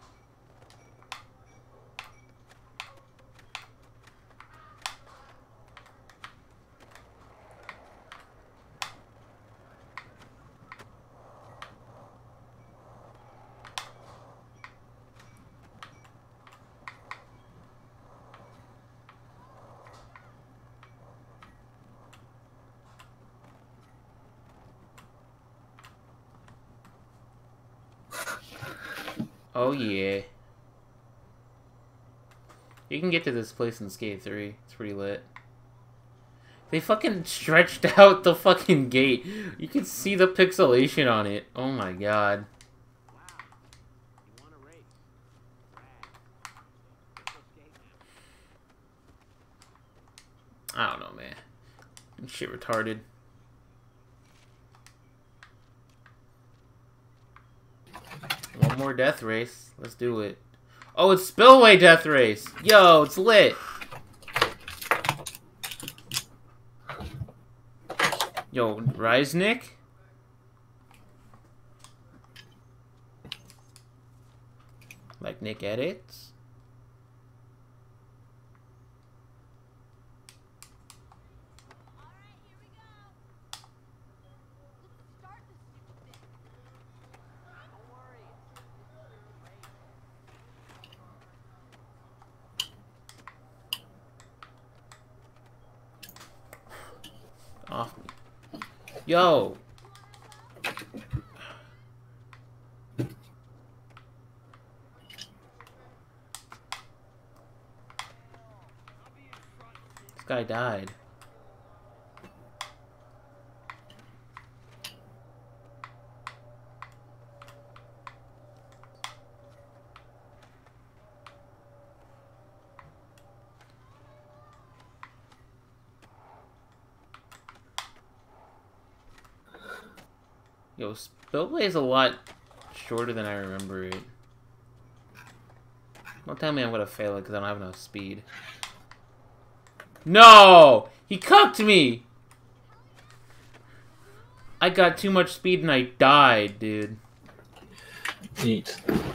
Oh yeah. You can get to this place in Skate 3. It's pretty lit. They fucking stretched out the fucking gate. You can see the pixelation on it. Oh my god. I don't know, man. Shit retarded. One more death race. Let's do it. Oh, it's Spillway Death Race. Yo, it's lit. Yo, Rise Nick? Like Nick Edits? Off me. Yo! This guy died. Yo, Spillway is a lot shorter than I remember it. Don't tell me I'm gonna fail it because I don't have enough speed. No! He cucked me! I got too much speed and I died, dude. Eat.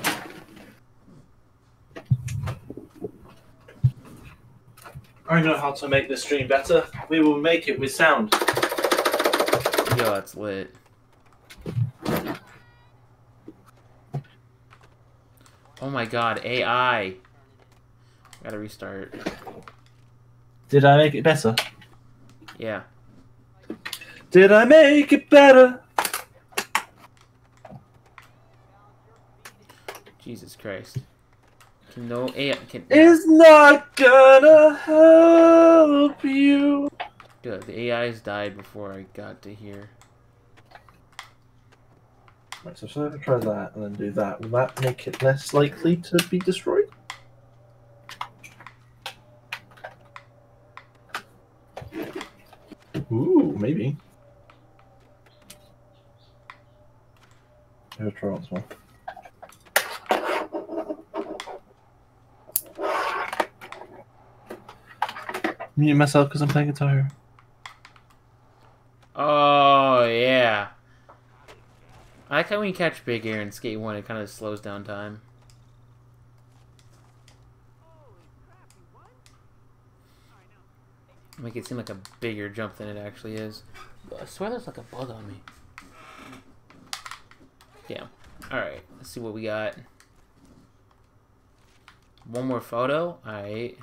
I know how to make this stream better. We will make it with sound. Yo, that's lit. Oh my god, AI. Gotta restart. Did I make it better? Yeah. Did I make it better? Jesus Christ. Can no AI can It's not gonna help you. Good. The AIs died before I got to here. Right, so if I try that and then do that, will that make it less likely to be destroyed? Ooh, maybe. I'll try once more. Mute myself because I'm playing Guitar Hero. Oh, yeah. I like how when you catch big air in Skate 1, it kind of slows down time. Make it seem like a bigger jump than it actually is. I swear there's like a bug on me. Yeah. Alright, let's see what we got. One more photo? Alright.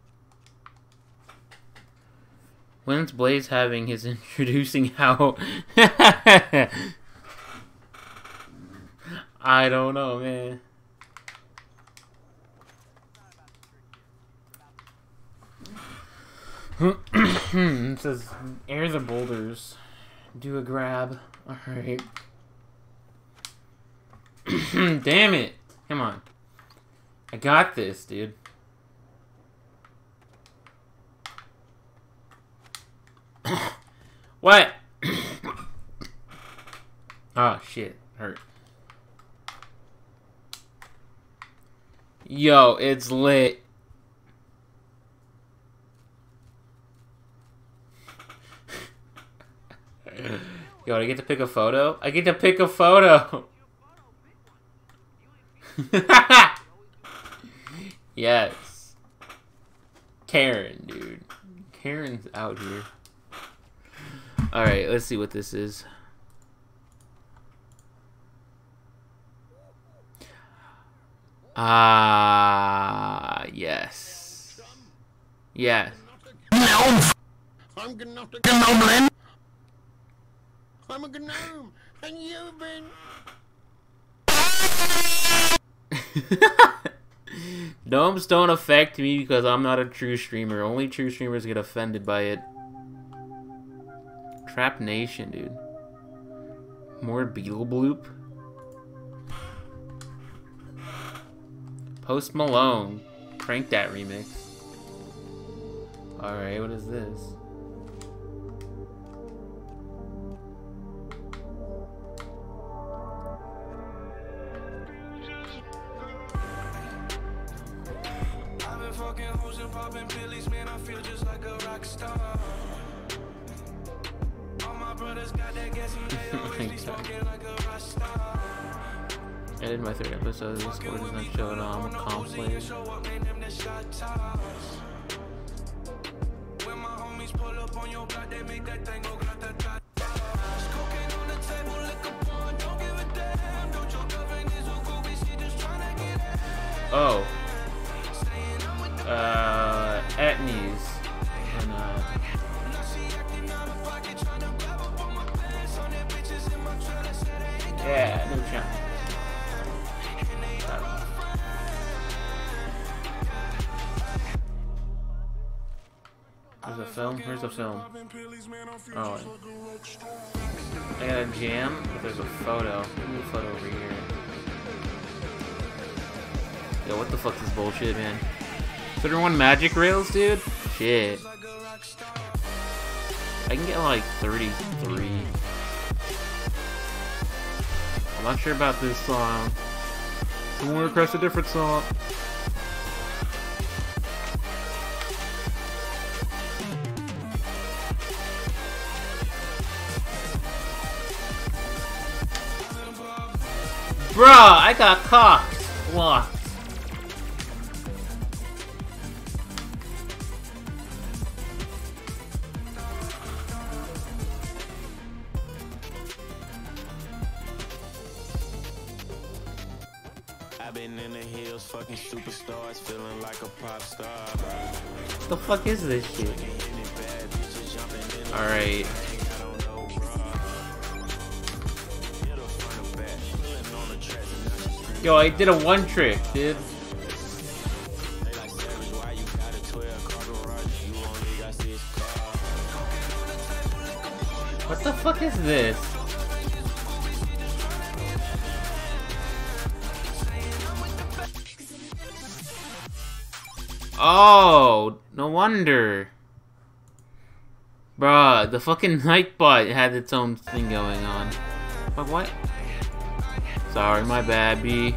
When's Blaze having his introducing how... I don't know, man. It says, air the boulders. Do a grab. Alright. Damn it. Come on. I got this, dude. What? Oh, shit. Hurt. Yo, it's lit. Yo, I get to pick a photo? I get to pick a photo! Yes. Karen, dude. Karen's out here. Alright, let's see what this is. Yes. Yes. I'm not a gnome. I'm a gnome, and you've been... Gnomes don't affect me because I'm not a true streamer. Only true streamers get offended by it. Trap Nation, dude. More Beetle Bloop. Post Malone. Crank that remix. Alright, what is this? I've been fucking hoes and popping pillies, man, I feel just like a rock star. All my brothers got that gas and they always be smoking like a rock star. I did my third episode. The score does not show it on comp slave. When my homies pull up on your block, they make that thing go grata-ta. Oh. Etnies. And, yeah, no chance. There's a film? Where's the film? Oh. I got a jam, but there's a photo. Give me a photo over here. Yo, what the fuck is this bullshit, man? 31 magic rails, dude? Shit. I can get like 33. I'm not sure about this song. Someone request a different song. Bruh, I got cocked. Locked. I've been in the hills, fucking superstars, feeling like a pop star. What the fuck is this shit? Alright. Yo, I did a one trick, dude. What the fuck is this? Oh, no wonder. Bruh, the fucking Nightbot had its own thing going on. But what? Sorry, my bad, B.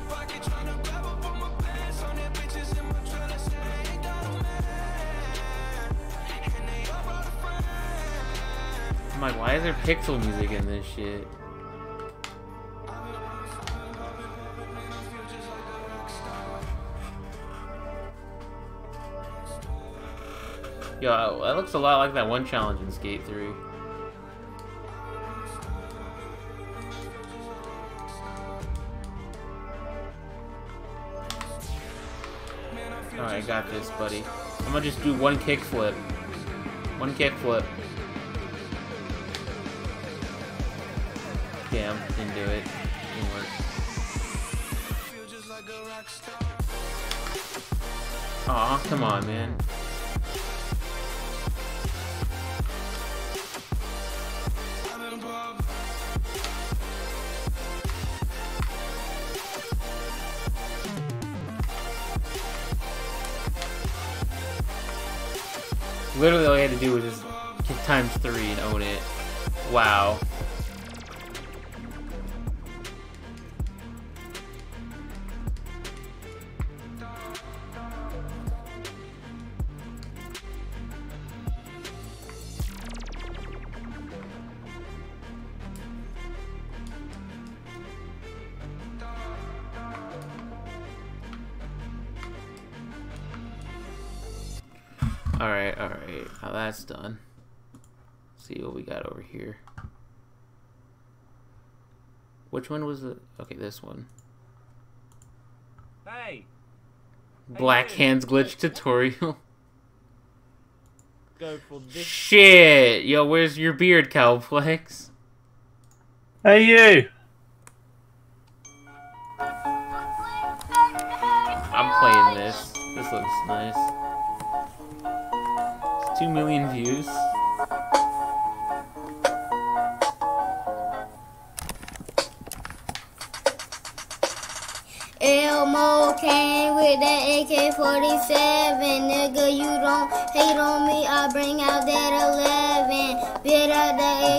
I'm like, why is there pixel music in this shit? Yo, that looks a lot like that one challenge in Skate 3. Alright, I got this, buddy. I'm gonna just do one kickflip. One kickflip. Damn, didn't do it. Didn't work. Aw, come on, man. Literally all I had to do was just hit ×3 and own it. Wow. Alright, alright. Now that's done. Let's see what we got over here. Which one was the... Okay, this one. Hey! Black Hands Glitch tutorial. Go for this. Shit! Yo, where's your beard, Cowplex? Hey, you! I'm playing this. This looks nice. 2 million views. Elmo came with that AK-47. Nigga, you don't hate on me, I bring out that 11. Bit out the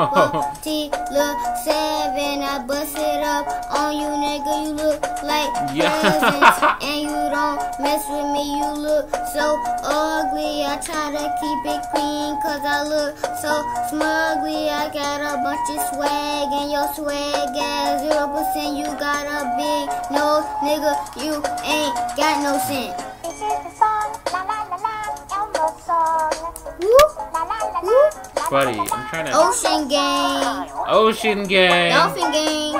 AK-47. I bust it up on you, nigga. You look like presents. And you don't mess with me, you look so ugly. I try to keep it clean, cause I look so smugly. I got a bunch of swag, and your swag at 0%. You got a big nose. Nigga, you ain't got no sense. This is the song, la la la la, Elmo song. Whoop, la la la la. Buddy, I'm trying to... Ocean Gang. Ocean Gang. Dolphin Gang.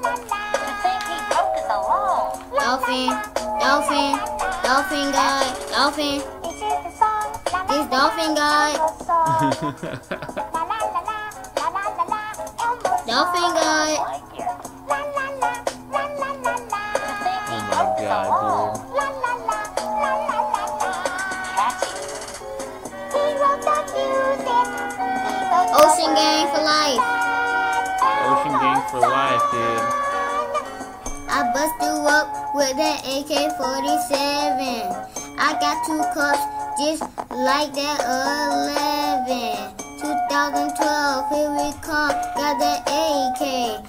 Dolphin. Dolphin. Dolphin guy. Dolphin. This Dolphin guy. Dolphin guy. God, Ocean Gang for life. Ocean Gang for life, dude. I bust you up with that AK-47. I got 2 cups just like that 11. 2012, here we come, got that AK.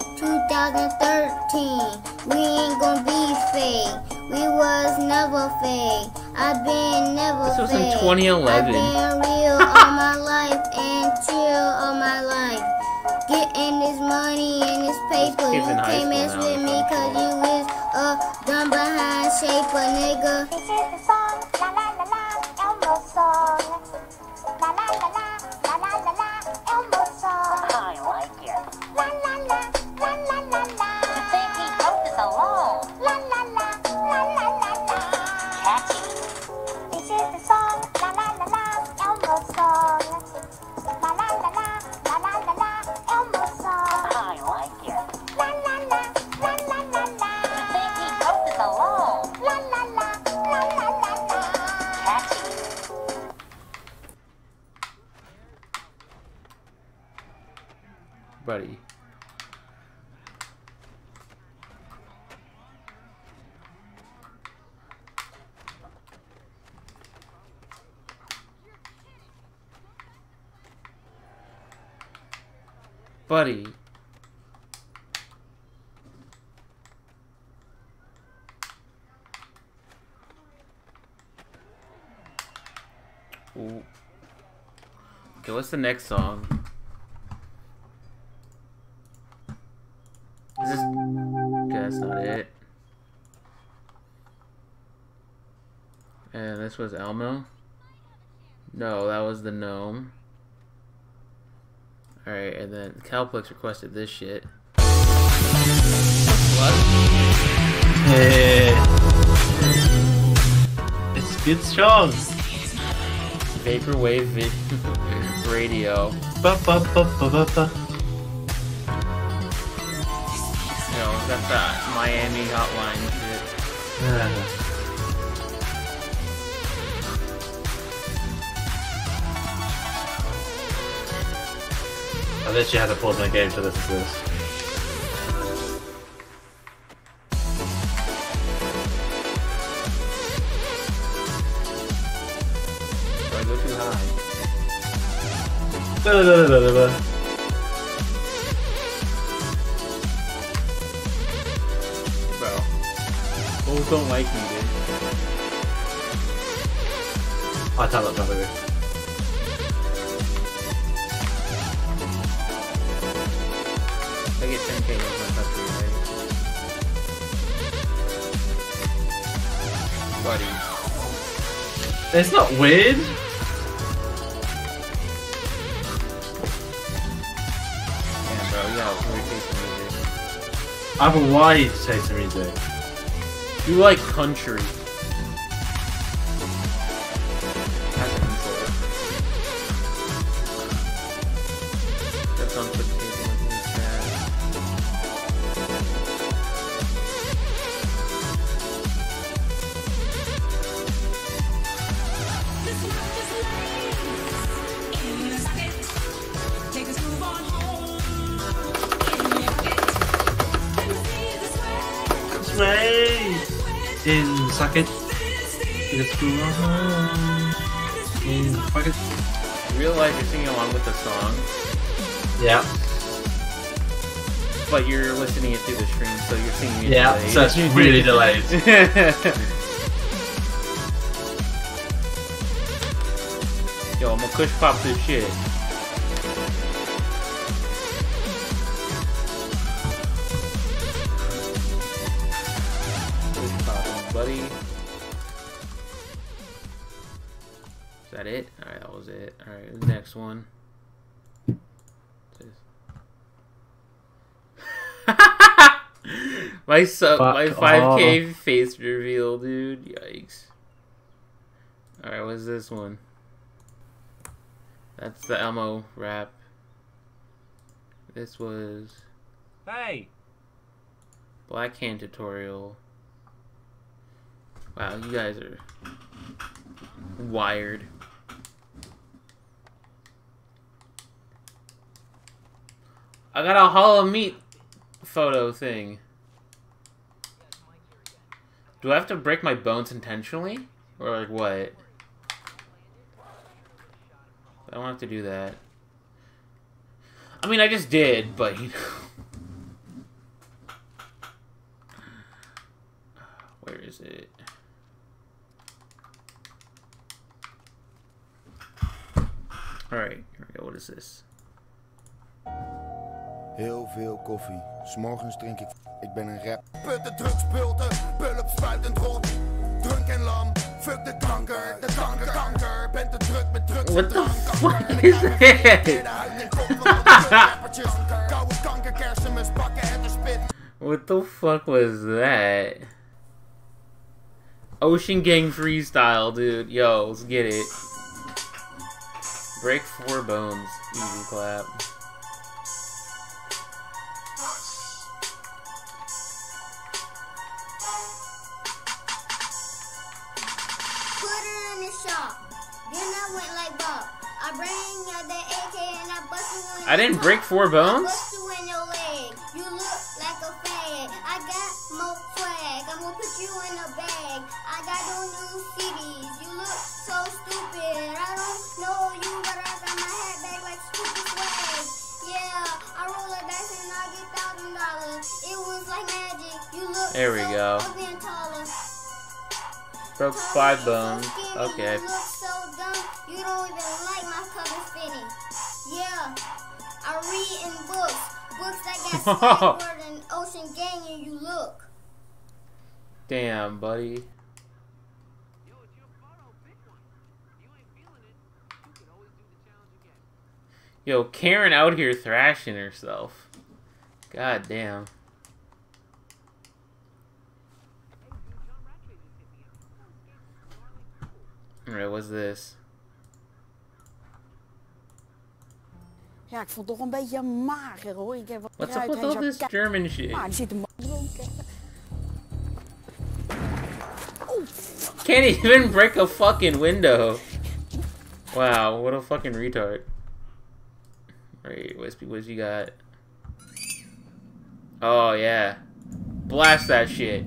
2013, we ain't gonna be fake. We was never fake. I've been never fake. This was fake. in 2011. I've been real all my life and chill all my life. Getting this money and this paper. You can't mess with me cause you is a dumb behind shaper, nigga. This is the song, la la la la, Elmo song. La la la la, la la la la, Elmo song. I like it. La la la, la la la la. You think he wrote this alone? La la la, la la la la. Catchy. This is the song, la la la la, Elmo song. La la la la, la la la la, Elmo song. I like it. La la la, la la la la. You think he wrote this alone? La la la, la la la la. Buddy. Buddy. Ooh. Okay, what's the next song? Is this... Okay, that's not it. And this was Elmo? No, that was the gnome. Alright, and then Calplex requested this shit. What? It's a good song. Vaporwave radio. Ba, ba, ba, ba, ba, ba. You know, that's that Miami hotline shit. I literally had to pause my game to listen to this. Do I go too high? Da, da, da, da, da, da. Bro. Bulls don't like me, dude. I'll tell that probably. I get 10k with my country, right? Buddy. It's not weird. Damn, bro, you got a weird taste in music. I have a wide taste in music. You like country. That's a control. That's on put taste in music. In socket. In pocket. Real life, you're singing along with the song. Yeah. But you're listening it through the stream, so you're singing it Yeah, delayed. so it's really delayed. Yo, I'm gonna kush pop this shit. Kush popping, buddy. Is that it? Alright, that was it. Alright, the next one. my 5k face reveal, dude. Yikes. Alright, what's this one? That's the Elmo rap. This was... Hey! Black Hand tutorial. Wow, you guys are wired. I got a Hollow Meat photo thing. Do I have to break my bones intentionally? Or like what? I don't have to do that. I mean, I just did, but you know. Where is it? Alright, here we go. What is this? Heel veel koffie. 's Morgens drink ik. Ik ben een rap. Putten, drugspulten, pulp spuitend rond. Drunk en lam, fuck de kanker. De kanker. Bent te druk met drugs. What the fuck is this? What the fuck was that? Ocean Gang freestyle, dude. Yo, let's get it. Break 4 bones. Easy clap. I didn't break 4 bones? There we go. Broke 5 bones. Okay. You look so dumb, you don't even like my cover fitting. Yeah, I read in books that got Skyward and Ocean Gang, and you look. Damn, buddy. Yo, Karen out here thrashing herself. God damn. Alright, what's this? Ja, ik vond het toch een beetje mager hoor. Ik heb What's up with all this German shit? Maar er zit een Can't even break a fucking window. Wow, what a fucking retard. Right, what you got? Oh yeah. Blast that shit.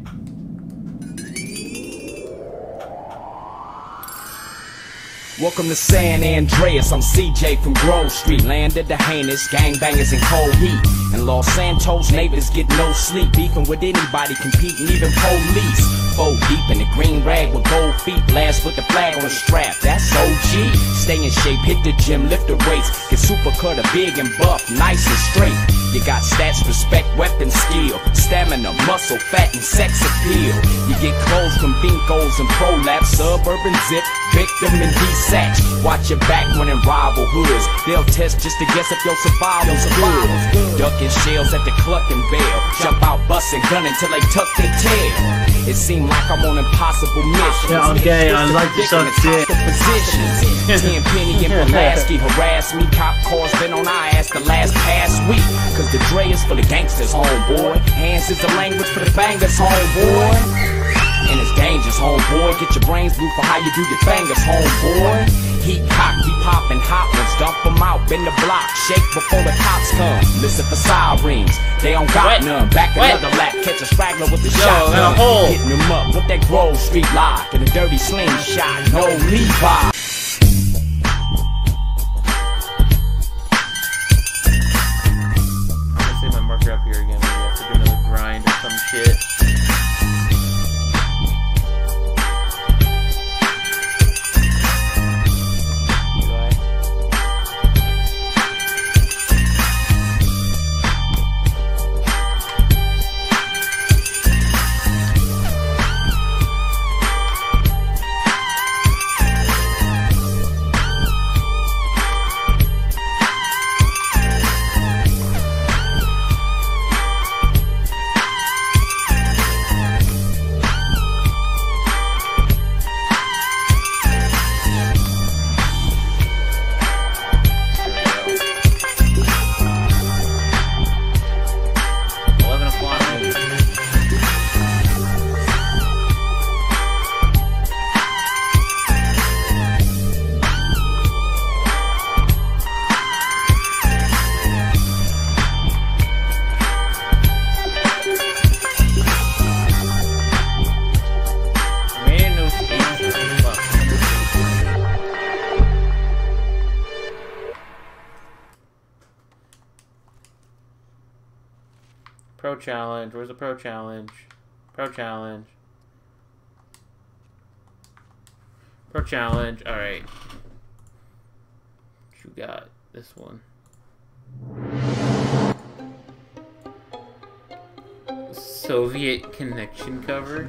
Welcome to San Andreas, I'm CJ from Grove Street. Land of the heinous, gangbangers in cold heat. And Los Santos neighbors get no sleep. Beefing with anybody, competing, even police. 4 deep in the green rag with gold feet. Last with the flag on the strap, that's OG. Stay in shape, hit the gym, lift the weights. Get super cutter, big and buff, nice and straight. You got stats, respect, weapon, skill. Stamina, muscle, fat, and sex appeal. You get clothes from Binkos and Prolapse. Suburban zip, victim and desatch. Watch your back when in rival hoods. They'll test just to guess if your survival's good. Ducking shells at the Clucking Bell. Jump out, busting, gunning till they tuck their tail. It seemed like I'm on impossible missions. Yeah, I'm gay, I like to suck dick. Ten Penny and Pulaski harass me. Cop cars been on our ass the last past week. Cause the Dre is for the gangsters, homeboy. Hands is the language for the bangers, homeboy. And it's dangerous, homeboy. Get your brains blue for how you do your fingers, homeboy. Heat cock, we poppin' hot ones. Dump them out, bend the block. Shake before the cops come. Listen for sirens, they don't got none. Back another lap, catch a straggler with the shotgun. Hitting them up with that Grove Street lock. And a dirty slingshot, no Levi. Up here again, maybe I have to do another grind or some shit. Pro challenge. Where's the pro challenge? Pro challenge. Pro challenge. Alright. What you got? This one. Soviet connection cover.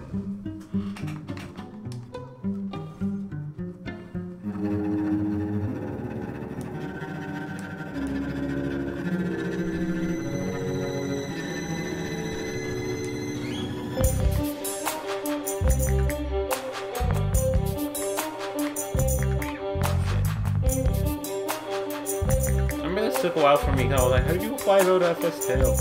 Took a while for me. I was like, how do you apply though to FS Tail?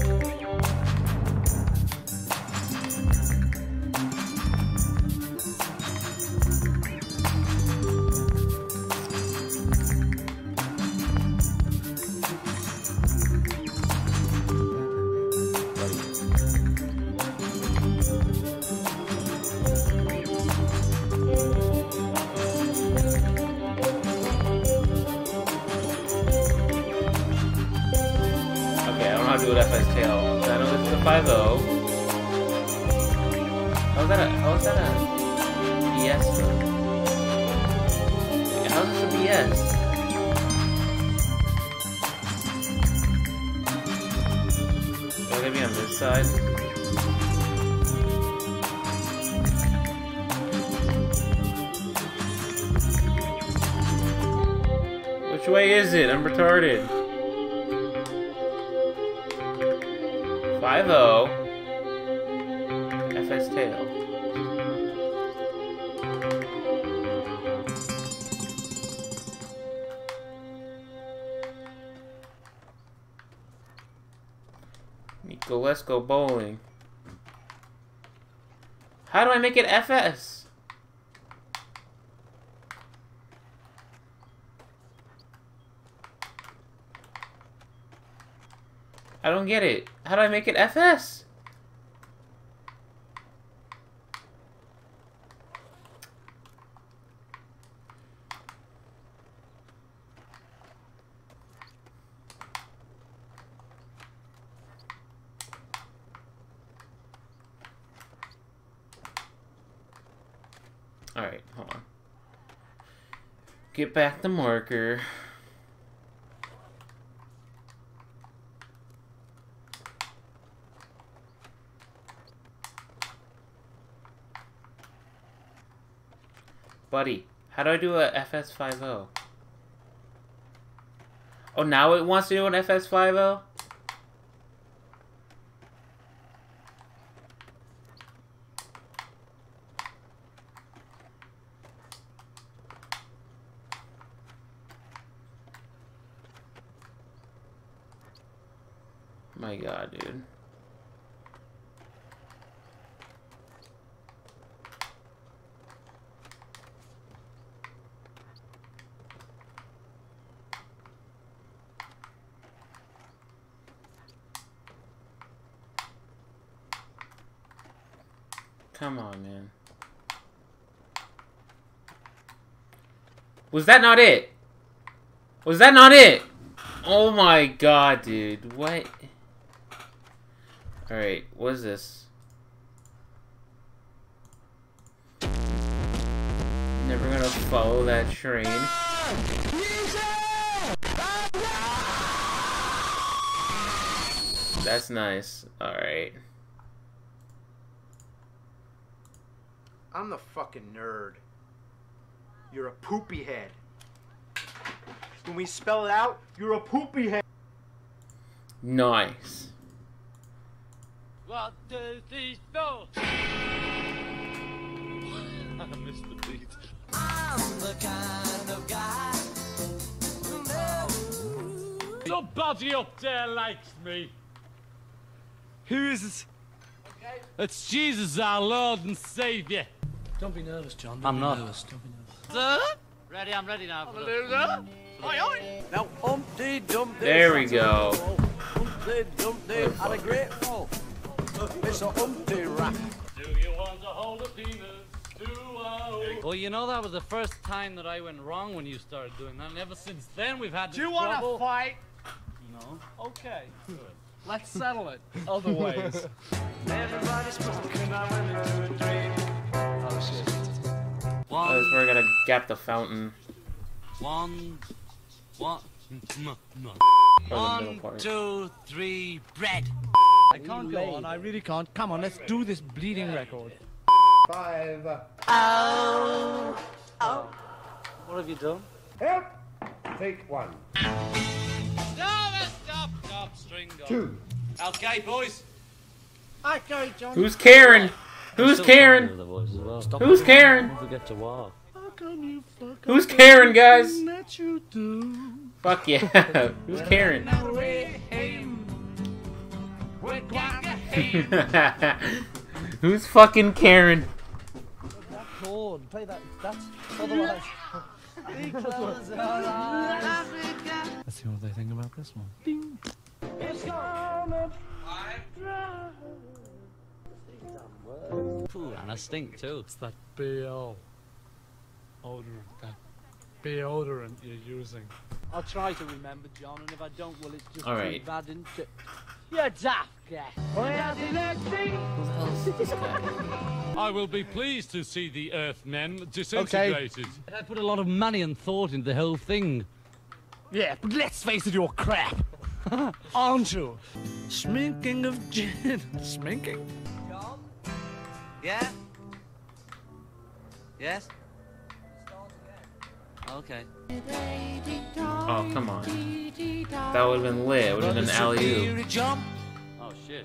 How is that a BS though? How is this a BS? Oh, maybe on this side. Which way is it? I'm retarded. 5-0. FS tail. Nico, let's go bowling. How do I make it FS? I don't get it. How do I make it FS? Alright, hold on. Get back the marker. Buddy, how do I do a FS50? Oh, now it wants to do an FS50? My God, dude. Come on, man. Was that not it? Was that not it? Oh my God, dude. What? Alright, what is this? Never gonna follow that train. That's nice. Alright. I'm the fucking nerd. You're a poopy head. When we spell it out, you're a poopy head. Nice. 1, 2, 3, 4. I missed the beat. I'm the kind of guy who somebody up there likes me. Who is it? Okay. It's Jesus, our Lord and Savior. Don't be nervous, John. I'm not. Nervous. Don't be nervous. Sir? Ready, I'm ready now. Hallelujah. Oi, oi. Now, Humpty Dumpty. There we go. Humpty Dumpty had a great fall. It's a Humpty rap. Do you want to hold a penis? Well, you know that was the first time that I went wrong when you started doing that, and ever since then we've had Do you want to fight? No. Okay. Good. Let's settle it. Otherwise. Everybody's smoking, I went into a dream. Oh shit. We're gonna gap the fountain. One, 2, 3, bread. I can't go on. I really can't. Come on, let's do this bleeding record. 5. Oh. What have you done? Help. Take 1. Stop, string go. 2. Okay, boys. Okay, John. Who's Karen? Who's Karen? Who's Karen? Don't forget to walk. Who's Karen, guys? That you do. Fuck yeah. Who's Karen? Who's fucking Karen? That chord. Play that. That's otherwise. Let's see what they think about this one. Ding. It's gonna Ooh, and I stink too. It's that BL odorant, that deodorant you're using. I'll try to remember, John, and if I don't, well, it's just all too right. bad, isn't it? You're daft, Who the hell is this guy? I will be pleased to see the Earthmen disintegrated. I put a lot of money and thought into the whole thing. Yeah, but let's face it, you're crap. Aren't you? Sminking of gin. Sminking? Yeah? Yes? Okay. Oh, come on. That would have been lit. It would have been an alley-oop. Oh, shit.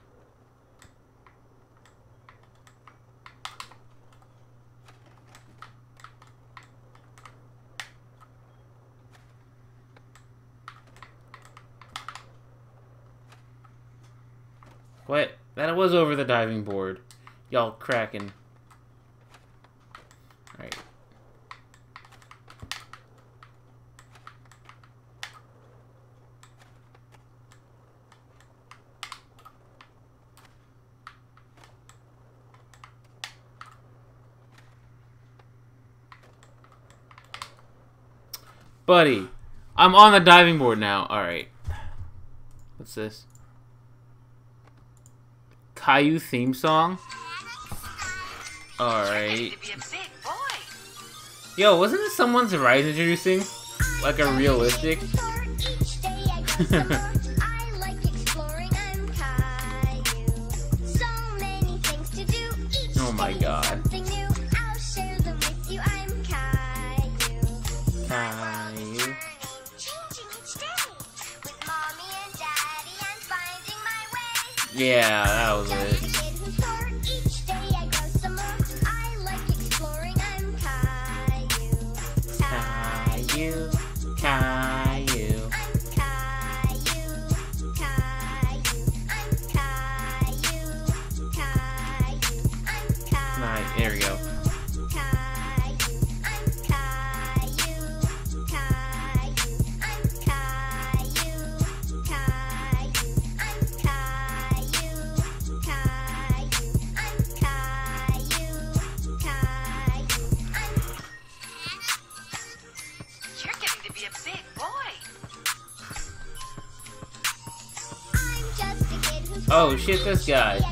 What? That was over the diving board. Y'all cracking. Alright. Buddy, I'm on the diving board now. Alright. What's this? Caillou theme song? Alright. Yo, wasn't this someone's Rise introducing? Like a realistic? Oh my god. Caillou. Yeah, that was it. Caillou, Caillou. Right, there we go. Oh shit, this guy.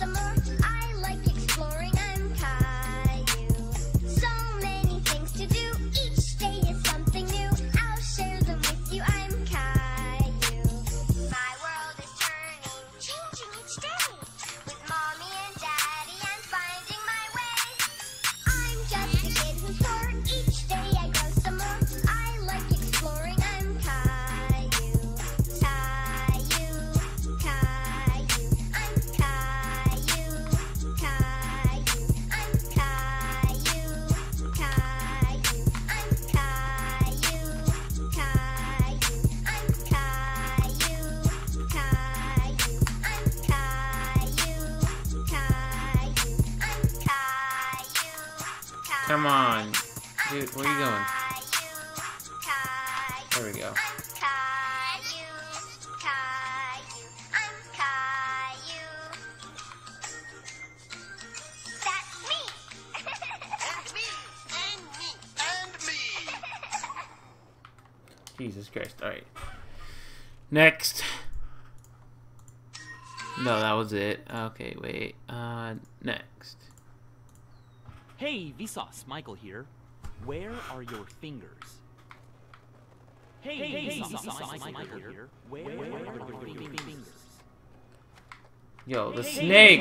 Come on. Dude, where are you going? There we go. Jesus Christ. Alright. Next. No, that was it. Okay, wait. Next. Hey, Vsauce, Michael here. Where are your fingers? Hey, Vsauce, Michael here. Where are your fingers? Yo, the snake!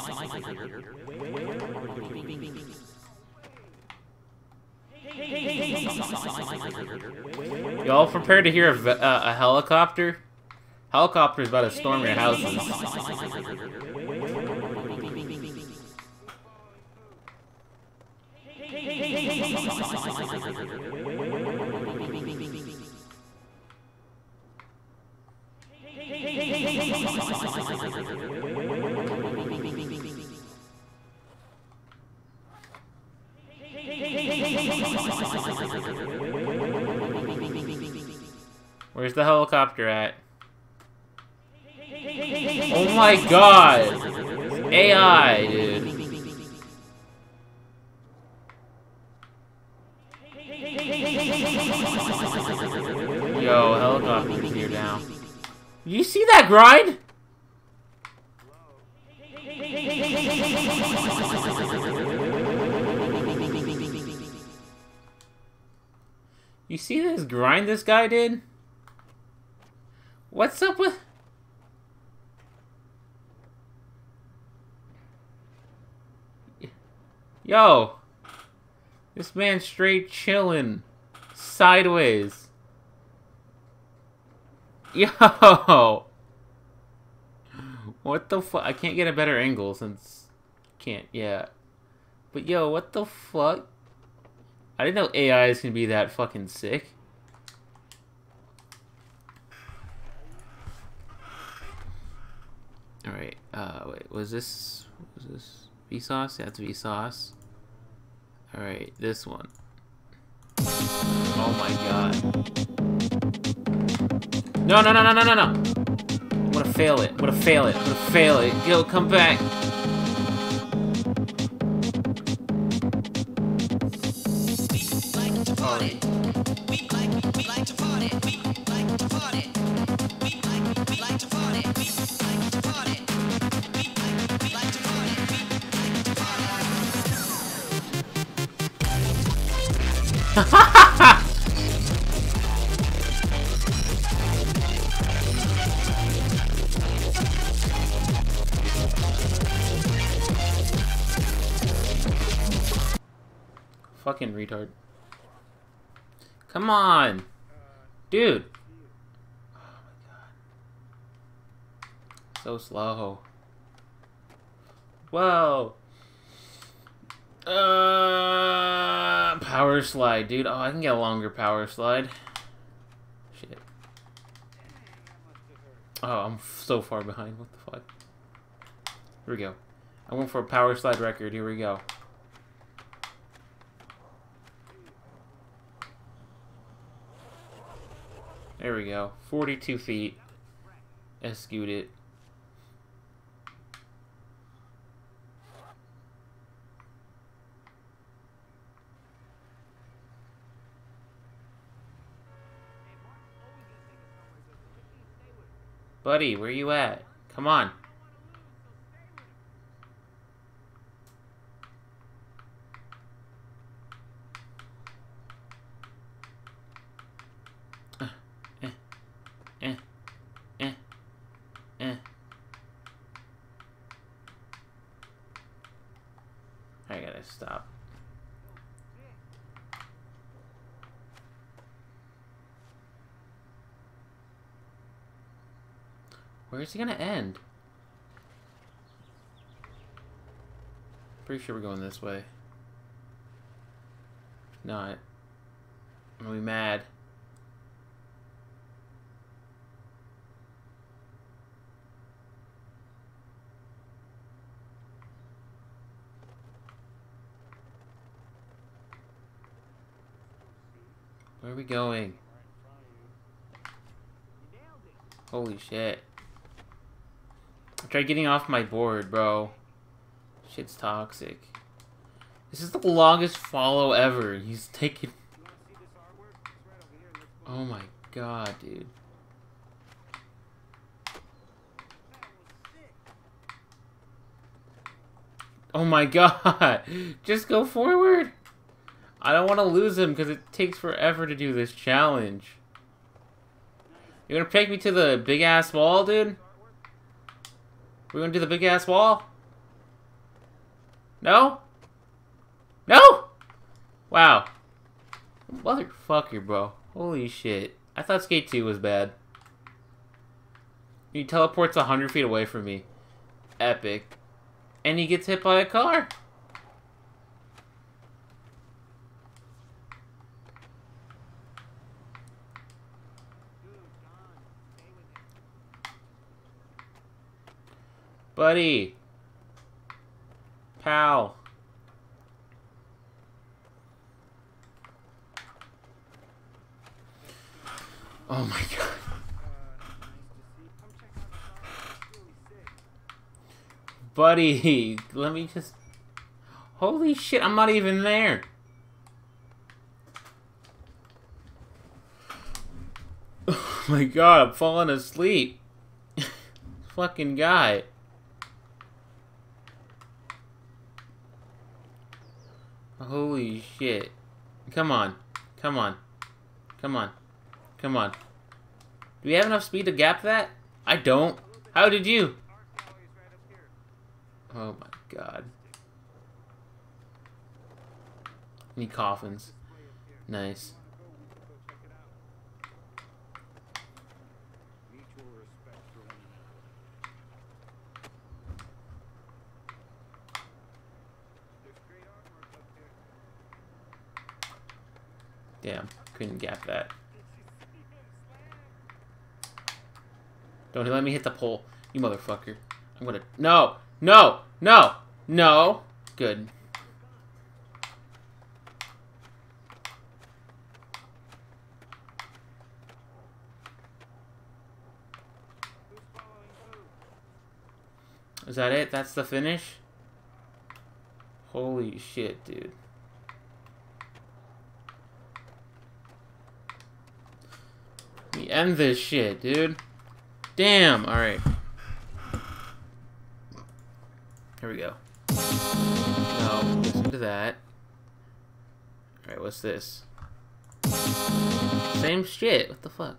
Y'all prepared to hear a helicopter? Helicopter's about to storm your houses. Where's the helicopter at? Oh my god! It's AI, dude. Yo, helicopter's here now. You see that grind? You see this grind this guy did? What's up with... Yo! This man's straight chilling. Sideways. Yo! What the fuck? I can't get a better angle since... Can't, yeah. But yo, what the fuck? I didn't know AIs can be that fucking sick. Alright, wait, was this Vsauce? Yeah, it's Vsauce. Alright, this one. Oh my god. No, no, no, no, no, no, no! I'm gonna fail it. I'm gonna fail it. I'm gonna fail it. Yo, come back. Fucking retard. Come on. Dude. Oh my god. So slow. Whoa. Power slide, dude. Oh, I can get a longer power slide. Shit. Oh, I'm so far behind. What the fuck? Here we go. I went for a power slide record. Here we go. There we go. 42 feet. Escute it. Buddy, where you at? Come on. I gotta stop. Where is he gonna end? Pretty sure we're going this way. If not, I'm gonna be mad. Where are we going? Holy shit. I tried getting off my board, bro. Shit's toxic. This is the longest follow ever. He's taking... Oh my god, dude. Oh my god. Just go forward. I don't want to lose him because it takes forever to do this challenge. You're gonna take me to the big ass wall, dude? We're gonna do the big ass wall? No? No? Wow. Motherfucker, bro. Holy shit. I thought Skate 2 was bad. He teleports 100 feet away from me. Epic. And he gets hit by a car. Buddy. Pal. Oh my god. Buddy, let me just... Holy shit, I'm not even there. Oh my god, I'm falling asleep. Fucking guy. Holy shit. Come on. Come on. Come on. Come on. Do we have enough speed to gap that? I don't. How did you? Oh my god. Need coffins. Nice. Damn, couldn't gap that. Don't let me hit the pole, you motherfucker. I'm gonna... No! No! No! No! Good. Is that it? That's the finish? Holy shit, dude. We end this shit, dude. Damn! Alright. Here we go. No, listen to that. Alright, what's this? Same shit. What the fuck?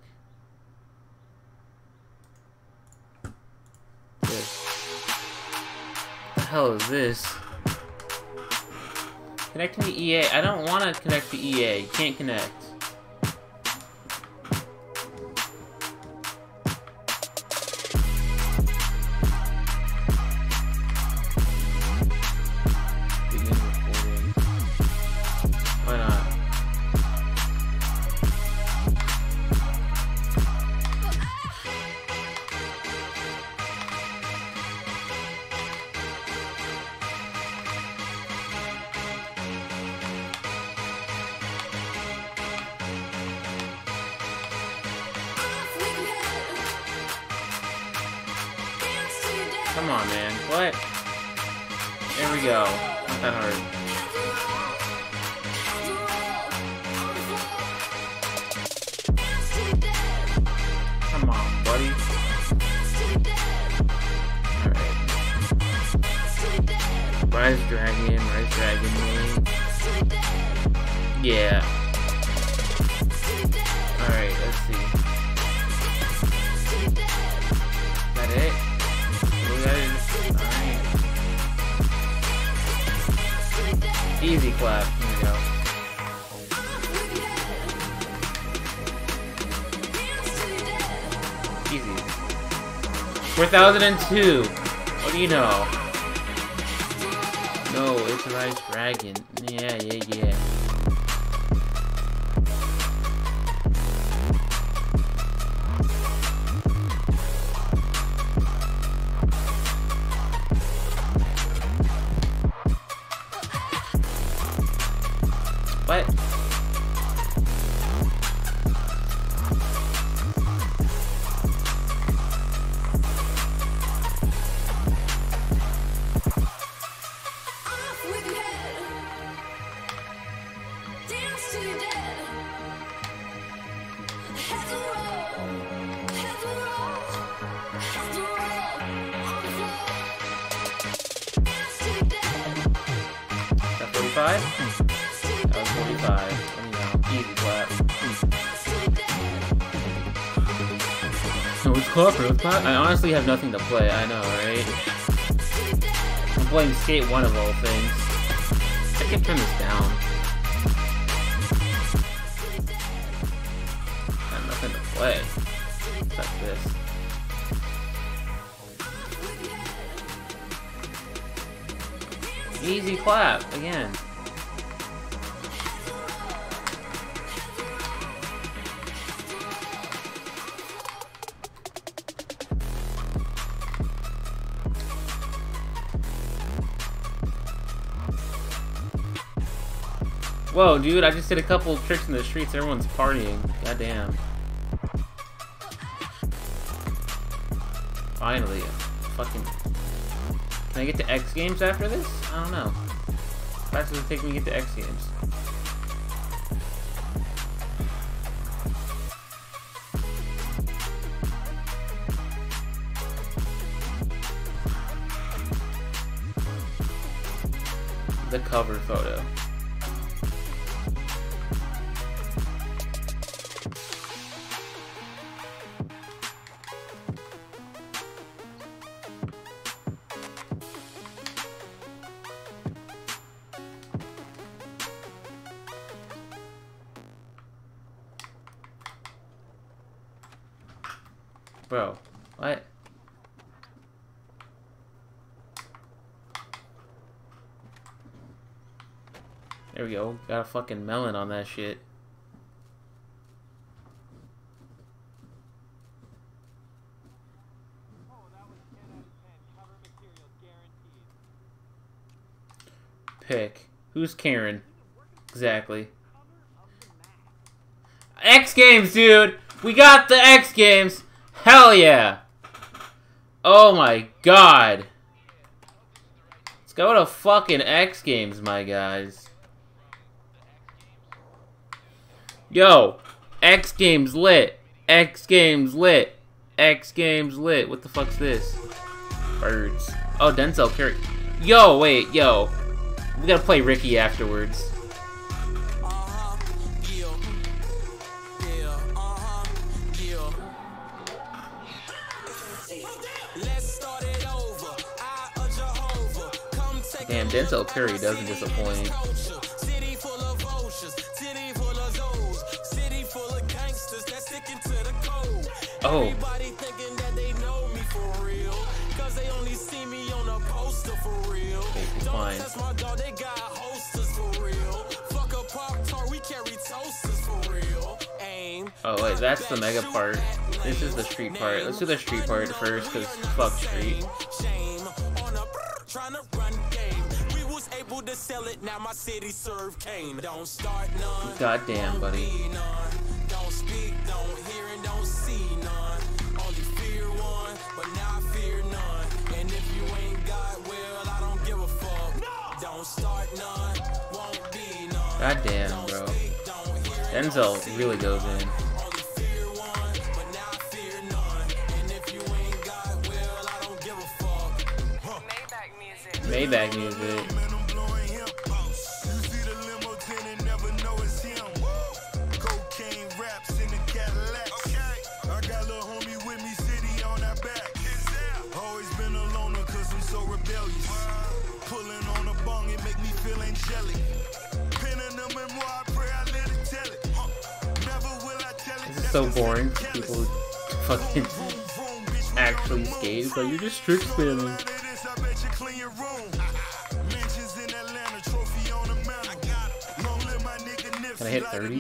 This. What the hell is this? Connecting to EA. I don't want to connect to EA. You can't connect. Come on, man. What? There we go. Not that hard. Come on, buddy. Alright. Rise Dragon me. Yeah. Alright, let's see. Is that it? Alright. Easy clap. Here we go. Easy. 4002. What do you know? No, it's a Rise Dragon. Yeah. What? That 45? That was 45. Easy clap. No, it's clap. I honestly have nothing to play. I know, right? I'm playing Skate 1 of all things. I can turn this down. Got nothing to play. Except this. Easy clap again. Whoa, dude, I just did a couple tricks in the streets. Everyone's partying. Goddamn. Finally. Fucking... Can I get to X Games after this? I don't know. How fast does it take me to get to X Games? The cover photo. Bro, what? There we go. Got a fucking melon on that shit. Pick. Who's Karen? Exactly. X Games, dude! We got the X Games! Hell yeah! Oh my god! Let's go to fucking X Games, my guys. Yo! X Games lit! X Games lit! X Games lit! What the fuck's this? Birds. Oh, Denzel Curry. Yo, wait, yo. We gotta play Ricky afterwards. Damn, Denzel Curry doesn't disappoint. Oh. Fine. Oh wait, that's the mega part. This is the street part. Let's do the street part first, cause fuck street. Goddamn, buddy. Don't speak, don't hear, and don't see none. Only fear one, but now I fear none. And if you ain't got, well, I don't give a fuck. Don't start none, won't be none. Goddamn, bro. Denzel really goes in. Only fear one, but now I fear none. And if you ain't got, well, I don't give a fuck. Maybach music. This is so boring. People fucking actually skate. It's like, you're just trick spamming. Can I hit 30?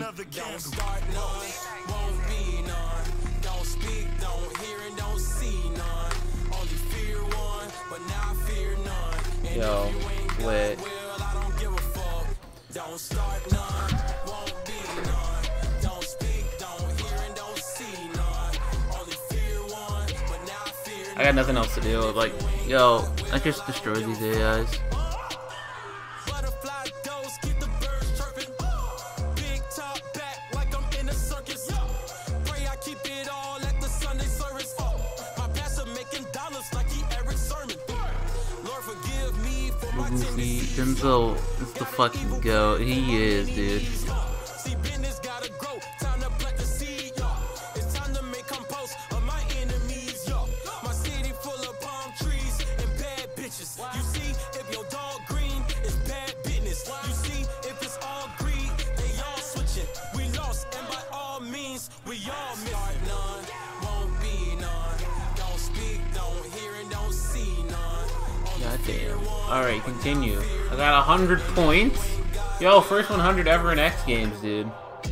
Yo, lit. Don't start none, won't be none. Don't speak, don't hear, and don't see none. Only fear one, but now I fear none. I got nothing else to do. Like, yo, I just destroy these AIs. Butterfly doors, keep the birds chirping. Big top back like I'm in a circus. Pray I keep it all at the Sunday service. My pastor making dollars like he Eric Sermon. Lord forgive me for my Goofy. Denzel is the fucking goat. He is, dude. See, business gotta grow. Time to plant the seed, y'all. It's time to make compost of my enemies, y'all. My city full of palm trees and bad bitches. You see, if your dog green, it's bad business. You see, if it's all greed, they all switching. We lost, and by all means, we all miss none. Won't be none. Don't speak, don't hear, and don't see none. Goddamn. Alright, continue. I got 100 points. Yo, first 100 ever in X Games, dude.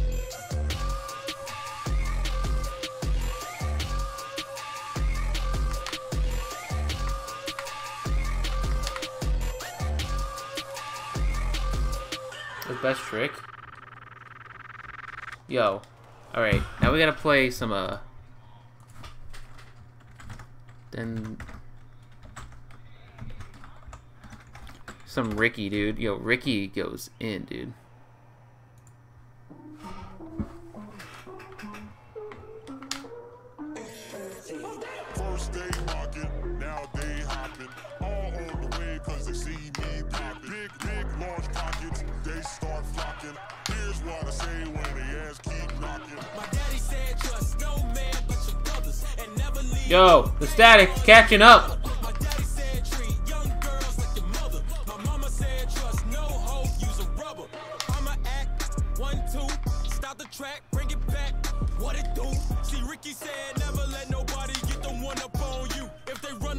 The best trick. Yo. Alright, now we gotta play some, then some Ricky, dude. Yo, Ricky goes in, dude. First day rockin', now they hoppin'. All on the way cause they see me poppin'. Big, large pockets, they start flocking. Here's what I say when they ass keep knocking. My daddy said trust no man but your brothers and never leave. Yo, the static catching up. Track, bring it back. What it do? See, Ricky said never let nobody get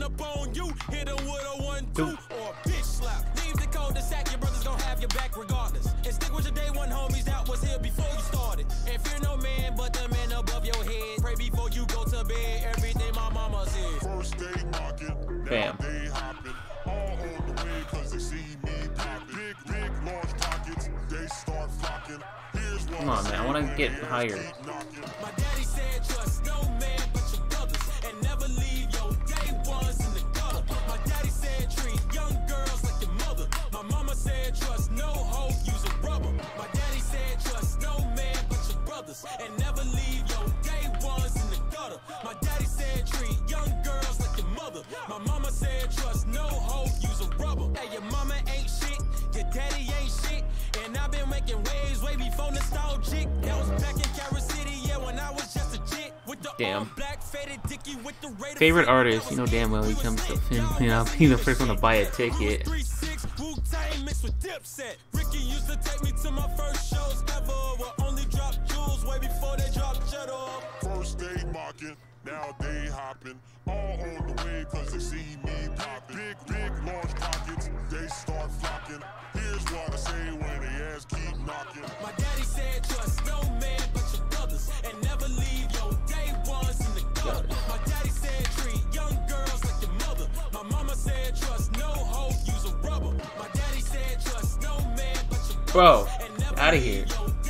up on you, hit him with a 1-2 or a bitch slap. Leave the code to sack, your brothers gon' have your back regardless. And stick with your day one homies that was here before you started. And fear no man but the man above your head. Pray before you go to bed, everything my mama said. First day knocking, Bam. now they hopping. All on the way cause they see me popping. Big, large pockets, they start flocking. Here's what Come on, man. I want to get higher. My daddy said trust no man but your brothers and never leave your day ones in the gutter. My daddy said treat young girls like your mother. My mama said trust no hoe, use a rubber. My daddy said trust no man but your brothers and never leave your day ones in the gutter. My daddy said treat young girls like your mother. My mama said trust no hoe, use a rubber. Hey, your mama ain't shit, your daddy ain't shit, and I've been making waves way before nostalgic. That was back in Carol City, yeah, when I was just a chick with the Damn. black faded dicky with the Raider Favorite artist, you know damn well he comes to film, you know, be the first one to buy a ticket. 3-6 Wu-Tang mixed with Dipset. Ricky used to take me to my first shows ever. Will only drop jewels way before they drop cheddar. First day mocking, now they hopping. All on the way cause they see me popping. Big, large pockets, they start flocking. Here's what I say when they ass keep knocking. My daddy said trust no man but your brothers and never leave your day ones in the gutter. My daddy said treat young girls like your mother. My mama said trust no hoe, use a rubber. My daddy said trust no man but your Bro, out of here.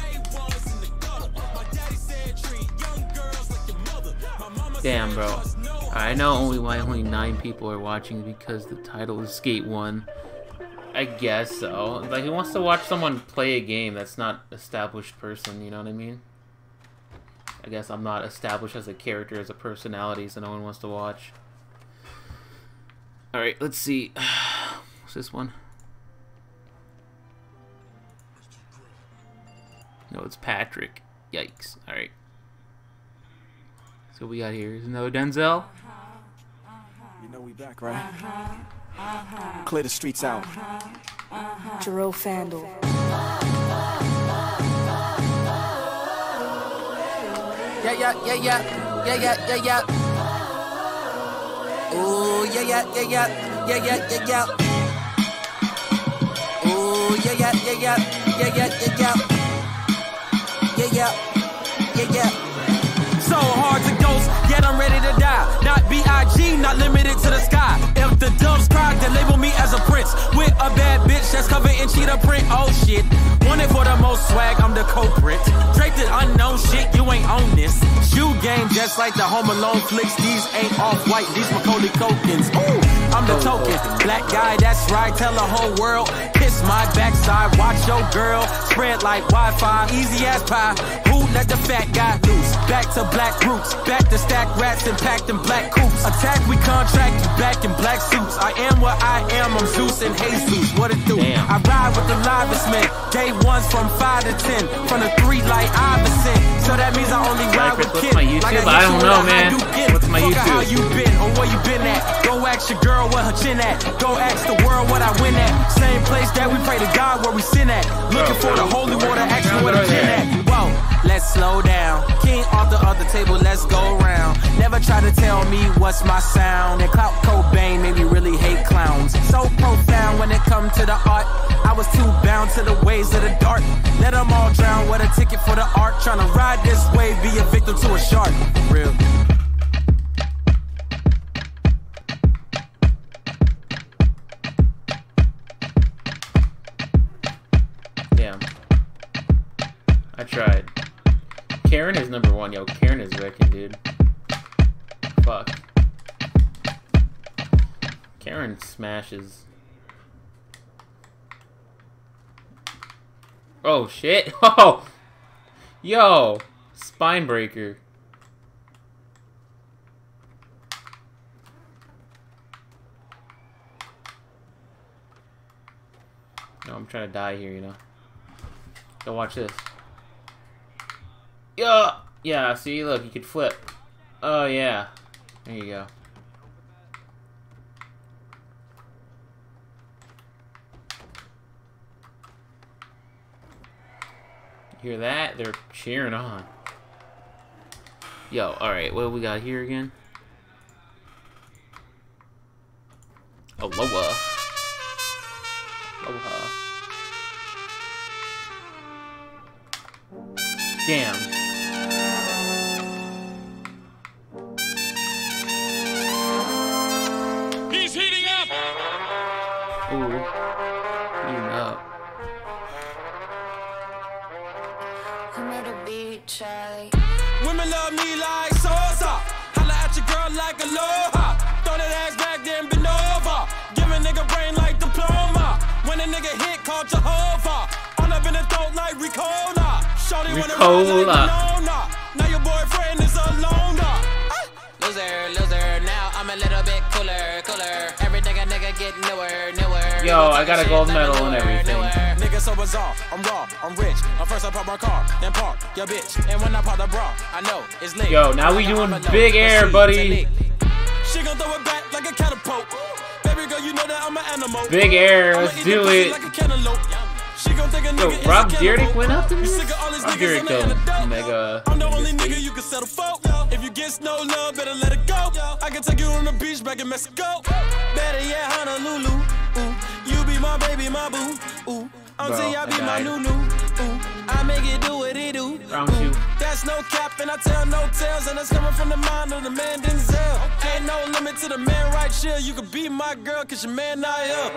Damn, bro. I know only 9 people are watching because the title is Skate 1. I guess so. Like, who wants to watch someone play a game that's not established person, you know what I mean? I guess I'm not established as a character, as a personality, so no one wants to watch. Alright, let's see. What's this one? No, it's Patrick. Yikes. Alright. So we got here is another Denzel. You know we back, right? Clear the streets out. Jerome Fandle. Yeah. Ooh, yeah. Ooh, yeah. So hard to ghost, yet I'm ready to die. Not B.I.G., not limited to the sky. If the doves cry, then label me as a prince. With a bad bitch that's covered in cheetah print. Oh shit, wanted for the most swag, I'm the culprit. Draped in unknown shit, you ain't on this. Shoe game just like the Home Alone flicks. These ain't off-white, these Macaulay Culkins. Ooh, I'm the token, black guy, that's right. Tell the whole world, kiss my backside. Watch your girl, spread like Wi-Fi. Easy as pie, who let the fat guy loose? Back to black roots, back to stack rats and packed in black coops. Attack, we contract, you back in black suits. I am what I am, I'm Zeus and Jesus. What it do? Damn. I ride with the livest men. Day ones from 5 to 10, from the 3 like Iverson. So that means I only ride with kids. What's my YouTube? I don't know, man. What's my YouTube? How you been or where you been at? Go ask your girl where her chin at. Go ask the world what I win at. Same place that we pray to God where we sin at. Looking for the holy water, ask me where the gin at. Whoa, let's slow down. King off the other table, let's go round. Never try to tell me what's my sound. And Clout Cobain made me really hate clowns. So profound when it come to the art. I was too bound to the ways of the dark. Let them all drown. What a ticket for the art. Trying to ride this wave, be a victim to a shark. Real. Damn. I tried. Karen is number 1. Yo, Karen is wrecking, dude. Fuck. Karen smashes. Oh, shit. Oh! Yo! Spine breaker. No, I'm trying to die here, you know. Go watch this. Yeah, see, look, you could flip. Oh, yeah. There you go. You hear that? They're cheering on. Yo, alright, what do we got here again? Aloha. Aloha. Damn. He's heating up. Ooh. Heating up. Women love me like salsa. Holla at your girl like aloha. Throw that ass back, then bend over. Give a nigga brain like diploma. When a nigga hit, call Jehovah. All up in the throat like Ricola. Shorty wanna ride like Winona. Now your boyfriend is a loner. Loser, loser. Now I'm a little bit cooler, cooler. Everything a nigga get newer, newer. Yo, I got a gold medal and everything. Nigga so bizarre, I'm raw, I'm rich. First I pop my car, then park your bitch. And when I pop the bra, I know it's lit. Yo, now we doing big air, buddy. She gon' throw it back like a catapult. Baby girl, you know that I'm an animal. Big air, let's do it. Yo, Rob Dyrdek went up to this? Rob Dyrdek though, mega. I'm the only nigga you can settle for. If you get no love, better let it go. I can take you on the beach back in Mexico. Better yet, Honolulu. Ooh, you be my baby, my boo. Ooh, until y'all be my new. Ooh, I make it do what it do. Ooh, that's no cap and I tell no tales, and that's coming from the mind of the man Denzel. Ain't no limit to the man right here. You could be my girl, cause your man not here.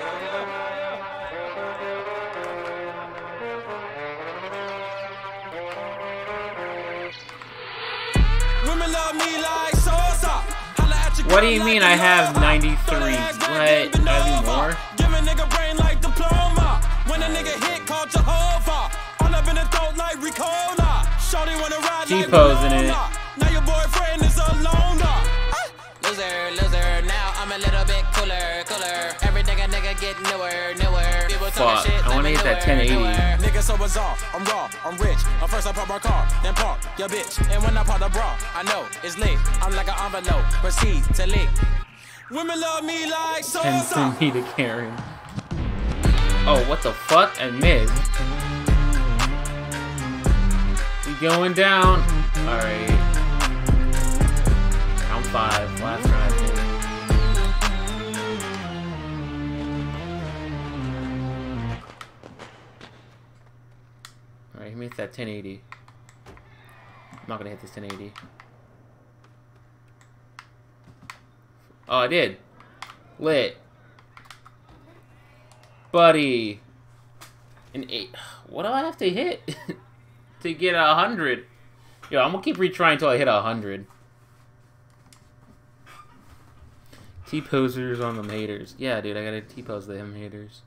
Women love me like salsa. What do you mean I have 93? What? I have more? Give a nigga brain like diploma. When a nigga hit, call Jehovah. All up in the throat like Ricola. Shorty wanna ride like T-posing it. Now your boyfriend is a loner. Loser, loser. Now I'm a little bit cooler, cooler. Everything a nigga get newer, newer. People Fuck, I wanna hit that 1080. Nigga so bizarre, I'm raw, I'm rich. First I pop my car, then park your bitch. And when I pop the bra, I know it's lit. I'm like an envelope, proceed to lick. Women love me like salsa. 10 to Karen. Oh, what the fuck? I missed. We going down. Alright. Round 5. Last round, I think. Alright, he made that 1080. I'm not gonna hit this 1080. Oh, I did. Lit. Buddy. An 8. What do I have to hit to get 100? Yo, I'm gonna keep retrying until I hit 100. T-posers on them haters. Yeah, dude, I gotta T-pose them haters.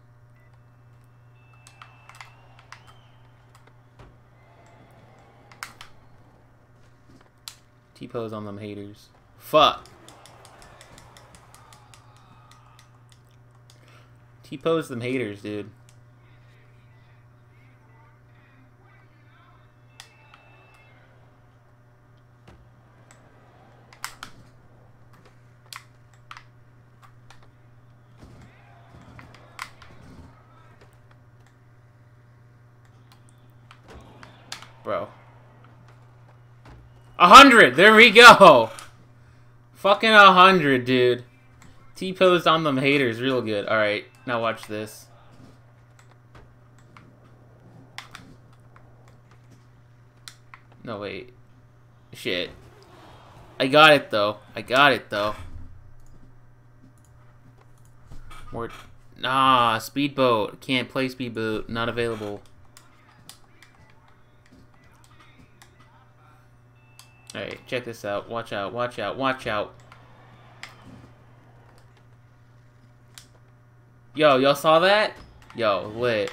T-pose on them haters. Fuck. T-pose them haters, dude. Bro. 100! There we go! Fucking 100, dude. T-posed on them haters real good. Alright, now watch this. No, wait. Shit. I got it, though. I got it, though. More... Nah, speedboat. Can't play speedboat. Not available. Alright, check this out. Watch out, watch out, watch out. Yo, y'all saw that? Yo, lit.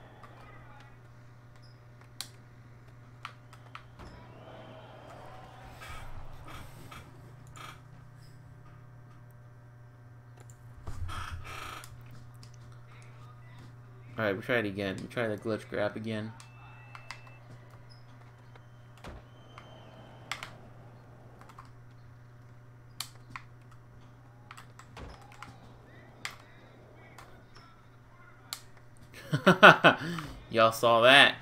Alright, we try it again. We try the glitch grab again. Y'all saw that.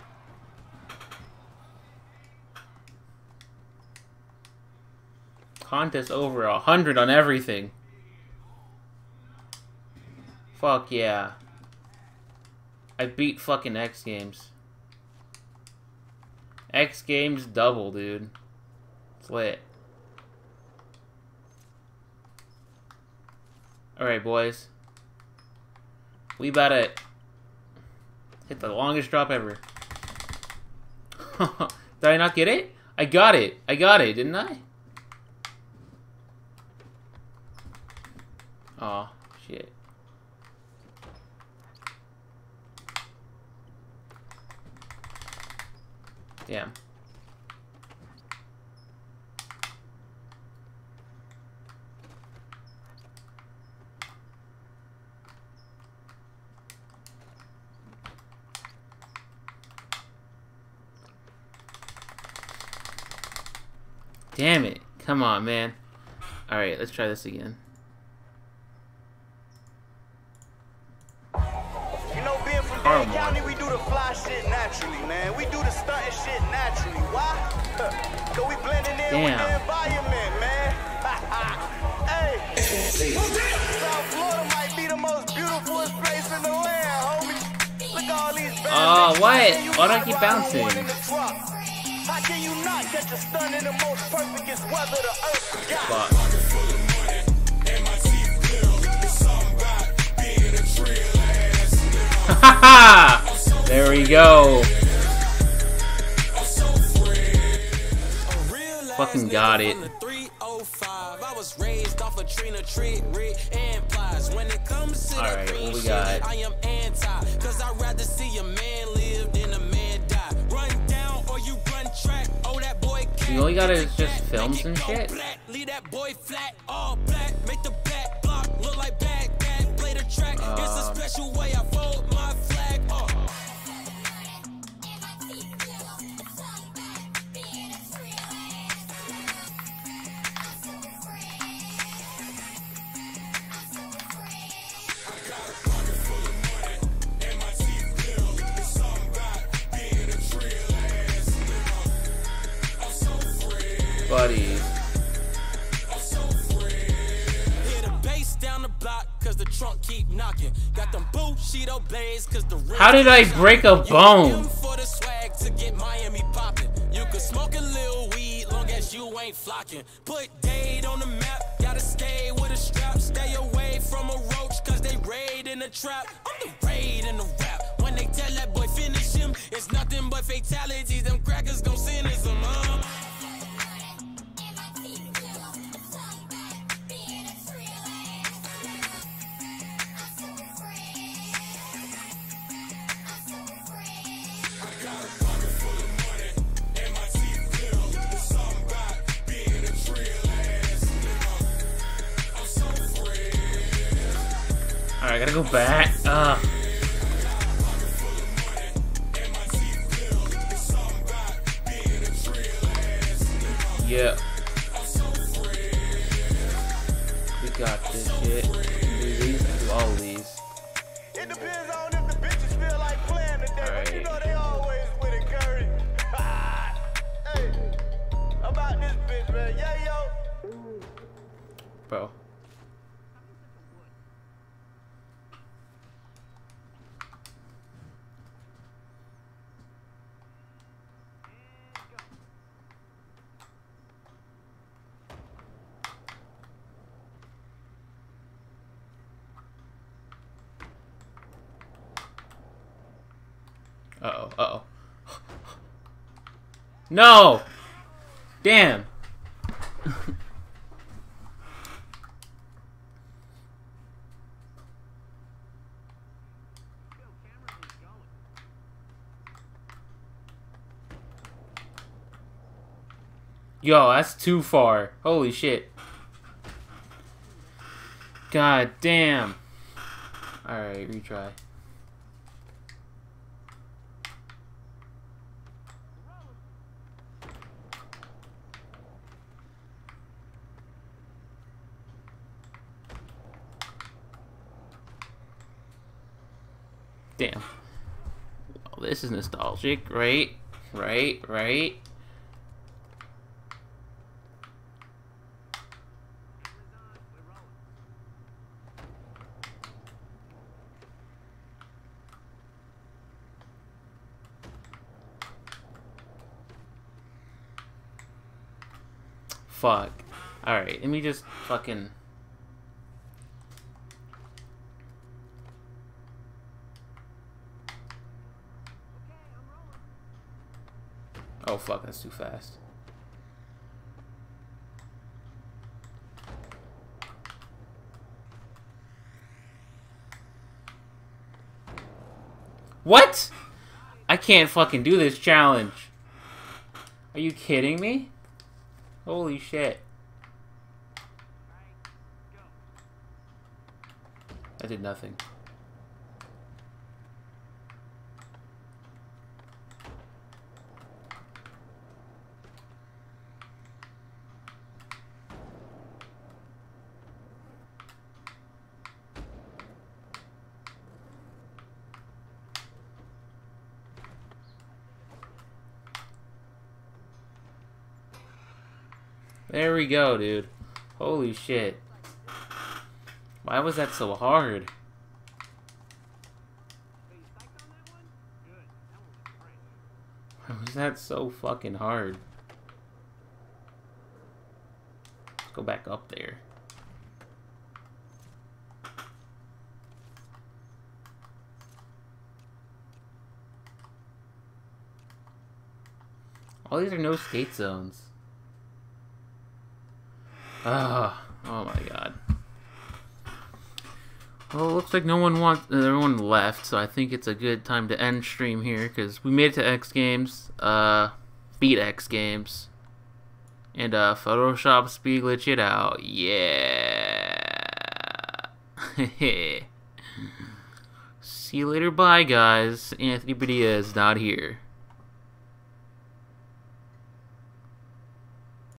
Contest over 100 on everything. Fuck yeah. I beat fucking X Games. X Games double, dude. It's lit. Alright, boys. We about to hit the longest drop ever. Did I not get it? I got it. I got it, didn't I? Aw, shit. Damn. Damn it. Come on, man. Alright, let's try this again. You know, being from Dade County, we do the fly shit naturally, man. We do the stunting shit naturally. Why? Cause we blending in with the environment, man. Hey, South Florida might be the most beautiful place in the land, homie. Look at all these what? Why do I keep bouncing? How can you not catch a stun in the most perfectest weather the earth got? There we go. Fucking got it. Alright, what we got? You only gotta just film some shit. Leave that boy flat, all black, make the back block look like bad, play the track. It's a special way I fold my flag. Buddy. Hear the bass down the block, cause the trunk keep knocking. Got them Bushido blades, cause the How did I break a bone? For the swag to get Miami popping. You could smoke a little weed long as you ain't flocking. Put Dade on the map, gotta stay with a strap. Stay away from a roach, cause they raid in the trap. I'm the raid in the rap. When they tell that boy finish him, it's nothing but fatalities. Them crackers gon' sentence him, Alright, I gotta go back. Yeah. We got this shit. Do these, do all of these. It depends on if the bitches feel like playing today, but you know they always with it, Curry. Hey, about this bitch, man. Yeah, yo. Bro. Uh-oh, uh-oh. No! Damn! Yo, that's too far. Holy shit. God damn. Alright, retry. Damn. Well, this is nostalgic, right? Right? fuck. Alright, let me just fucking... Oh fuck, that's too fast. What? I can't fucking do this challenge. Are you kidding me? Holy shit. I did nothing. There we go, dude. Holy shit. Why was that so hard? Why was that so fucking hard? Let's go back up there. All these are no skate zones. Ah, oh my god. Well, it looks like everyone left, so I think it's a good time to end stream here, because we made it to X Games, beat X Games, and Photoshop speed glitch it out, yeah. See you later, bye guys. Anthony Padilla is not here.